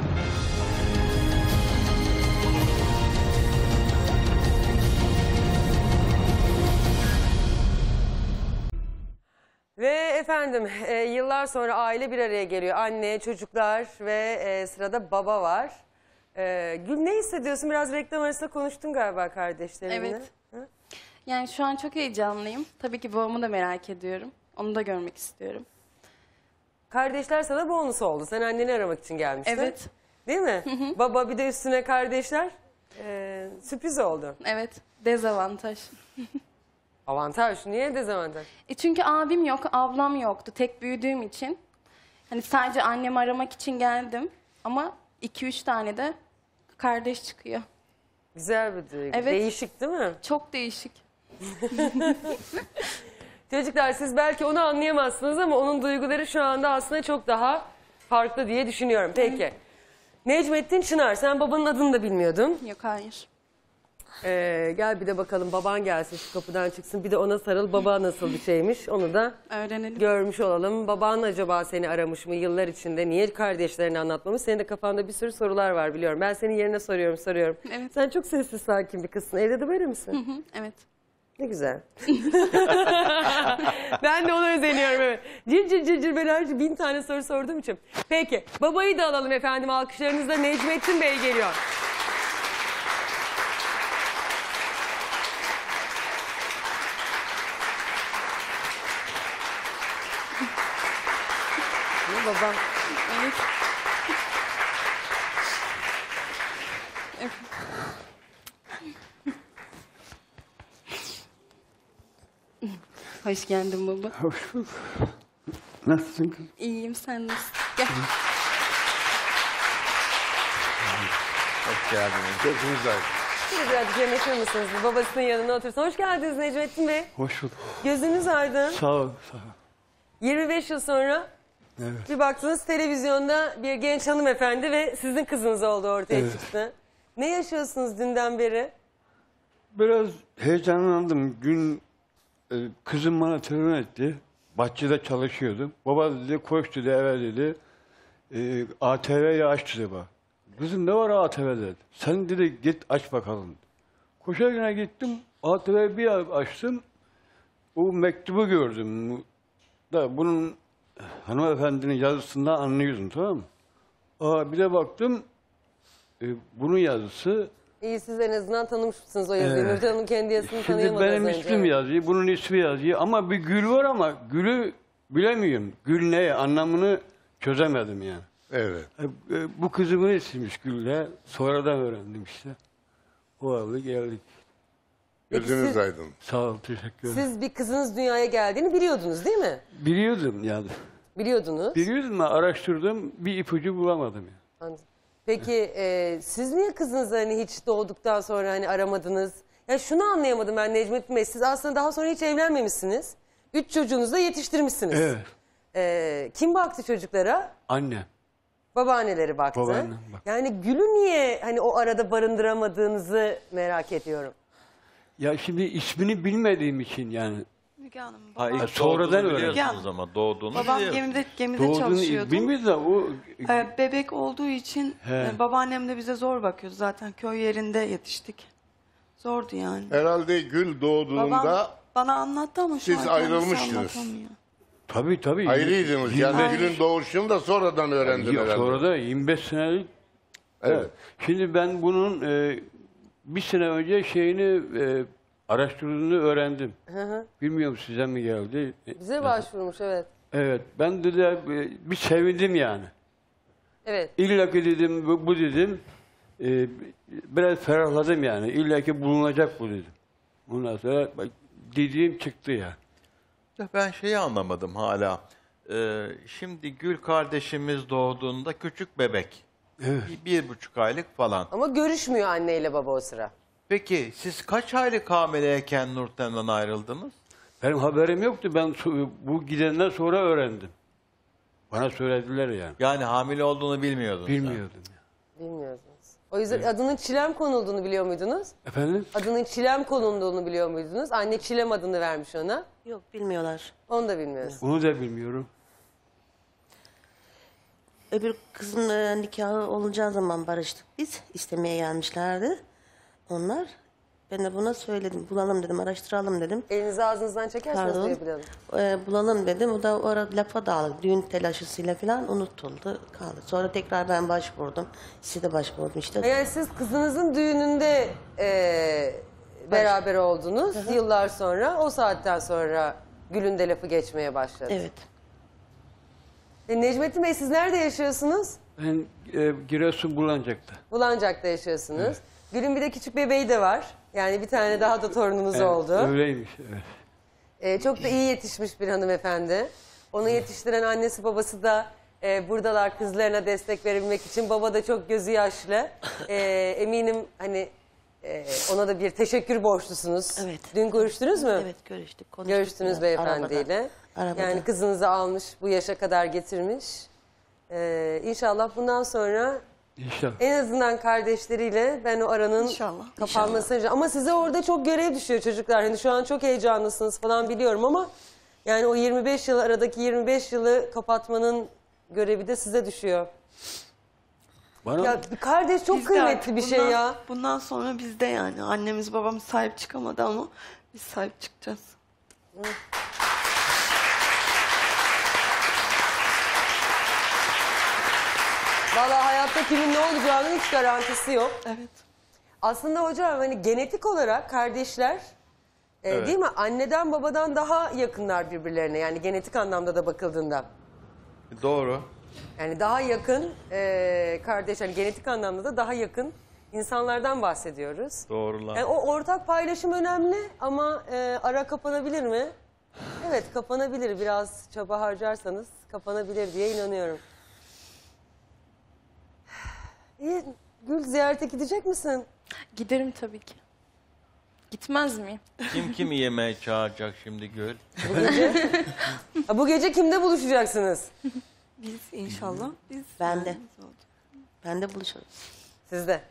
Speaker 2: Ve efendim yıllar sonra aile bir araya geliyor. Anne, çocuklar ve sırada baba var. Gül ne hissediyorsun? Biraz reklam arasında konuştun galiba kardeşlerinle.
Speaker 9: Evet. Yani şu an çok heyecanlıyım. Tabii ki babamı da merak ediyorum. Onu da görmek istiyorum.
Speaker 2: Kardeşler sana bonus oldu. Sen anneni aramak için gelmiştin.
Speaker 9: Evet.
Speaker 2: Değil mi? Baba bir de üstüne kardeşler. Sürpriz oldu.
Speaker 9: Evet. Dezavantaj.
Speaker 2: Avantaj. Niye dezavantaj?
Speaker 9: Çünkü abim yok, ablam yoktu. Tek büyüdüğüm için. Hani sadece annemi aramak için geldim. Ama 2-3 tane de kardeş çıkıyor.
Speaker 2: Güzel bir duygu.
Speaker 9: Evet.
Speaker 2: Değişik değil mi?
Speaker 9: Çok değişik.
Speaker 2: Çocuklar siz belki onu anlayamazsınız ama onun duyguları şu anda aslında çok daha farklı diye düşünüyorum. Peki. Necmettin Çınar, sen babanın adını da bilmiyordun.
Speaker 9: Yok, hayır.
Speaker 2: Gel bir de bakalım baban gelsin şu kapıdan çıksın. Bir de ona sarıl, baba nasıl bir şeymiş onu da
Speaker 9: öğrenelim. Görmüş
Speaker 2: olalım. Baban acaba seni aramış mı yıllar içinde? Niye kardeşlerini anlatmamış? Senin de kafanda bir sürü sorular var biliyorum. Ben senin yerine soruyorum.
Speaker 9: Evet.
Speaker 2: Sen çok sessiz sakin bir kızsın. Evde de böyle misin?
Speaker 9: Evet.
Speaker 2: Ne güzel. Ben de ona özeniyorum evet. Cır ben her 1000 tane soru sorduğum için. Peki babayı da alalım efendim alkışlarınızla. Necmettin Bey geliyor.
Speaker 21: babam. Evet. Hoş geldin baba.
Speaker 6: Hoş bulduk. Nasılsın kız?
Speaker 21: İyiyim, sen nasılsın? Gel.
Speaker 15: Hoş geldiniz.
Speaker 11: Gözünüz aydın.
Speaker 2: Şimdi birazcık yanaşır mısınız? Babasının yanına otursun. Hoş geldiniz Necmettin Bey.
Speaker 6: Hoş bulduk.
Speaker 2: Gözünüz aydın.
Speaker 6: Sağ ol, sağ ol.
Speaker 2: 25 yıl sonra
Speaker 6: Evet.
Speaker 2: bir baktınız televizyonda bir genç hanımefendi ve sizin kızınız oldu ortaya
Speaker 6: Evet.
Speaker 2: çıktı. Ne yaşıyorsunuz dünden beri?
Speaker 6: Biraz heyecanlandım. Kızım bana telefon etti. Bahçede çalışıyordum. Baba dedi, koş dedi, eve dedi. ATV'yi aç dedi bak. Kızım ne var ATV dedi. Sen dedi git aç bakalım. Koşarken gittim. ATV'yi bir açtım. O mektubu gördüm. Da bunun hanımefendinin yazısından anlıyordum, tamam mı? Bir de baktım bunun yazısı.
Speaker 2: İyi, siz en azından tanımışsınız o yazıyı. Nurten Hanım kendi yazısını
Speaker 6: Şimdi
Speaker 2: tanıyamadı
Speaker 6: benim
Speaker 2: az önce.
Speaker 6: ismim yazıyor, bunun ismi yazıyor ama bir gül var ama gülü bilemiyorum. Gül ne anlamını çözemedim yani.
Speaker 11: Evet.
Speaker 6: Bu kızımın ismiymiş Gül'le. Sonradan öğrendim işte. O aldı geldik.
Speaker 11: Gözünüz
Speaker 2: siz-
Speaker 11: aydın.
Speaker 6: Sağ ol, teşekkür ederim.
Speaker 2: Siz bir kızınız dünyaya geldiğini biliyordunuz değil mi?
Speaker 6: Biliyordum yani.
Speaker 2: Biliyordunuz.
Speaker 6: Biliyordum ama araştırdım, bir ipucu bulamadım yani.
Speaker 2: Anladım. Peki siz niye kızınızı hani hiç doğduktan sonra hani aramadınız? Ya şunu anlayamadım ben Necmettin Bey. Siz aslında daha sonra hiç evlenmemişsiniz. 3 çocuğunuzu da yetiştirmişsiniz.
Speaker 6: Evet.
Speaker 2: Kim baktı çocuklara?
Speaker 6: Annem.
Speaker 2: Babaanneleri baktı.
Speaker 6: Babaannem baktı.
Speaker 2: Yani Gül'ü niye hani o arada barındıramadığınızı merak ediyorum.
Speaker 6: Ya şimdi ismini bilmediğim için yani.
Speaker 21: Müge Hanım,
Speaker 15: Ha, ilk
Speaker 6: sonradan
Speaker 15: doğduğunu
Speaker 6: öğrendim.
Speaker 15: biliyorsunuz ama doğduğunu
Speaker 21: babam
Speaker 15: biliyorsunuz.
Speaker 21: gemide
Speaker 6: Doğduğunu
Speaker 21: çalışıyordu.
Speaker 6: bilmiyordu da o...
Speaker 21: Bebek olduğu için
Speaker 6: He.
Speaker 21: babaannem de bize zor bakıyordu. Zaten köy yerinde yetiştik. Zordu yani.
Speaker 11: Herhalde Gül doğduğunda
Speaker 21: Babam bana anlattı ama şu
Speaker 11: siz
Speaker 21: an kendisi
Speaker 11: ayrılmıştınız.
Speaker 21: anlatamıyor.
Speaker 6: Tabii.
Speaker 11: Ayrıydınız. Yani Gül'ün doğuşunu da sonradan öğrendin herhalde.
Speaker 6: Sonra da 25 senelik.
Speaker 11: Evet.
Speaker 6: Şimdi ben bunun bir sene önce araştırdığını öğrendim.
Speaker 2: Hı hı.
Speaker 6: Bilmiyorum size mi geldi?
Speaker 2: Bize başvurmuş evet.
Speaker 6: Evet. Ben de bir sevindim yani.
Speaker 2: Evet.
Speaker 6: İlla ki dedim bu dedim. Biraz ferahladım yani. İlla ki bulunacak bu dedim. Ondan sonra dediğim çıktı ya.
Speaker 15: Ya ben şeyi anlamadım hala. Şimdi Gül kardeşimiz doğduğunda küçük bebek.
Speaker 6: Evet.
Speaker 15: 1,5 aylık falan.
Speaker 2: Ama görüşmüyor anneyle baba o sıra.
Speaker 15: Peki siz kaç aylık hamileyken Nurten'den ayrıldınız?
Speaker 6: Benim haberim yoktu. Ben bu gidenden sonra öğrendim. Bana söylediler yani.
Speaker 15: Yani hamile olduğunu bilmiyordunuz.
Speaker 6: Bilmiyordum.
Speaker 2: Bilmiyordunuz. O yüzden adının Çilem konulduğunu biliyor muydunuz?
Speaker 6: Efendim?
Speaker 2: Adının Çilem konulduğunu biliyor muydunuz? Anne Çilem adını vermiş ona.
Speaker 5: Yok, bilmiyorlar.
Speaker 2: Onu da bilmiyorsun.
Speaker 6: Onu da bilmiyorum.
Speaker 5: Öbür kızın nikahı olacağı zaman barıştık biz. İstemeye gelmişlerdi onlar. Ben de buna söyledim. Bulalım dedim, araştıralım dedim.
Speaker 2: Elinizi ağzınızdan çekerseniz
Speaker 5: Pardon.
Speaker 2: duyabiliyorum.
Speaker 5: Bulalım dedim. O da orada lafa dağıldı. Düğün telaşısıyla falan unutuldu, kaldı. Sonra tekrar ben başvurdum. Size de başvurdum işte.
Speaker 2: Yani siz kızınızın düğününde beraber oldunuz yıllar sonra. O saatten sonra Gül'ün de lafı geçmeye başladı.
Speaker 5: Evet.
Speaker 2: Necmettin Bey siz nerede yaşıyorsunuz?
Speaker 6: Ben Giresun Bulancak'ta.
Speaker 2: Bulancak'ta yaşıyorsunuz. Gül'ün bir de küçük bebeği de var. Yani bir tane daha da torununuz oldu.
Speaker 6: Öyleymiş, evet.
Speaker 2: Çok da iyi yetişmiş bir hanımefendi. Onu yetiştiren annesi babası da buradalar kızlarına destek verebilmek için. Baba da çok gözü yaşlı. Eminim hani ona da bir teşekkür borçlusunuz.
Speaker 5: Evet.
Speaker 2: Dün görüştünüz mü?
Speaker 5: Evet, görüştük. Konuştuk
Speaker 2: Görüştünüz
Speaker 5: biraz,
Speaker 2: beyefendiyle.
Speaker 5: Arabada.
Speaker 2: Yani kızınızı almış, bu yaşa kadar getirmiş. İnşallah bundan sonra
Speaker 6: İnşallah.
Speaker 2: en azından kardeşleriyle ben o aranın kapanmasını... Ama size orada çok görev düşüyor çocuklar. Hani şu an çok heyecanlısınız falan biliyorum ama yani o 25 yıl aradaki 25 yılı kapatmanın görevi de size düşüyor. Ya bir kardeş çok
Speaker 21: Bizde
Speaker 2: kıymetli
Speaker 21: artık
Speaker 2: bir şey ya.
Speaker 21: Bundan sonra bizde yani. Annemiz babamız sahip çıkamadı ama biz sahip çıkacağız.
Speaker 2: Vallahi hayatta kimin ne olacağının hiç garantisi yok.
Speaker 21: Evet.
Speaker 2: Aslında hocam hani genetik olarak kardeşler
Speaker 15: Evet.
Speaker 2: değil mi? Anneden babadan daha yakınlar birbirlerine yani genetik anlamda da bakıldığında.
Speaker 15: Doğru.
Speaker 2: Yani daha yakın kardeş, hani genetik anlamda da daha yakın insanlardan bahsediyoruz.
Speaker 15: Doğrular.
Speaker 2: Yani o ortak paylaşım önemli ama ara kapanabilir mi? Evet, kapanabilir. Biraz çaba harcarsanız kapanabilir diye inanıyorum. İyi, Gül, ziyarete gidecek misin?
Speaker 1: Giderim tabii ki. Gitmez miyim?
Speaker 15: Kim yemeğe çağıracak şimdi Gül?
Speaker 2: Bu gece, bu gece kimde buluşacaksınız?
Speaker 1: Biz inşallah. Biz
Speaker 5: Ben de buluşuruz.
Speaker 2: Siz de.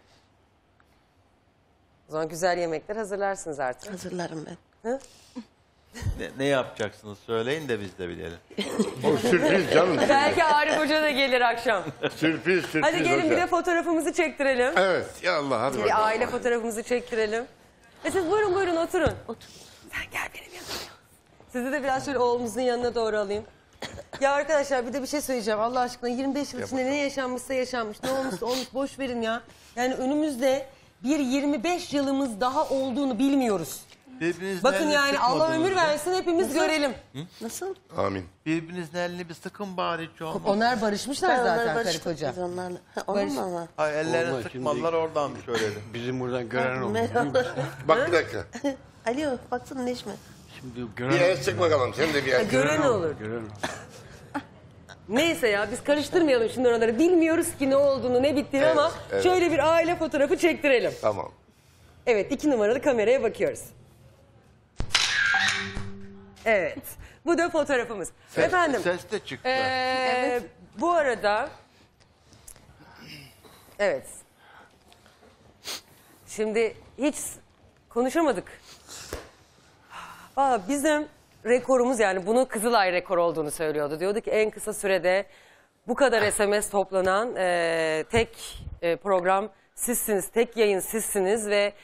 Speaker 2: O zaman güzel yemekler hazırlarsınız artık.
Speaker 5: Hazırlarım ben.
Speaker 2: Hı?
Speaker 15: Ne yapacaksınız söyleyin de biz de bilelim.
Speaker 11: O sürpriz canım.
Speaker 2: Belki Arif Hoca da gelir akşam.
Speaker 11: Sürpriz
Speaker 2: Hadi gelin
Speaker 11: hoca.
Speaker 2: bir de fotoğrafımızı çektirelim.
Speaker 11: Evet ya Allah hadi bakalım.
Speaker 2: Bir aile fotoğrafımızı çektirelim. Ve siz buyurun oturun. Sen gel benim yanıma. Sizi de biraz şöyle oğlumuzun yanına doğru alayım. Ya arkadaşlar bir de bir şey söyleyeceğim. Allah aşkına 25 yıl içinde ne yaşanmışsa yaşanmış. Ne olmuşsa olmuş, boş verin ya. Yani önümüzde bir 25 yılımız daha olduğunu bilmiyoruz. Bakın yani Allah ömür versin, hepimiz görelim.
Speaker 5: Nasıl?
Speaker 11: Amin.
Speaker 15: Birbirinizin elini bir sıkın bari çok.
Speaker 2: Onlar barışmışlar zaten karı koca.
Speaker 5: Onlarla. Olur mu ama?
Speaker 15: Ay ellerini
Speaker 6: Olmaz,
Speaker 15: sıkmadılar oradan söyledim.
Speaker 6: Bizim buradan gören olmuş.
Speaker 11: Bak bir dakika.
Speaker 5: Alo, baksana Necmi.
Speaker 6: Şimdi
Speaker 11: Bir
Speaker 6: gören
Speaker 11: el sık bakalım. Sen de bir el.
Speaker 2: Gören olur. Neyse ya, biz karıştırmayalım şimdi oraları. Bilmiyoruz ki ne olduğunu, ne bittiğini
Speaker 11: Evet,
Speaker 2: ama
Speaker 11: evet.
Speaker 2: şöyle bir aile fotoğrafı çektirelim.
Speaker 11: Tamam.
Speaker 2: Evet, 2 numaralı kameraya bakıyoruz. Evet, bu da fotoğrafımız. Efendim,
Speaker 15: Ses de çıktı.
Speaker 2: bu arada... Evet. Şimdi hiç konuşamadık. Bizim rekorumuz, yani bunu Kızılay rekoru olduğunu söylüyordu. Diyordu ki en kısa sürede bu kadar SMS toplanan tek program sizsiniz, tek yayın sizsiniz ve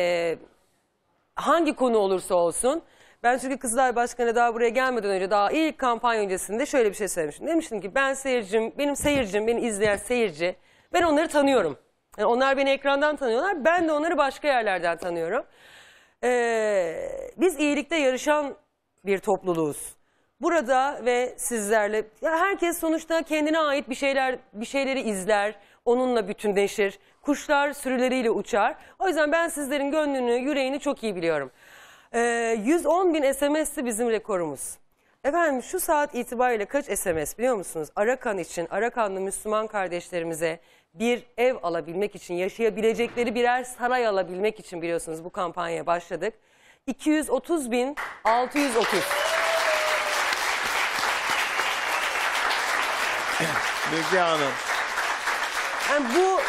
Speaker 2: hangi konu olursa olsun. Ben çünkü Kızılay Başkanı daha buraya gelmeden önce, daha ilk kampanya öncesinde şöyle bir şey söylemiştim. Demiştim ki benim seyircim, beni izleyen seyirci, ben onları tanıyorum. Yani onlar beni ekrandan tanıyorlar, ben de onları başka yerlerden tanıyorum. Biz iyilikte yarışan bir topluluğuz. Burada ve sizlerle, ya herkes sonuçta kendine ait bir şeyleri izler, onunla bütünleşir. Kuşlar sürüleriyle uçar. O yüzden ben sizlerin gönlünü, yüreğini çok iyi biliyorum. 110.000 SMS'ti bizim rekorumuz. Efendim şu saat itibariyle kaç SMS biliyor musunuz? Arakan için, Arakanlı Müslüman kardeşlerimize bir ev alabilmek için, yaşayabilecekleri birer saray alabilmek için biliyorsunuz bu kampanyaya başladık. 230.630.
Speaker 15: Müge Hanım.
Speaker 2: Yani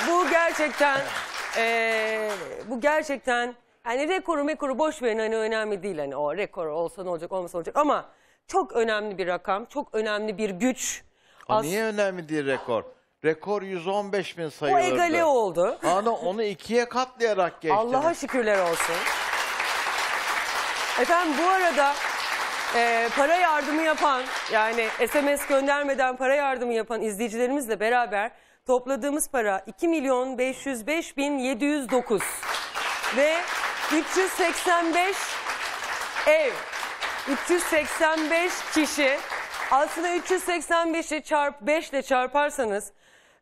Speaker 2: bu gerçekten yani rekoru boş verin, hani önemli değil, hani o rekor olsa ne olacak, olmasa olacak, ama çok önemli bir rakam, çok önemli bir güç.
Speaker 15: Niye önemli değil rekor? Rekor 115.000 sayılırdı.
Speaker 2: O egale oldu.
Speaker 15: Onu 2'ye katlayarak geçtiniz.
Speaker 2: Allah'a şükürler olsun. Efendim bu arada para yardımı yapan, yani SMS göndermeden para yardımı yapan izleyicilerimizle beraber topladığımız para 2.505.709 ve 385 ev, 385 kişi. Aslında 385'i 5 ile çarparsanız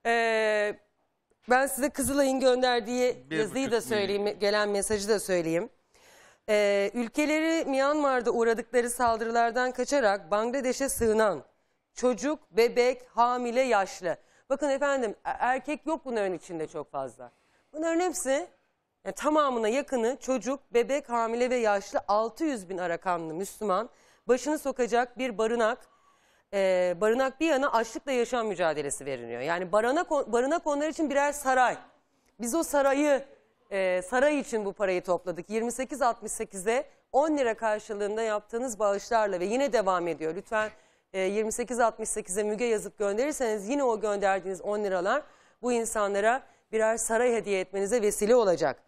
Speaker 2: ben size Kızılay'ın gönderdiği yazıyı da söyleyeyim, gelen mesajı da söyleyeyim. Ülkeleri Myanmar'da uğradıkları saldırılardan kaçarak Bangladeş'e sığınan çocuk, bebek, hamile, yaşlı. Bakın efendim, erkek yok bunların içinde çok fazla. Bunların hepsi, yani tamamına yakını çocuk, bebek, hamile ve yaşlı, 600.000 Arakanlı Müslüman başını sokacak bir barınak. Barınak bir yana, açlıkla yaşam mücadelesi veriliyor. Yani barınak onlar için birer saray. Biz o saray için bu parayı topladık. 28.68'e 10 lira karşılığında yaptığınız bağışlarla ve yine devam ediyor. Lütfen 28.68'e Müge yazıp gönderirseniz yine o gönderdiğiniz 10 liralar bu insanlara birer saray hediye etmenize vesile olacak.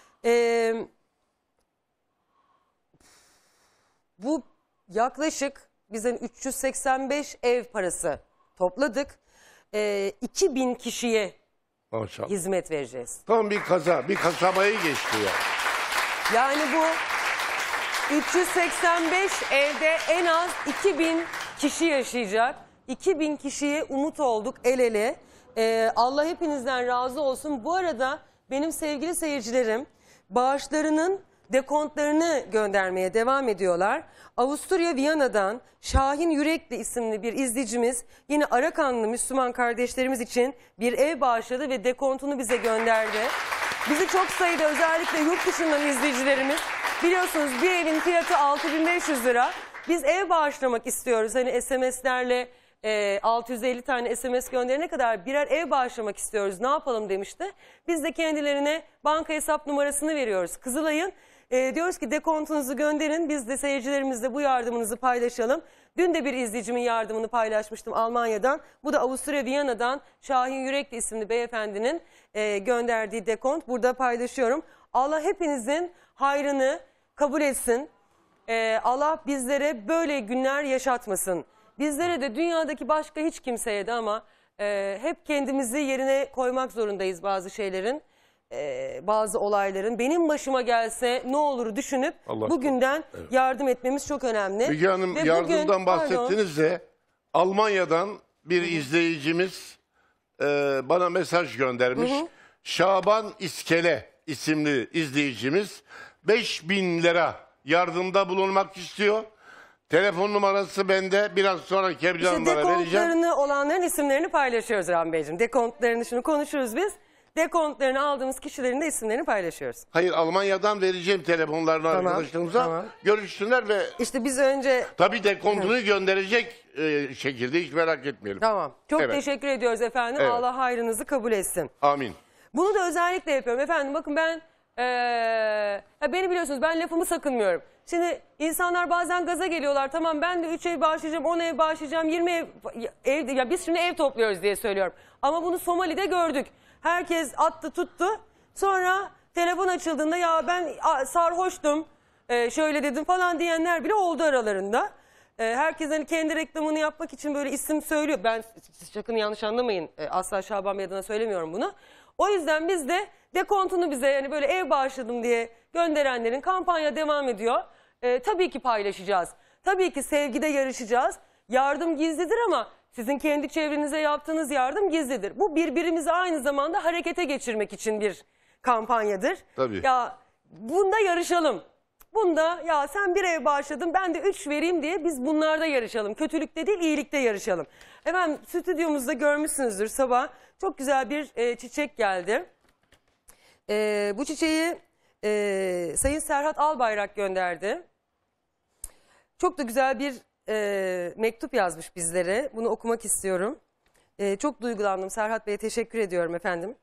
Speaker 2: Bu yaklaşık bizim 385 ev parası topladık. 2000 kişiye
Speaker 11: Maşallah.
Speaker 2: hizmet vereceğiz.
Speaker 11: Tam bir kasabayı geçti ya.
Speaker 2: Yani bu 385 evde en az 2000 kişi yaşayacak. 2000 kişiye umut olduk el ele. Allah hepinizden razı olsun. Bu arada benim sevgili seyircilerim bağışlarının dekontlarını göndermeye devam ediyorlar. Avusturya Viyana'dan Şahin Yürekli isimli bir izleyicimiz yine Arakanlı Müslüman kardeşlerimiz için bir ev bağışladı ve dekontunu bize gönderdi. Bizi çok sayıda özellikle yurt dışından izleyicilerimiz, biliyorsunuz bir evin fiyatı 6500 lira. Biz ev bağışlamak istiyoruz. Hani SMS'lerle 650 tane SMS gönderene kadar birer ev bağışlamak istiyoruz. Ne yapalım demişti. Biz de kendilerine banka hesap numarasını veriyoruz. Kızılay'ın diyoruz ki dekontunuzu gönderin. Biz de seyircilerimizle bu yardımınızı paylaşalım. Dün de bir izleyicimin yardımını paylaşmıştım Almanya'dan. Bu da Avusturya Viyana'dan Şahin Yürekli isimli beyefendinin gönderdiği dekont. Burada paylaşıyorum. Allah hepinizin hayrını kabul etsin. Allah bizlere böyle günler yaşatmasın. Bizlere de dünyadaki başka hiç kimseye de ama hep kendimizi yerine koymak zorundayız bazı şeylerin. Bazı olayların benim başıma gelse ne olur düşünüp bugünden yardım etmemiz çok önemli.
Speaker 11: Müge Hanım, yardımdan bahsettiniz de Almanya'dan bir izleyicimiz bana mesaj göndermiş. Şaban İskele isimli izleyicimiz 5000 lira yardımda bulunmak istiyor. Telefon numarası bende. Biraz sonra Kebri Hanım'a vereceğim.
Speaker 2: Dekontlarını olanların isimlerini paylaşıyoruz Rahmi Beyciğim. Dekontlarını şunu konuşuruz biz. Dekontlarını aldığımız kişilerin de isimlerini paylaşıyoruz.
Speaker 11: Hayır, Almanya'dan vereceğim telefonlarını arkadaşlarımıza. Tamam. Görüşsünler ve...
Speaker 2: İşte biz önce...
Speaker 11: Tabii dekontunu gönderecek şekilde, hiç merak etmeyelim.
Speaker 2: Tamam. Çok teşekkür ediyoruz efendim. Evet. Allah hayrınızı kabul etsin.
Speaker 11: Amin.
Speaker 2: Bunu da özellikle yapıyorum. Efendim bakın ben... beni biliyorsunuz, ben lafımı sakınmıyorum. Şimdi insanlar bazen gaza geliyorlar. Tamam ben de 3 ev bağışlayacağım, 10 ev bağışlayacağım, 20 ev... Ya biz şimdi ev topluyoruz diye söylüyorum. Ama bunu Somali'de gördük. Herkes attı tuttu. Sonra telefon açıldığında ya ben sarhoştum, şöyle dedim falan diyenler bile oldu aralarında. Herkes hani kendi reklamını yapmak için böyle isim söylüyor. Ben sakın yanlış anlamayın. Asla Şaban Bey adına söylemiyorum bunu. O yüzden biz de dekontunu bize yani böyle ev bağışladım diye gönderenlerin kampanya devam ediyor. Tabii ki paylaşacağız. Tabii ki sevgide yarışacağız. Yardım gizlidir ama sizin kendi çevrenize yaptığınız yardım gizlidir. Bu birbirimizi aynı zamanda harekete geçirmek için bir kampanyadır.
Speaker 11: Tabii.
Speaker 2: Ya bunda yarışalım. Bunda ya sen bir ev bağışladın ben de 3 vereyim diye biz bunlarda yarışalım. Kötülükte değil iyilikte yarışalım. Efendim stüdyomuzda görmüşsünüzdür sabah çok güzel bir çiçek geldi. Bu çiçeği Sayın Serhat Albayrak gönderdi. Çok da güzel bir mektup yazmış bizlere. Bunu okumak istiyorum. Çok duygulandım. Serhat Bey'e teşekkür ediyorum efendim.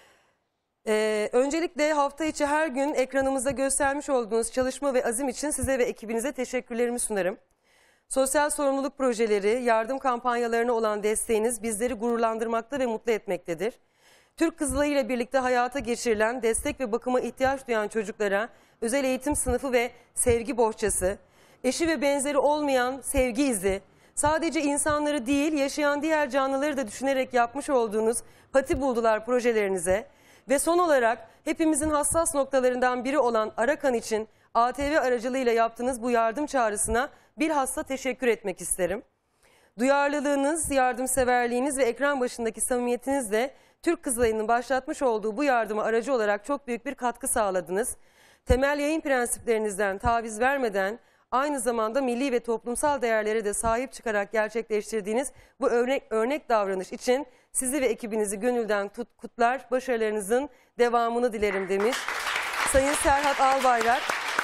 Speaker 2: Öncelikle hafta içi her gün ekranımızda göstermiş olduğunuz çalışma ve azim için size ve ekibinize teşekkürlerimi sunarım. Sosyal sorumluluk projeleri, yardım kampanyalarına olan desteğiniz bizleri gururlandırmakta ve mutlu etmektedir. Türk Kızılayı ile birlikte hayata geçirilen destek ve bakıma ihtiyaç duyan çocuklara özel eğitim sınıfı ve sevgi bohçası, eşi ve benzeri olmayan sevgi izi, sadece insanları değil yaşayan diğer canlıları da düşünerek yapmış olduğunuz Pati Buldular projelerinize ve son olarak hepimizin hassas noktalarından biri olan Arakan için ATV aracılığıyla yaptığınız bu yardım çağrısına bilhassa teşekkür etmek isterim. Duyarlılığınız, yardımseverliğiniz ve ekran başındaki samimiyetinizle Türk Kızılayı'nın başlatmış olduğu bu yardıma aracı olarak çok büyük bir katkı sağladınız. Temel yayın prensiplerinizden taviz vermeden aynı zamanda milli ve toplumsal değerlere de sahip çıkarak gerçekleştirdiğiniz bu örnek davranış için sizi ve ekibinizi gönülden kutlar, başarılarınızın devamını dilerim demiş. Sayın Serhat Albayrak,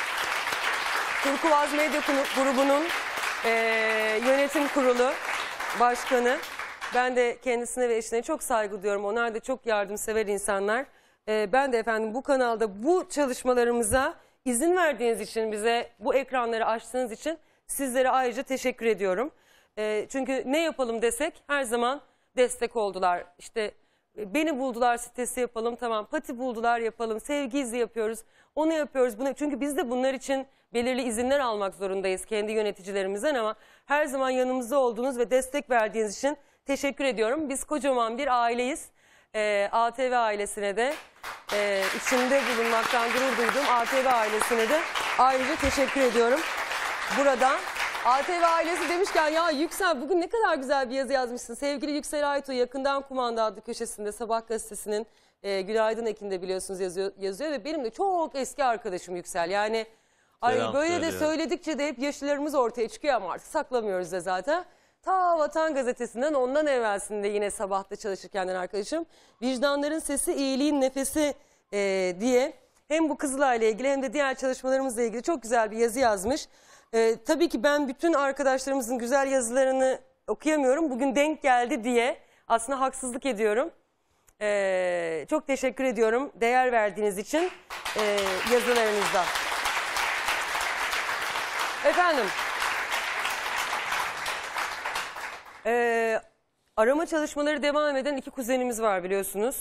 Speaker 2: Turkuaz Medya Grubu'nun yönetim kurulu başkanı. Ben de kendisine ve eşine çok saygı duyuyorum. Onlar da çok yardımsever insanlar. Ben de efendim bu kanalda bu çalışmalarımıza izin verdiğiniz için, bize bu ekranları açtığınız için sizlere ayrıca teşekkür ediyorum. Çünkü ne yapalım desek her zaman destek oldular. İşte beni buldular sitesi yapalım, tamam. Pati Buldular yapalım, sevgi izi yapıyoruz, onu yapıyoruz. Bunu. Çünkü biz de bunlar için belirli izinler almak zorundayız kendi yöneticilerimizden ama her zaman yanımızda olduğunuz ve destek verdiğiniz için teşekkür ediyorum. Biz kocaman bir aileyiz. ATV ailesine de içinde bulunmaktan gurur duydum. ATV ailesine de ayrıca teşekkür ediyorum. Burada ATV ailesi demişken ya Yüksel bugün ne kadar güzel bir yazı yazmışsın. Sevgili Yüksel Aytu Yakından Kumanda adlı köşesinde Sabah gazetesinin Günaydın Ekin'de biliyorsunuz yazıyor ve benim de çok eski arkadaşım Yüksel. Yani ay böyle de söyledikçe de hep yaşlılarımız ortaya çıkıyor ama artık saklamıyoruz da zaten. Ta Vatan Gazetesi'nden ondan evvelsinde yine Sabah'ta çalışırkenden arkadaşım Vicdanların Sesi İyiliğin Nefesi diye hem bu Kızılay'la ilgili hem de diğer çalışmalarımızla ilgili çok güzel bir yazı yazmış. Tabii ki ben bütün arkadaşlarımızın güzel yazılarını okuyamıyorum. Bugün denk geldi diye aslında haksızlık ediyorum. Çok teşekkür ediyorum değer verdiğiniz için yazılarınızda. Efendim. Arama çalışmaları devam eden 2 kuzenimiz var biliyorsunuz.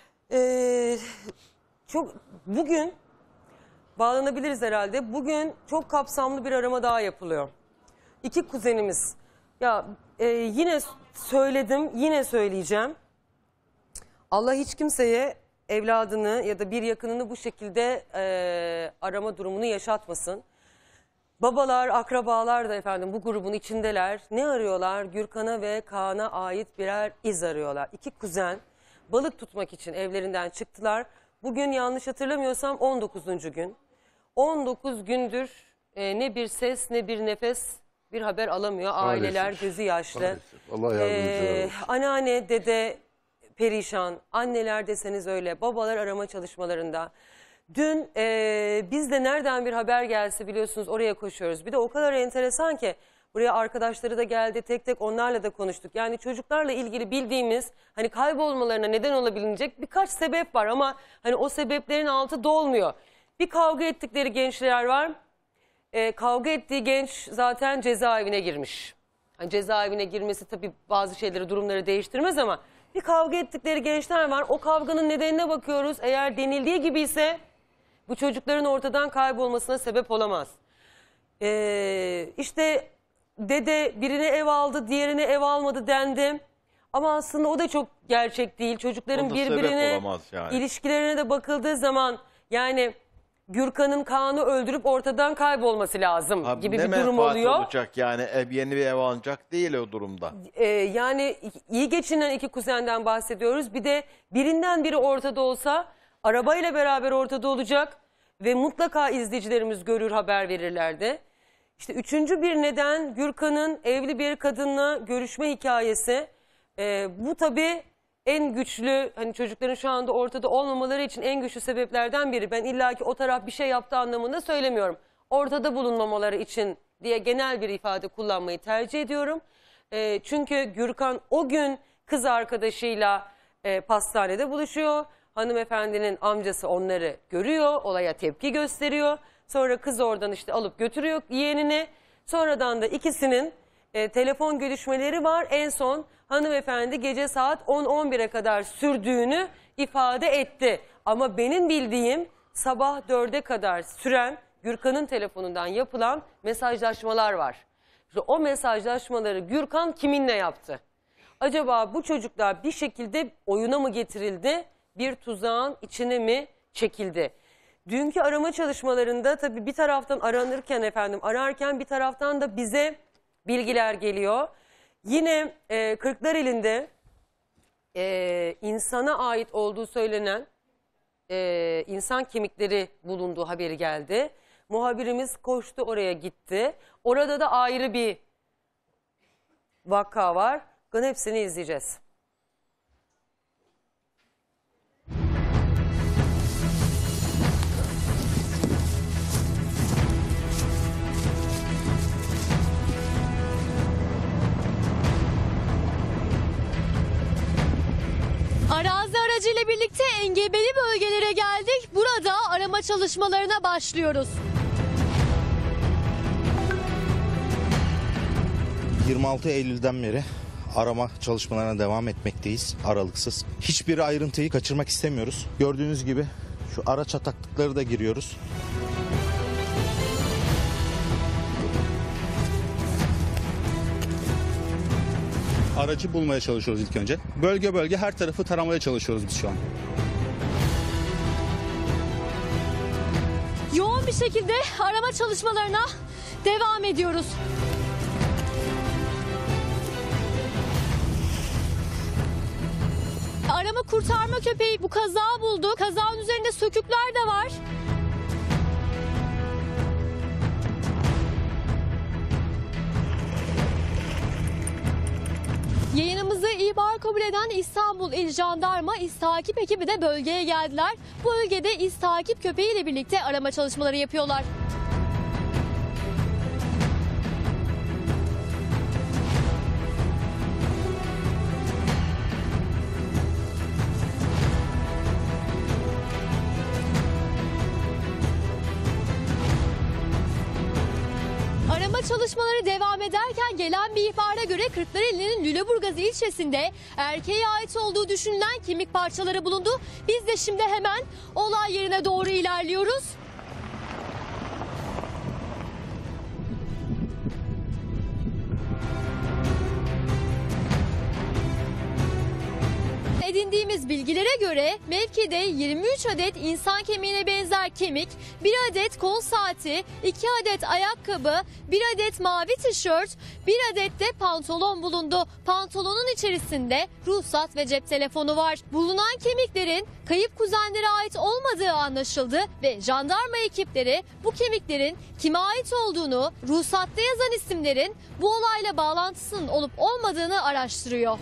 Speaker 2: Bugün bağlanabiliriz herhalde. Bugün çok kapsamlı bir arama daha yapılıyor. 2 kuzenimiz. Ya yine söyledim, yine söyleyeceğim. Allah hiç kimseye evladını ya da bir yakınını bu şekilde arama durumunu yaşatmasın. Babalar, akrabalar da efendim bu grubun içindeler. Ne arıyorlar? Gürkan'a ve Kaan'a ait birer iz arıyorlar. 2 kuzen balık tutmak için evlerinden çıktılar. Bugün yanlış hatırlamıyorsam 19. gün. 19 gündür ne bir ses ne bir nefes bir haber alamıyor. Aileler
Speaker 11: Maalesef.
Speaker 2: gözü yaşlı.
Speaker 11: Maalesef. Allah yardımcıları olsun.
Speaker 2: Anneanne, dede perişan. Anneler deseniz öyle. Babalar arama çalışmalarında. Dün biz de nereden bir haber gelse biliyorsunuz oraya koşuyoruz. Bir de o kadar enteresan ki buraya arkadaşları da geldi, tek tek onlarla da konuştuk. Yani çocuklarla ilgili bildiğimiz hani kaybolmalarına neden olabilecek birkaç sebep var ama hani o sebeplerin altı dolmuyor. Bir kavga ettikleri gençler var. Kavga ettiği genç zaten cezaevine girmiş. Hani cezaevine girmesi tabii bazı şeyleri, durumları değiştirmez ama bir kavga ettikleri gençler var. O kavganın nedenine bakıyoruz. Eğer denildiği gibi ise bu çocukların ortadan kaybolmasına sebep olamaz. İşte dede birine ev aldı, diğerine ev almadı dendi. Ama aslında o da çok gerçek değil. Çocukların birbirine ilişkilerine de bakıldığı zaman yani Gürkan'ın Kaan'ı öldürüp ortadan kaybolması lazım gibi bir durum oluyor.
Speaker 15: Olacak yani yeni bir ev alınacak değil o durumda.
Speaker 2: Yani iyi geçinen 2 kuzenden bahsediyoruz. Bir de birinden biri ortada olsa arabayla beraber ortada olacak ve mutlaka izleyicilerimiz görür, haber verirlerdi. İşte 3. bir neden Gürkan'ın evli bir kadınla görüşme hikayesi. Bu tabii en güçlü, hani çocukların şu anda ortada olmamaları için en güçlü sebeplerden biri. Ben illaki o taraf bir şey yaptı anlamında söylemiyorum. Ortada bulunmamaları için diye genel bir ifade kullanmayı tercih ediyorum. Çünkü Gürkan o gün kız arkadaşıyla pastanede buluşuyor. Hanımefendinin amcası onları görüyor, olaya tepki gösteriyor. Sonra kız oradan işte alıp götürüyor yeğenini. Sonradan da ikisinin telefon görüşmeleri var. En son hanımefendi gece saat 10-11'e kadar sürdüğünü ifade etti. Ama benim bildiğim sabah 4'e kadar süren Gürkan'ın telefonundan yapılan mesajlaşmalar var. İşte o mesajlaşmaları Gürkan kiminle yaptı? Acaba bu çocuklar bir şekilde oyuna mı getirildi? Bir tuzağın içine mi çekildi? Dünkü arama çalışmalarında tabii bir taraftan aranırken ararken bir taraftan da bize bilgiler geliyor. Yine Kırklareli'nde insana ait olduğu söylenen insan kemikleri bulunduğu haberi geldi. Muhabirimiz koştu, oraya gitti. Orada da ayrı bir vaka var. Bakın hepsini izleyeceğiz.
Speaker 7: Arazi aracıyla birlikte engebeli bölgelere geldik. Burada arama çalışmalarına başlıyoruz.
Speaker 13: 26 Eylül'den beri arama çalışmalarına devam etmekteyiz aralıksız. Hiçbir ayrıntıyı kaçırmak istemiyoruz. Gördüğünüz gibi şu araç ataklıkları da giriyoruz.
Speaker 23: Aracı bulmaya çalışıyoruz ilk önce. Bölge bölge her tarafı taramaya çalışıyoruz biz şu an.
Speaker 7: Yoğun bir şekilde arama çalışmalarına devam ediyoruz. arama kurtarma köpeği bu kazağı buldu. Kazağın üzerinde sökükler de var. Yayınımızı ihbar kabul eden İstanbul İl Jandarma İz Takip ekibi de bölgeye geldiler. Bu bölgede İz Takip köpeğiyle birlikte arama çalışmaları yapıyorlar. Arama çalışmaları devam ederken gelen bir ihbara göre Kırklareli'nin Lüleburgaz ilçesinde erkeğe ait olduğu düşünülen kemik parçaları bulundu. Biz de şimdi hemen olay yerine doğru ilerliyoruz. Edindiğimiz bilgilere göre mevkide 23 adet insan kemiğine benzer kemik, 1 adet kol saati, 2 adet ayakkabı, 1 adet mavi tişört, 1 adet de pantolon bulundu. Pantolonun içerisinde ruhsat ve cep telefonu var. Bulunan kemiklerin kayıp kuzenlere ait olmadığı anlaşıldı ve jandarma ekipleri bu kemiklerin kime ait olduğunu, ruhsatta yazan isimlerin bu olayla bağlantısının olup olmadığını araştırıyor.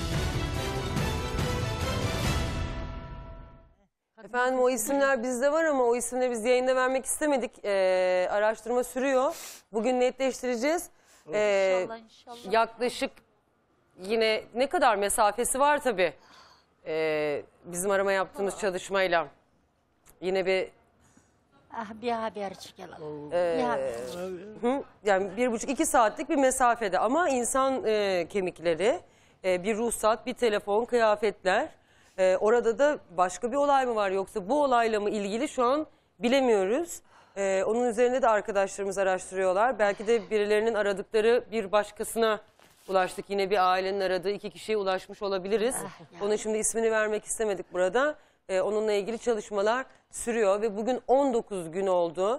Speaker 2: Efendim o isimler bizde var ama o isimleri biz yayında vermek istemedik. Araştırma sürüyor. Bugün netleştireceğiz. İnşallah. Yaklaşık yine ne kadar mesafesi var tabii. Bizim arama yaptığımız çalışmayla. Yine bir...
Speaker 12: bir haber çıkalım.
Speaker 2: Yani 1,5-2 saatlik bir mesafede ama insan kemikleri, bir ruhsat, bir telefon, kıyafetler... orada da başka bir olay mı var yoksa bu olayla mı ilgili şu an bilemiyoruz. Onun üzerine de arkadaşlarımız araştırıyorlar. Belki de birilerinin aradıkları bir başkasına ulaştık. Yine bir ailenin aradığı 2 kişiye ulaşmış olabiliriz. Onun şimdi ismini vermek istemedik burada. Onunla ilgili çalışmalar sürüyor ve bugün 19 gün oldu.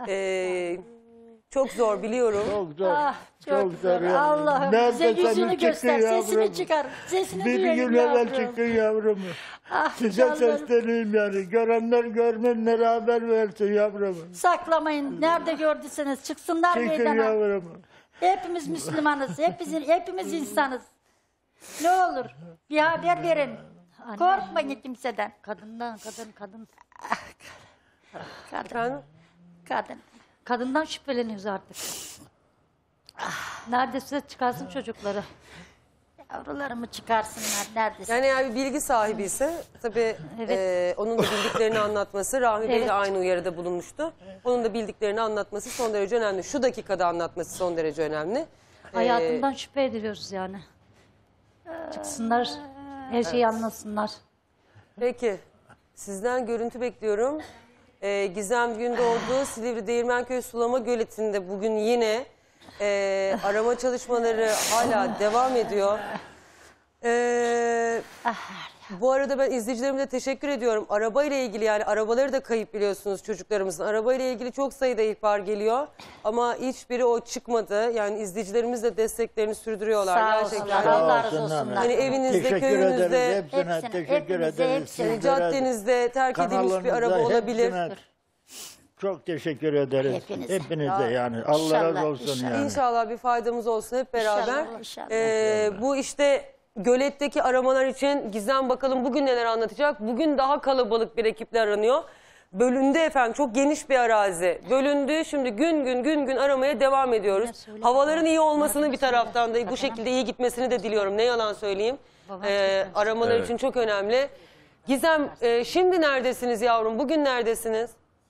Speaker 2: Çok zor biliyorum.
Speaker 14: Çok zor. Çok zor ya.
Speaker 12: Allah'ım bize yüzünü göster, sesini çıkar, sesini
Speaker 14: bir
Speaker 12: duyayım
Speaker 14: gün evvel
Speaker 12: yavrum.
Speaker 14: çıktı yavrum. Size sesleneyim yani. Görenler görmeyenlere haber versin yavrum.
Speaker 12: Saklamayın. Nerede gördüyseniz çıksınlar
Speaker 14: Çıkın
Speaker 12: meydana.
Speaker 14: yavrum.
Speaker 12: Hepimiz Müslümanız, hepimiz insanız. Ne olur bir haber verin. Korkmayın kimseden.
Speaker 17: Kadın.
Speaker 12: Kadın.
Speaker 17: Kadından şüpheleniyoruz artık. Neredeyse çıkarsın çocukları.
Speaker 12: Yavrularımı çıkarsınlar neredeyse.
Speaker 2: Yani eğer bir bilgi sahibi ise tabii
Speaker 12: Evet.
Speaker 2: onun da bildiklerini anlatması, Rahmi Bey de aynı uyarıda bulunmuştu. Onun da bildiklerini anlatması son derece önemli. Şu dakikada anlatması son derece önemli.
Speaker 17: Hayatından şüphe ediyoruz yani. Çıksınlar, her şeyi anlasınlar.
Speaker 2: Peki, sizden görüntü bekliyorum. Gizem Gündoğdu, Silivri Değirmenköy Sulama Göleti'nde bugün yine arama çalışmaları hala devam ediyor. Bu arada ben izleyicilerime de teşekkür ediyorum. Araba ile ilgili yani arabaları da kayıp biliyorsunuz çocuklarımızın. Araba ile ilgili çok sayıda ihbar geliyor. Ama hiçbiri o çıkmadı. Yani izleyicilerimiz de desteklerini sürdürüyorlar.
Speaker 12: Sağ
Speaker 2: gerçekten.
Speaker 12: olsunlar, Allah razı olsunlar.
Speaker 2: Yani evinizde,
Speaker 14: Teşekkür
Speaker 2: köyünüzde,
Speaker 14: ederiz. Hepsine teşekkür ederiz.
Speaker 2: yani caddenizde terk edilmiş bir araba
Speaker 14: Kanallarınıza,
Speaker 2: olabilir.
Speaker 14: hepsine çok teşekkür ederiz.
Speaker 12: Hepinize.
Speaker 14: Hepinize yani. Allah razı olsun yani.
Speaker 2: İnşallah bir faydamız olsun hep beraber.
Speaker 12: İnşallah.
Speaker 2: Bu işte göletteki aramalar için Gizem bakalım bugün neler anlatacak. Bugün daha kalabalık bir ekiple aranıyor. Bölündü efendim, çok geniş bir arazi. Bölündü, şimdi gün gün aramaya devam ediyoruz. Havaların iyi olmasını bir taraftan da bu şekilde iyi gitmesini de diliyorum. Ne yalan söyleyeyim. Aramalar için çok önemli. Gizem şimdi neredesiniz yavrum? Bugün neredesiniz?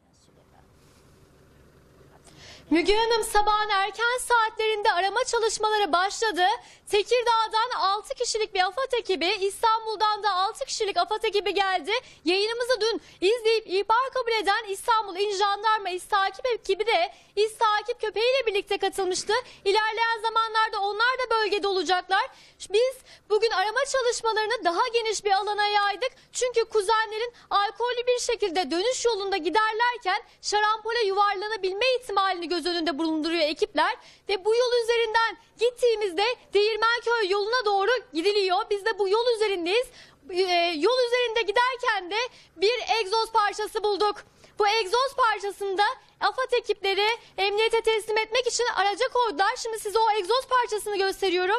Speaker 7: Müge Hanım sabahın erken saatlerinde arama çalışmaları başladı. Tekirdağ'dan 6 kişilik bir AFAD ekibi, İstanbul'dan da 6 kişilik AFAD ekibi geldi. Yayınımızı dün izleyip ihbar kabul eden İstanbul İl Jandarma İz Takip ekibi de İz Takip köpeğiyle birlikte katılmıştı. İlerleyen zamanlarda onlar da bölgede olacaklar. Biz bugün arama çalışmalarını daha geniş bir alana yaydık. Çünkü kuzenlerin alkollü bir şekilde dönüş yolunda giderlerken şarampole yuvarlanabilme ihtimalini göz önünde bulunduruyor ekipler. Ve bu yol üzerinden gittiğimizde Değirmenköy yoluna doğru gidiliyor. Biz de bu yol üzerindeyiz. Yol üzerinde giderken de bir egzoz parçası bulduk. Bu egzoz parçasında AFAD ekipleri emniyete teslim etmek için araca koydular. Şimdi size o egzoz parçasını gösteriyorum.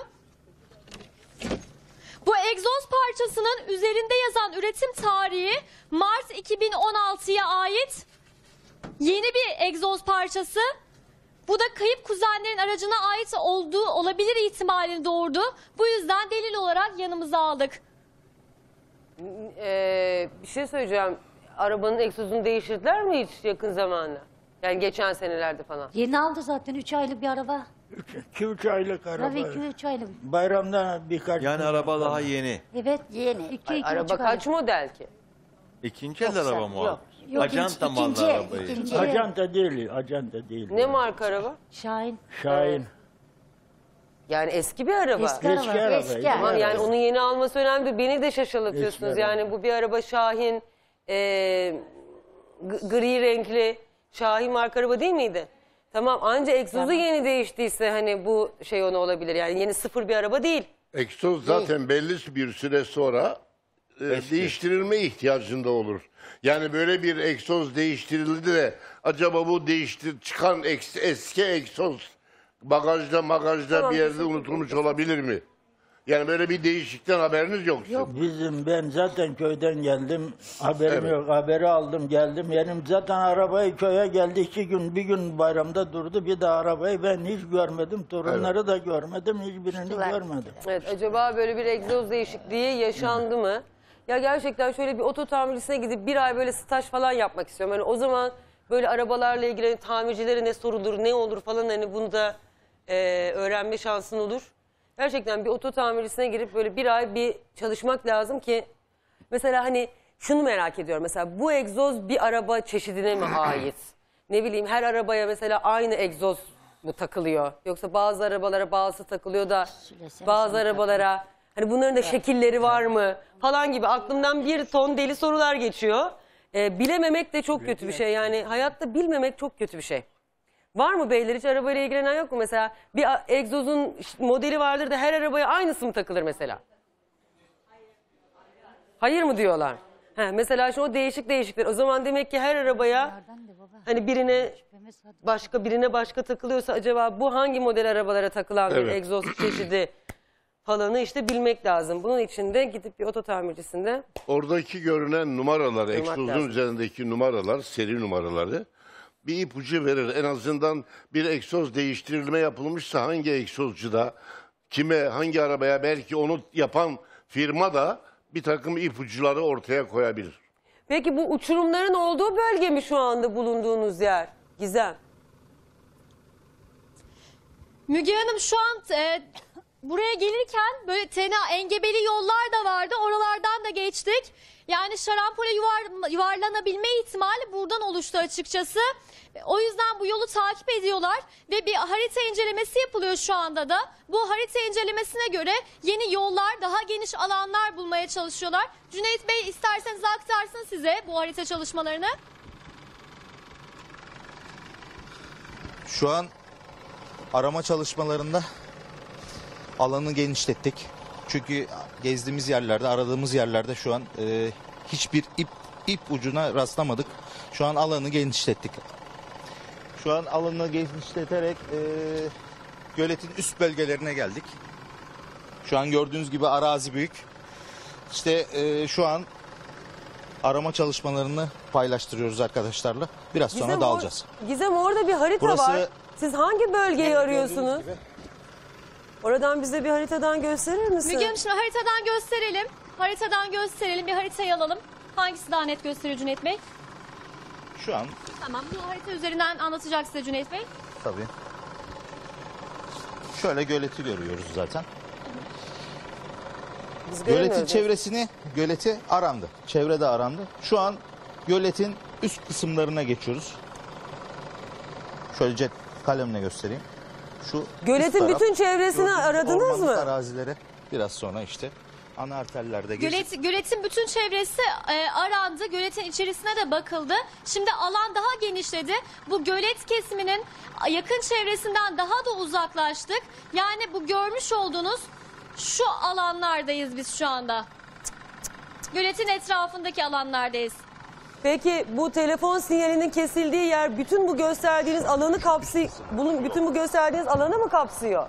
Speaker 7: Bu egzoz parçasının üzerinde yazan üretim tarihi Mart 2016'ya ait yeni bir egzoz parçası. Bu da kayıp kuzenlerin aracına ait olduğu olabilir ihtimalini doğurdu. Bu yüzden delil olarak yanımıza aldık.
Speaker 2: Bir şey söyleyeceğim. Arabanın egzozunu değiştirdiler mi hiç yakın zamanda? Yani geçen senelerde falan.
Speaker 17: Yeni aldı zaten 3 aylık bir araba.
Speaker 14: 2-3 aylık araba.
Speaker 17: Tabii 2-3 aylık.
Speaker 14: Bayramdan birkaç...
Speaker 15: Yani araba daha yeni.
Speaker 17: Evet yeni.
Speaker 2: Araba kaç model ki?
Speaker 15: İkinci el araba mı o?
Speaker 17: Yok,
Speaker 15: Acanta mı aldı arabayı?
Speaker 14: Acanta değil, acanta değil.
Speaker 2: Ne marka araba?
Speaker 17: Şahin.
Speaker 14: Şahin.
Speaker 2: Yani eski bir araba.
Speaker 17: Eski araba. Eski.
Speaker 2: Tamam, yani onun yeni alması önemli değil. Beni de şaşırtıyorsunuz.
Speaker 14: Eski
Speaker 2: Yani bu bir araba Şahin, gri renkli Şahin marka araba değil miydi? Tamam, anca egzozu yeni değiştiyse hani bu şey ona olabilir. Yani yeni sıfır bir araba değil.
Speaker 11: Egzoz zaten belli bir süre sonra değiştirilme ihtiyacında olur. Yani böyle bir egzoz değiştirildi de acaba bu çıkan eski egzoz bagajda bir yerde unutulmuş olabilir mi? Yani böyle bir değişiklikten haberiniz yok.
Speaker 14: Ben zaten köyden geldim. Haberim yok. Haberi aldım geldim. Benim zaten arabayı köye geldi 2 gün. Bir gün bayramda durdu. Bir de arabayı ben hiç görmedim. Torunları da görmedim. Hiçbirini görmedim.
Speaker 2: Evet, acaba böyle bir egzoz değişikliği yaşandı mı? Ya gerçekten şöyle bir oto tamircisine gidip bir ay böyle staj falan yapmak istiyorum. Hani o zaman böyle arabalarla ilgili tamircilere ne sorulur, ne olur falan hani bunu da öğrenme şansın olur. Gerçekten bir oto tamircisine girip böyle bir ay bir çalışmak lazım ki mesela hani şunu merak ediyorum. Mesela bu egzoz bir araba çeşidine mi ait? Ne bileyim, her arabaya mesela aynı egzoz mu takılıyor? Yoksa bazı arabalara bazısı takılıyor da bazı arabalara hani bunların da şekilleri var mı falan gibi aklımdan bir ton deli sorular geçiyor. Bilememek de çok kötü bir şey. Yani hayatta bilmemek çok kötü bir şey. Var mı beyler, hiç arabayla ilgilenen yok mu? Mesela bir egzozun modeli vardır da her arabaya aynısı mı takılır mesela? Hayır mı diyorlar? Mesela şu o değişikler. O zaman demek ki her arabaya hani birine başka takılıyorsa acaba bu hangi model arabalara takılan bir egzoz çeşidi falanı işte bilmek lazım. Bunun için de gidip bir oto tamircisinde.
Speaker 11: Oradaki görünen numaralar, egzozun üzerindeki numaralar, seri numaraları bir ipucu verir. En azından bir egzoz değiştirilme yapılmışsa hangi egzozcuda, kime, hangi arabaya, belki onu yapan firma da bir takım ipuçları ortaya koyabilir.
Speaker 2: Peki bu uçurumların olduğu bölge mi şu anda bulunduğunuz yer? Gizem.
Speaker 7: Müge Hanım, şu an buraya gelirken böyle engebeli yollar da vardı. Oralardan da geçtik. Yani şarampole yuvarlanabilme ihtimali buradan oluştu açıkçası. O yüzden bu yolu takip ediyorlar ve bir harita incelemesi yapılıyor şu anda da. Bu harita incelemesine göre yeni yollar, daha geniş alanlar bulmaya çalışıyorlar. Cüneyt Bey, isterseniz aktarsın size bu harita çalışmalarını.
Speaker 13: Şu an arama çalışmalarında alanı genişlettik. Çünkü gezdiğimiz yerlerde, aradığımız yerlerde şu an hiçbir ip ucuna rastlamadık. Şu an alanı genişlettik. Şu an alanı genişleterek göletin üst bölgelerine geldik. Şu an gördüğünüz gibi arazi büyük. İşte şu an arama çalışmalarını paylaştırıyoruz arkadaşlarla. Biraz sonra dağılacağız.
Speaker 2: Gizem, orada bir harita var. Siz hangi bölgeyi arıyorsunuz? Oradan bize bir haritadan gösterir misin?
Speaker 7: Müge Hanım, şimdi haritadan gösterelim. Bir haritayı alalım. Hangisi daha net gösteriyor Cüneyt Bey?
Speaker 13: Şu an.
Speaker 7: Tamam, bu harita üzerinden anlatacak size Cüneyt Bey.
Speaker 13: Tabii. Şöyle göleti görüyoruz zaten. Göleti arandı. Çevrede arandı. Şu an göletin üst kısımlarına geçiyoruz. Şöyle kalemle göstereyim. Şu
Speaker 2: göletin bütün çevresini aradınız mı?
Speaker 13: Arazileri biraz sonra işte ana arterlerde gezdik.
Speaker 7: Göletin bütün çevresi arandı. Göletin içerisine de bakıldı. Şimdi alan daha genişledi. Bu gölet kesiminin yakın çevresinden daha da uzaklaştık. Yani bu görmüş olduğunuz şu alanlardayız biz şu anda. göletin etrafındaki alanlardayız.
Speaker 2: Peki bu telefon sinyalinin kesildiği yer bütün bu gösterdiğiniz alanı kapsıyor. Bütün bu gösterdiğiniz alanı mı kapsıyor?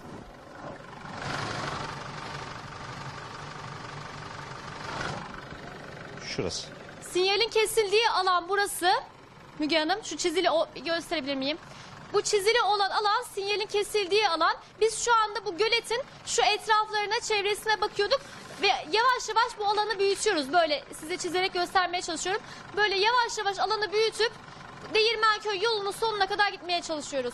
Speaker 13: Şurası.
Speaker 7: Sinyalin kesildiği alan burası. Müge Hanım şu çizili gösterebilir miyim? Bu çizili olan alan sinyalin kesildiği alan. Biz şu anda bu göletin şu etraflarına, çevresine bakıyorduk. Ve yavaş yavaş bu alanı büyütüyoruz. Böyle size çizerek göstermeye çalışıyorum. Böyle yavaş yavaş alanı büyütüp Değirmenköy yolunun sonuna kadar gitmeye çalışıyoruz.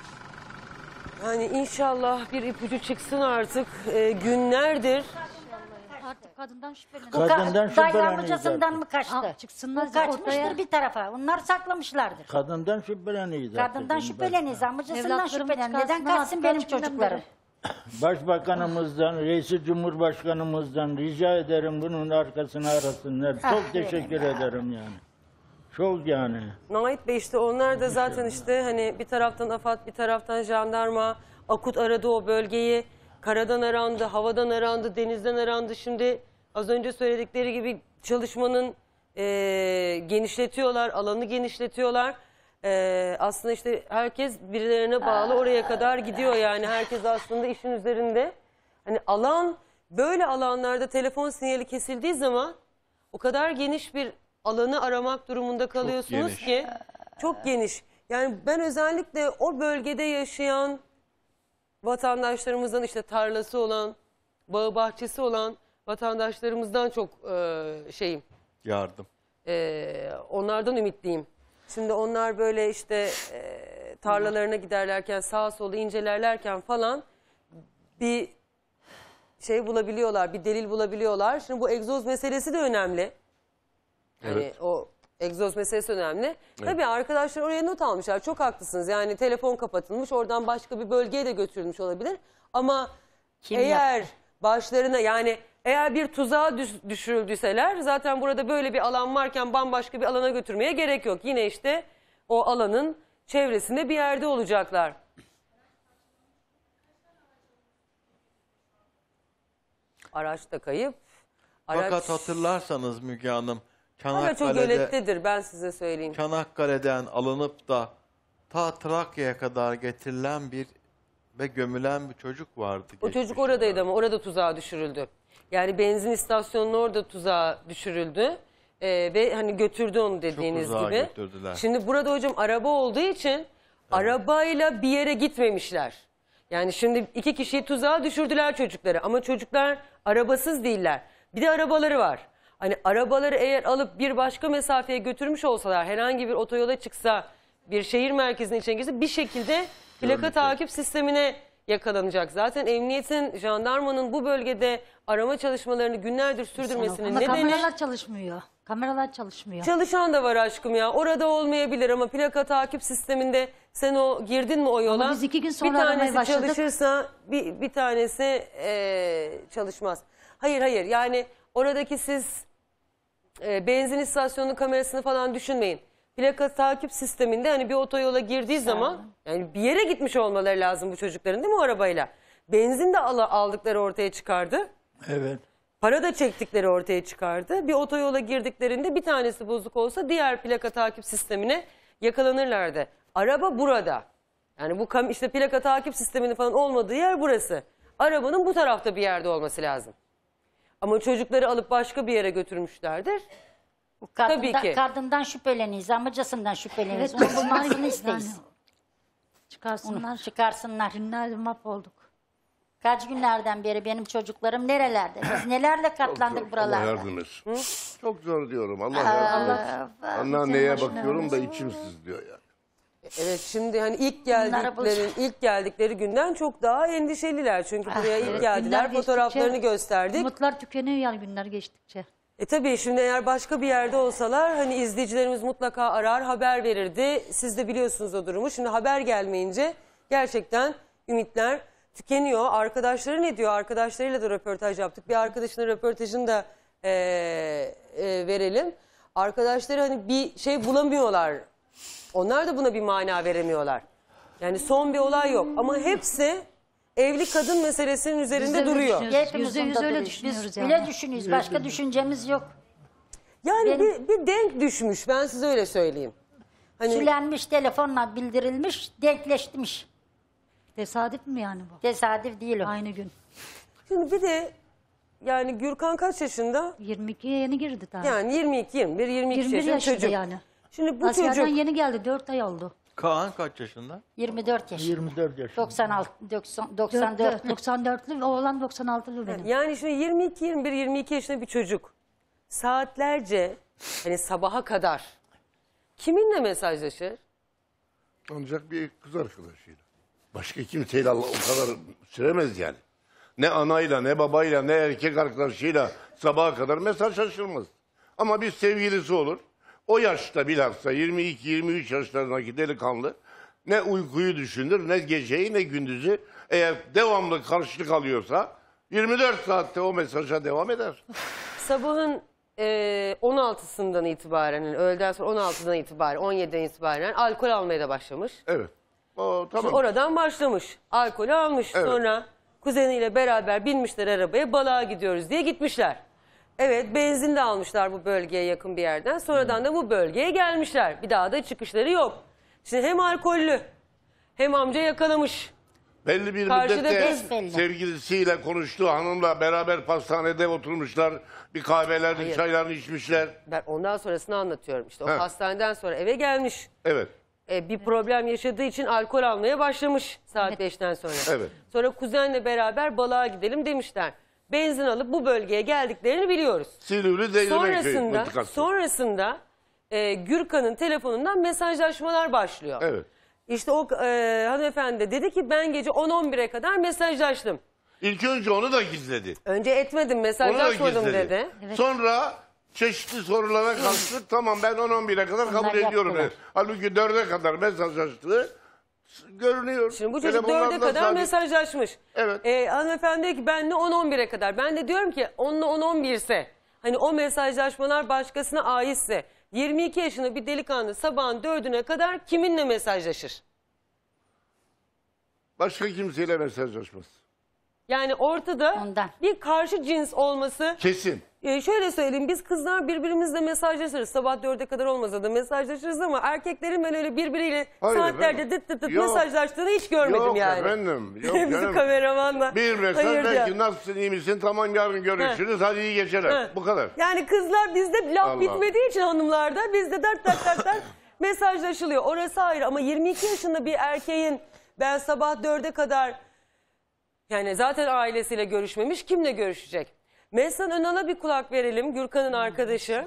Speaker 2: Yani inşallah bir ipucu çıksın artık. Günlerdir.
Speaker 17: Artık kadından şüpheleniyor.
Speaker 14: Kadından
Speaker 17: Dayı
Speaker 14: şüpheleniyor
Speaker 17: amcasından mı kaçtı?
Speaker 2: Ah,
Speaker 17: Çıksınlar bu kaçmıştır bir tarafa. Onlar saklamışlardır.
Speaker 14: Kadından şüpheleniyor zaten.
Speaker 17: Kadından şüpheleniyor. Amcasından
Speaker 12: Evlatlarımı
Speaker 17: şüpheleniyor. Neden
Speaker 12: çıkarsınlar,
Speaker 17: kaçsın benim
Speaker 12: kaç günden
Speaker 17: çocuklarım?
Speaker 14: Başbakanımızdan, Reisi Cumhurbaşkanımızdan rica ederim bunun arkasını arasınlar. Çok teşekkür ederim yani. Çok yani.
Speaker 2: Nait Bey işte onlar da zaten işte hani bir taraftan AFAD, bir taraftan jandarma, AKUT aradı o bölgeyi. Karadan arandı, havadan arandı, denizden arandı. Şimdi az önce söyledikleri gibi çalışmanın genişletiyorlar, alanı genişletiyorlar. Aslında işte herkes birilerine bağlı oraya kadar gidiyor yani. Herkes aslında işin üzerinde. Hani alan, böyle alanlarda telefon sinyali kesildiği zaman o kadar geniş bir alanı aramak durumunda kalıyorsunuz ki. Çok geniş. Yani ben özellikle o bölgede yaşayan vatandaşlarımızdan, işte tarlası olan, bağı bahçesi olan vatandaşlarımızdan çok şeyim.
Speaker 15: Yardım.
Speaker 2: Onlardan ümitliyim. Şimdi onlar böyle işte tarlalarına giderlerken, sağa sola incelerlerken falan bir şey bulabiliyorlar, bir delil bulabiliyorlar. Şimdi bu egzoz meselesi de önemli.
Speaker 11: Evet.
Speaker 2: Yani o egzoz meselesi önemli. Evet. Tabii arkadaşlar oraya not almışlar. Çok haklısınız. Yani telefon kapatılmış. Oradan başka bir bölgeye de götürülmüş olabilir. Ama eğer başlarına, yani eğer bir tuzağa düşürüldüyseler zaten burada böyle bir alan varken bambaşka bir alana götürmeye gerek yok. Yine işte o alanın çevresinde bir yerde olacaklar. Araç da kayıp.
Speaker 15: Fakat hatırlarsanız Müge Hanım,
Speaker 2: Hala çok gölettedir, ben size söyleyeyim.
Speaker 15: Çanakkale'den alınıp da ta Trakya'ya kadar getirilen bir ve gömülen bir çocuk vardı.
Speaker 2: O çocuk oradaydı ama orada tuzağa düşürüldü. Yani benzin istasyonunun orada tuzağa düşürüldü. Ve hani götürdü onu dediğiniz gibi.
Speaker 15: Götürdüler.
Speaker 2: Şimdi burada hocam araba olduğu için arabayla bir yere gitmemişler. Yani şimdi 2 kişiyi tuzağa düşürdüler çocukları ama çocuklar arabasız değiller. Bir de arabaları var. Hani arabaları eğer alıp bir başka mesafeye götürmüş olsalar, herhangi bir otoyola çıksa, bir şehir merkezinin içine girse bir şekilde plaka takip sistemine yakalanacak. Zaten emniyetin, jandarmanın bu bölgede arama çalışmalarını günlerdir sürdürmesinin nedeni...
Speaker 17: Kameralar çalışmıyor. Kameralar çalışmıyor.
Speaker 2: Çalışan da var aşkım ya. Orada olmayabilir ama plaka takip sisteminde sen girdin mi o yola?
Speaker 17: Ama biz 2 gün sonra
Speaker 2: bir
Speaker 17: aramaya
Speaker 2: tanesi
Speaker 17: başladık.
Speaker 2: çalışırsa bir tanesi çalışmaz. Hayır yani oradaki siz benzin istasyonunun kamerasını falan düşünmeyin. Plaka takip sisteminde hani bir otoyola girdiği zaman yani bir yere gitmiş olmaları lazım bu çocukların, değil mi, o arabayla? Benzin de aldıkları ortaya çıkardı.
Speaker 14: Evet.
Speaker 2: Para da çektikleri ortaya çıkardı. Bir otoyola girdiklerinde bir tanesi bozuk olsa diğer plaka takip sistemine yakalanırlardı. Araba burada. Yani bu işte plaka takip sisteminin falan olmadığı yer burası. Arabanın bu tarafta bir yerde olması lazım. Ama çocukları alıp başka bir yere götürmüşlerdir. Tabii ki.
Speaker 17: Kadından şüpheleniyiz, amcasından şüpheleniyiz. Onu bulmasını isteyiz.
Speaker 12: Çıkarsınlar.
Speaker 17: Onu çıkarsınlar.
Speaker 12: Günlerdir mahvolduk.
Speaker 17: Kaç günlerden beri benim çocuklarım nerelerde? Biz nelerle katlandık
Speaker 11: Allah
Speaker 17: buralarda.
Speaker 11: yardım etsin. Çok zor diyorum. Allah yardım etsin. Anneanneye bakıyorum da içim sızlıyor yani.
Speaker 2: Evet, şimdi hani ilk geldikleri günden çok daha endişeliler. Çünkü buraya ilk geldiler, fotoğraflarını gösterdik.
Speaker 12: Umutlar tükeniyor yani günler geçtikçe.
Speaker 2: Tabii şimdi eğer başka bir yerde olsalar hani izleyicilerimiz mutlaka arar, haber verirdi. Siz de biliyorsunuz o durumu. Şimdi haber gelmeyince gerçekten ümitler tükeniyor. Arkadaşları ne diyor? Arkadaşlarıyla da röportaj yaptık. Bir arkadaşının röportajını da verelim. Arkadaşları hani bir şey bulamıyorlar. Onlar da buna bir mana veremiyorlar. Yani son bir olay yok. Ama hepsi evli kadın meselesinin üzerinde duruyor.
Speaker 17: Hepimiz öyle düşünüyoruz. Biz bile düşünüyoruz. Başka düşüncemiz yok.
Speaker 2: Yani bir denk düşmüş, ben size öyle söyleyeyim. Hani...
Speaker 17: Sülenmiş, telefonla bildirilmiş, denkleşmiş.
Speaker 12: Tesadüf mü yani bu?
Speaker 17: Tesadüf değil o.
Speaker 12: Aynı gün.
Speaker 2: Şimdi bir de yani Gürkan kaç yaşında?
Speaker 12: 22'ye yeni girdi daha.
Speaker 2: Yani 22, 21, 22
Speaker 12: 21
Speaker 2: yaşında çocuk.
Speaker 12: yani.
Speaker 2: Şimdi bu
Speaker 12: Askerden
Speaker 2: çocuk...
Speaker 12: yeni geldi, 4 ay oldu.
Speaker 15: Kaan kaç yaşında?
Speaker 17: 24 yaşında.
Speaker 14: 24 yaşında.
Speaker 17: 94'lü.
Speaker 12: Oğlan 96'lı benim.
Speaker 2: Yani şimdi 22, 21, 22 yaşında bir çocuk saatlerce hani sabaha kadar kiminle mesajlaşır?
Speaker 11: Ancak bir kız arkadaşıyla. Başka kimseyle Allah o kadar süremez yani. Ne anayla, ne babayla, ne erkek arkadaşıyla sabaha kadar mesajlaşılmaz. Ama bir sevgilisi olur. O yaşta bilhassa 22-23 yaşlarındaki delikanlı ne uykuyu düşünür, ne geceyi, ne gündüzü. Eğer devamlı karşılık alıyorsa 24 saatte o mesaja devam eder.
Speaker 2: Sabahın 16'sından itibaren, yani öğleden sonra 16'dan itibaren, 17'den itibaren alkol almaya da başlamış.
Speaker 11: Evet. O, tamam.
Speaker 2: Şimdi oradan başlamış. Alkolü almış.
Speaker 11: Evet.
Speaker 2: Sonra kuzeniyle beraber binmişler arabaya, balığa gidiyoruz diye gitmişler. Evet, benzin de almışlar bu bölgeye yakın bir yerden. Sonradan da bu bölgeye gelmişler. Bir daha da çıkışları yok. Şimdi hem alkollü hem amca yakalamış.
Speaker 11: Belli bir
Speaker 2: Karşıda
Speaker 11: müddette sevgilisiyle konuştuğu hanımla beraber pastanede oturmuşlar. Bir kahvelerini,
Speaker 2: Hayır.
Speaker 11: çaylarını içmişler.
Speaker 2: Ben ondan sonrasını anlatıyorum. İşte o
Speaker 11: He.
Speaker 2: hastaneden sonra eve gelmiş.
Speaker 11: Evet.
Speaker 2: Bir problem yaşadığı için alkol almaya başlamış saat 5'ten sonra.
Speaker 11: Evet.
Speaker 2: Sonra kuzenle beraber balığa gidelim demişler. Benzin alıp bu bölgeye geldiklerini biliyoruz.
Speaker 11: Silivri Değirmenköy mıntıkası.
Speaker 2: Sonrasında Gürkan'ın telefonundan mesajlaşmalar başlıyor.
Speaker 11: Evet.
Speaker 2: İşte o hanımefendi dedi ki ben gece 10-11'e kadar mesajlaştım.
Speaker 11: İlk önce onu da gizledi.
Speaker 2: Önce etmedim,
Speaker 11: Onu da
Speaker 2: mesajlaşmadım
Speaker 11: gizledi.
Speaker 2: dedi.
Speaker 11: Sonra çeşitli sorulara karşılık tamam ben 10-11'e kadar kabul ediyorum.
Speaker 17: yaptılar.
Speaker 11: Halbuki 4'e kadar mesajlaştığı görünüyor.
Speaker 2: Şimdi bu çocuk
Speaker 11: Telefonlarda
Speaker 2: 4'e kadar
Speaker 11: sadece-
Speaker 2: mesajlaşmış.
Speaker 11: Evet.
Speaker 2: Hanımefendi diyor ki benle 10-11'e kadar. Ben de diyorum ki onunla 10-11 ise hani o mesajlaşmalar başkasına aitse 22 yaşında bir delikanlı sabahın 4'üne kadar kiminle mesajlaşır?
Speaker 11: Başka kimseyle mesajlaşmaz.
Speaker 2: Yani ortada bir karşı cins olması.
Speaker 11: Kesin.
Speaker 2: Şöyle söyleyeyim, biz kızlar birbirimizle mesajlaşırız. Sabah 4'e kadar olmasa da mesajlaşırız ama erkeklerin ben öyle birbiriyle
Speaker 11: Hayır
Speaker 2: saatlerce
Speaker 11: efendim.
Speaker 2: dıt dıt
Speaker 11: Yok.
Speaker 2: mesajlaştığını hiç görmedim
Speaker 11: Yok
Speaker 2: yani.
Speaker 11: efendim. Yok
Speaker 2: Bizim
Speaker 11: canım.
Speaker 2: kameramanla.
Speaker 11: Bir mesaj
Speaker 2: Hayır
Speaker 11: der
Speaker 2: ya.
Speaker 11: ki nasılsın, iyi misin, tamam yarın görüşürüz, hadi iyi geceler.
Speaker 2: He.
Speaker 11: Bu kadar.
Speaker 2: Yani kızlar bizde laf
Speaker 11: Allah.
Speaker 2: bitmediği için hanımlarda bizde dert mesajlaşılıyor. Orası ayrı ama 22 yaşında bir erkeğin ben sabah 4'e kadar yani zaten ailesiyle görüşmemiş, kimle görüşecek? Mesut Önal'a bir kulak verelim, Gürkan'ın arkadaşı.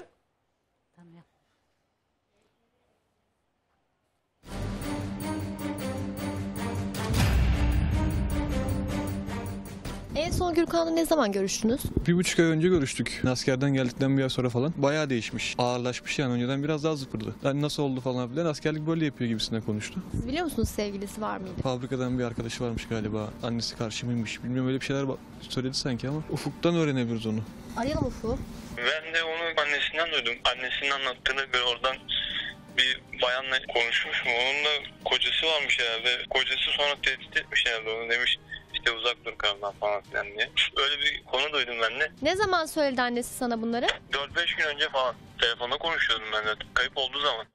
Speaker 7: En son Gürkan'la ne zaman görüştünüz?
Speaker 3: 1,5 ay önce görüştük. Askerden geldikten bir ay sonra falan. Bayağı değişmiş. Ağırlaşmış yani. Önceden biraz daha zıpırdı. Yani nasıl oldu falan filan. Askerlik böyle yapıyor gibisinden konuştu.
Speaker 7: Siz biliyor musunuz sevgilisi var mıydı?
Speaker 3: Fabrikadan bir arkadaşı varmış galiba. Annesi karşı mıymış. Bilmiyorum, öyle bir şeyler söyledi sanki ama Ufuk'tan öğrenebiliriz onu.
Speaker 7: Arayalım Ufuk.
Speaker 18: Ben de onun annesinden duydum. Annesinin anlattığını göre oradan bir bayanla konuşmuş mu? Onun da kocası varmış herhalde. Kocası sonra tehdit etmiş herhalde onu, demiş işte uzak dur karımdan falan filan diye. Öyle bir konu duydum ben de.
Speaker 7: Ne zaman söyledi annesi sana bunları?
Speaker 18: 4-5 gün önce falan telefonda konuşuyordum ben de. Kayıp olduğu zaman.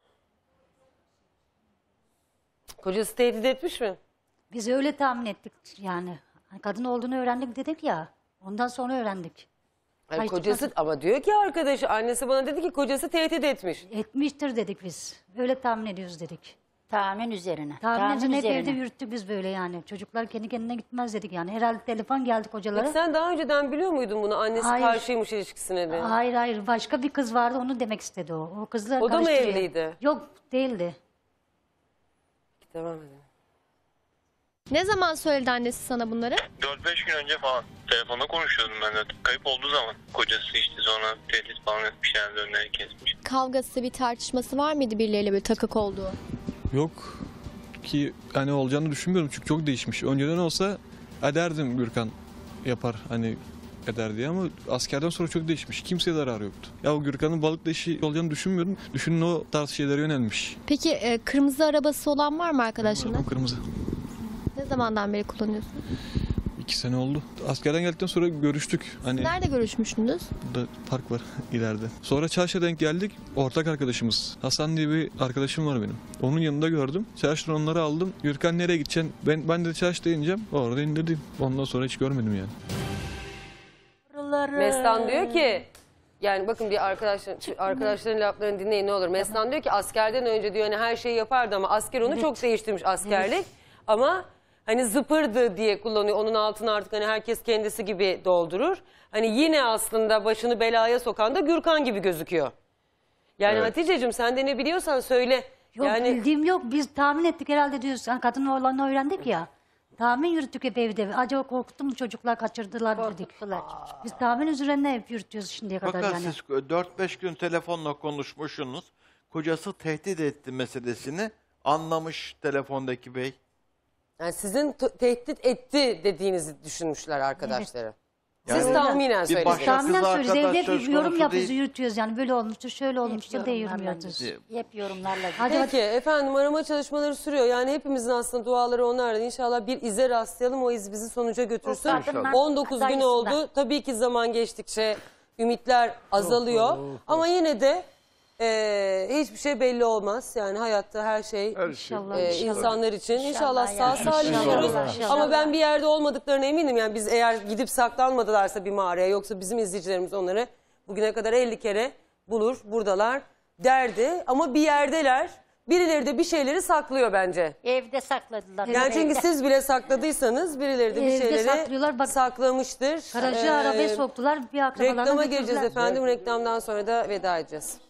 Speaker 2: Kocası tehdit etmiş mi?
Speaker 12: Biz öyle tahmin ettik yani. Kadın olduğunu öğrendik dedik ya. Ondan sonra öğrendik.
Speaker 2: Hayır,
Speaker 12: Kaçtıktan
Speaker 2: kocası
Speaker 12: sonra-
Speaker 2: ama diyor ki arkadaşı, annesi bana dedi ki kocası tehdit etmiş.
Speaker 12: Etmiştir dedik biz. Öyle tahmin ediyoruz dedik.
Speaker 17: Tahmin üzerine.
Speaker 12: Tahmin hep evde yürüttük biz böyle yani. Çocuklar kendi kendine gitmez dedik yani. Herhalde telefon geldi kocalara.
Speaker 2: Peki sen daha önceden biliyor muydun bunu? Annesi
Speaker 12: Hayır.
Speaker 2: karşıymış ilişkisine de.
Speaker 12: Hayır. Başka bir kız vardı, onu demek istedi o. O kızla
Speaker 2: O da mı
Speaker 12: karıştırıyor.
Speaker 2: evliydi?
Speaker 12: Yok, değildi.
Speaker 2: Devam edelim.
Speaker 7: Ne zaman söyledi annesi sana bunları?
Speaker 18: 4-5 gün önce falan telefonda konuşuyordum ben de. Kayıp olduğu zaman kocası işte sonra tehdit falan etmiş herhalde, önüne kesmiş.
Speaker 7: Kavgası, bir tartışması var mıydı birileriyle, böyle takık olduğu?
Speaker 3: Yok ki hani olacağını düşünmüyorum çünkü çok değişmiş. Önceden olsa ederdim Gürkan yapar hani eder diye ama askerden sonra çok değişmiş. Kimseye zararı yoktu. Ya o Gürkan'ın balıkla işi olacağını düşünmüyorum. Düşünün o tarz şeylere yönelmiş.
Speaker 7: Peki kırmızı arabası olan var mı arkadaşlarında?
Speaker 3: Kırmızı.
Speaker 7: Ne zamandan beri kullanıyorsun?
Speaker 3: 2 sene oldu. Askerden geldikten sonra görüştük. Hani
Speaker 7: Nerede görüşmüştünüz?
Speaker 3: burada park var ileride. Sonra çarşıya denk geldik. Ortak arkadaşımız Hasan diye bir arkadaşım var benim. Onun yanında gördüm. Çarşıdan onları aldım. Gürkan nereye gideceksin? Ben de çarşıda ineceğim. Orada indirdim. Ondan sonra hiç görmedim yani.
Speaker 2: Mestan diyor ki, yani bakın bir arkadaşların laflarını dinleyin ne olur. Mestan diyor ki askerden önce diyor hani her şeyi yapardı ama asker onu çok değiştirmiş askerlik. Ama hani zıpırdı diye kullanıyor. Onun altına artık hani herkes kendisi gibi doldurur. Hani yine aslında başını belaya sokan da Gürkan gibi gözüküyor. Yani
Speaker 17: Evet.
Speaker 2: Hatice'cim sen de ne biliyorsan söyle.
Speaker 17: Yok
Speaker 2: Yani
Speaker 17: bildiğim yok. Biz tahmin ettik herhalde diyoruz. Yani kadın oğlanı öğrendik ya. Tahmin yürüttük hep evde. Acaba korkuttu mu çocuklar, kaçırdılar dedik. Biz tahmin üzerine hep yürütüyoruz şimdiye kadar
Speaker 15: Fakat
Speaker 17: yani.
Speaker 15: siz 4-5 gün telefonla konuşmuşsunuz. Kocası tehdit etti meselesini anlamış telefondaki bey.
Speaker 2: Yani sizin tehdit etti dediğinizi düşünmüşler arkadaşları. Siz
Speaker 15: Yani
Speaker 2: tahminen
Speaker 15: bir
Speaker 2: söylediniz.
Speaker 15: başka
Speaker 17: Tahminen
Speaker 15: kız
Speaker 17: söylüyoruz.
Speaker 15: arkadaş
Speaker 17: Evde
Speaker 15: söz
Speaker 17: hep yorum
Speaker 15: konusu
Speaker 17: yapıyoruz,
Speaker 15: değil.
Speaker 17: yürütüyoruz yani. Böyle olmuştur, şöyle olmuştur diye yorum yapıyoruz.
Speaker 12: Hep yorumlarla.
Speaker 2: Peki efendim arama çalışmaları sürüyor. Yani hepimizin aslında duaları onlardan. İnşallah bir ize rastlayalım. O iz bizi sonuca götürsün.
Speaker 12: İnşallah.
Speaker 2: 19 gün
Speaker 12: Dayısında.
Speaker 2: oldu. Tabii ki zaman geçtikçe ümitler azalıyor. Ama yine de hiçbir şey belli olmaz. Yani hayatta her şey insanlar için. İnşallah sağ salim oluruz. Ama ben bir yerde olmadıklarına eminim. Yani biz eğer gidip saklanmadılarsa bir mağaraya, yoksa bizim izleyicilerimiz onları bugüne kadar 50 kere bulur, buradalar derdi. Ama bir yerdeler. Birileri de bir şeyleri saklıyor bence.
Speaker 12: Evde sakladılar.
Speaker 2: Yani çünkü siz bile sakladıysanız birileri de bir
Speaker 17: Evde
Speaker 2: şeyleri
Speaker 17: saklıyorlar. Bak,
Speaker 2: saklamıştır.
Speaker 17: garajı arabaya soktular. Bir akrabalarına
Speaker 2: Reklama
Speaker 17: götürdüler.
Speaker 2: gireceğiz efendim. Reklamdan sonra da veda edeceğiz.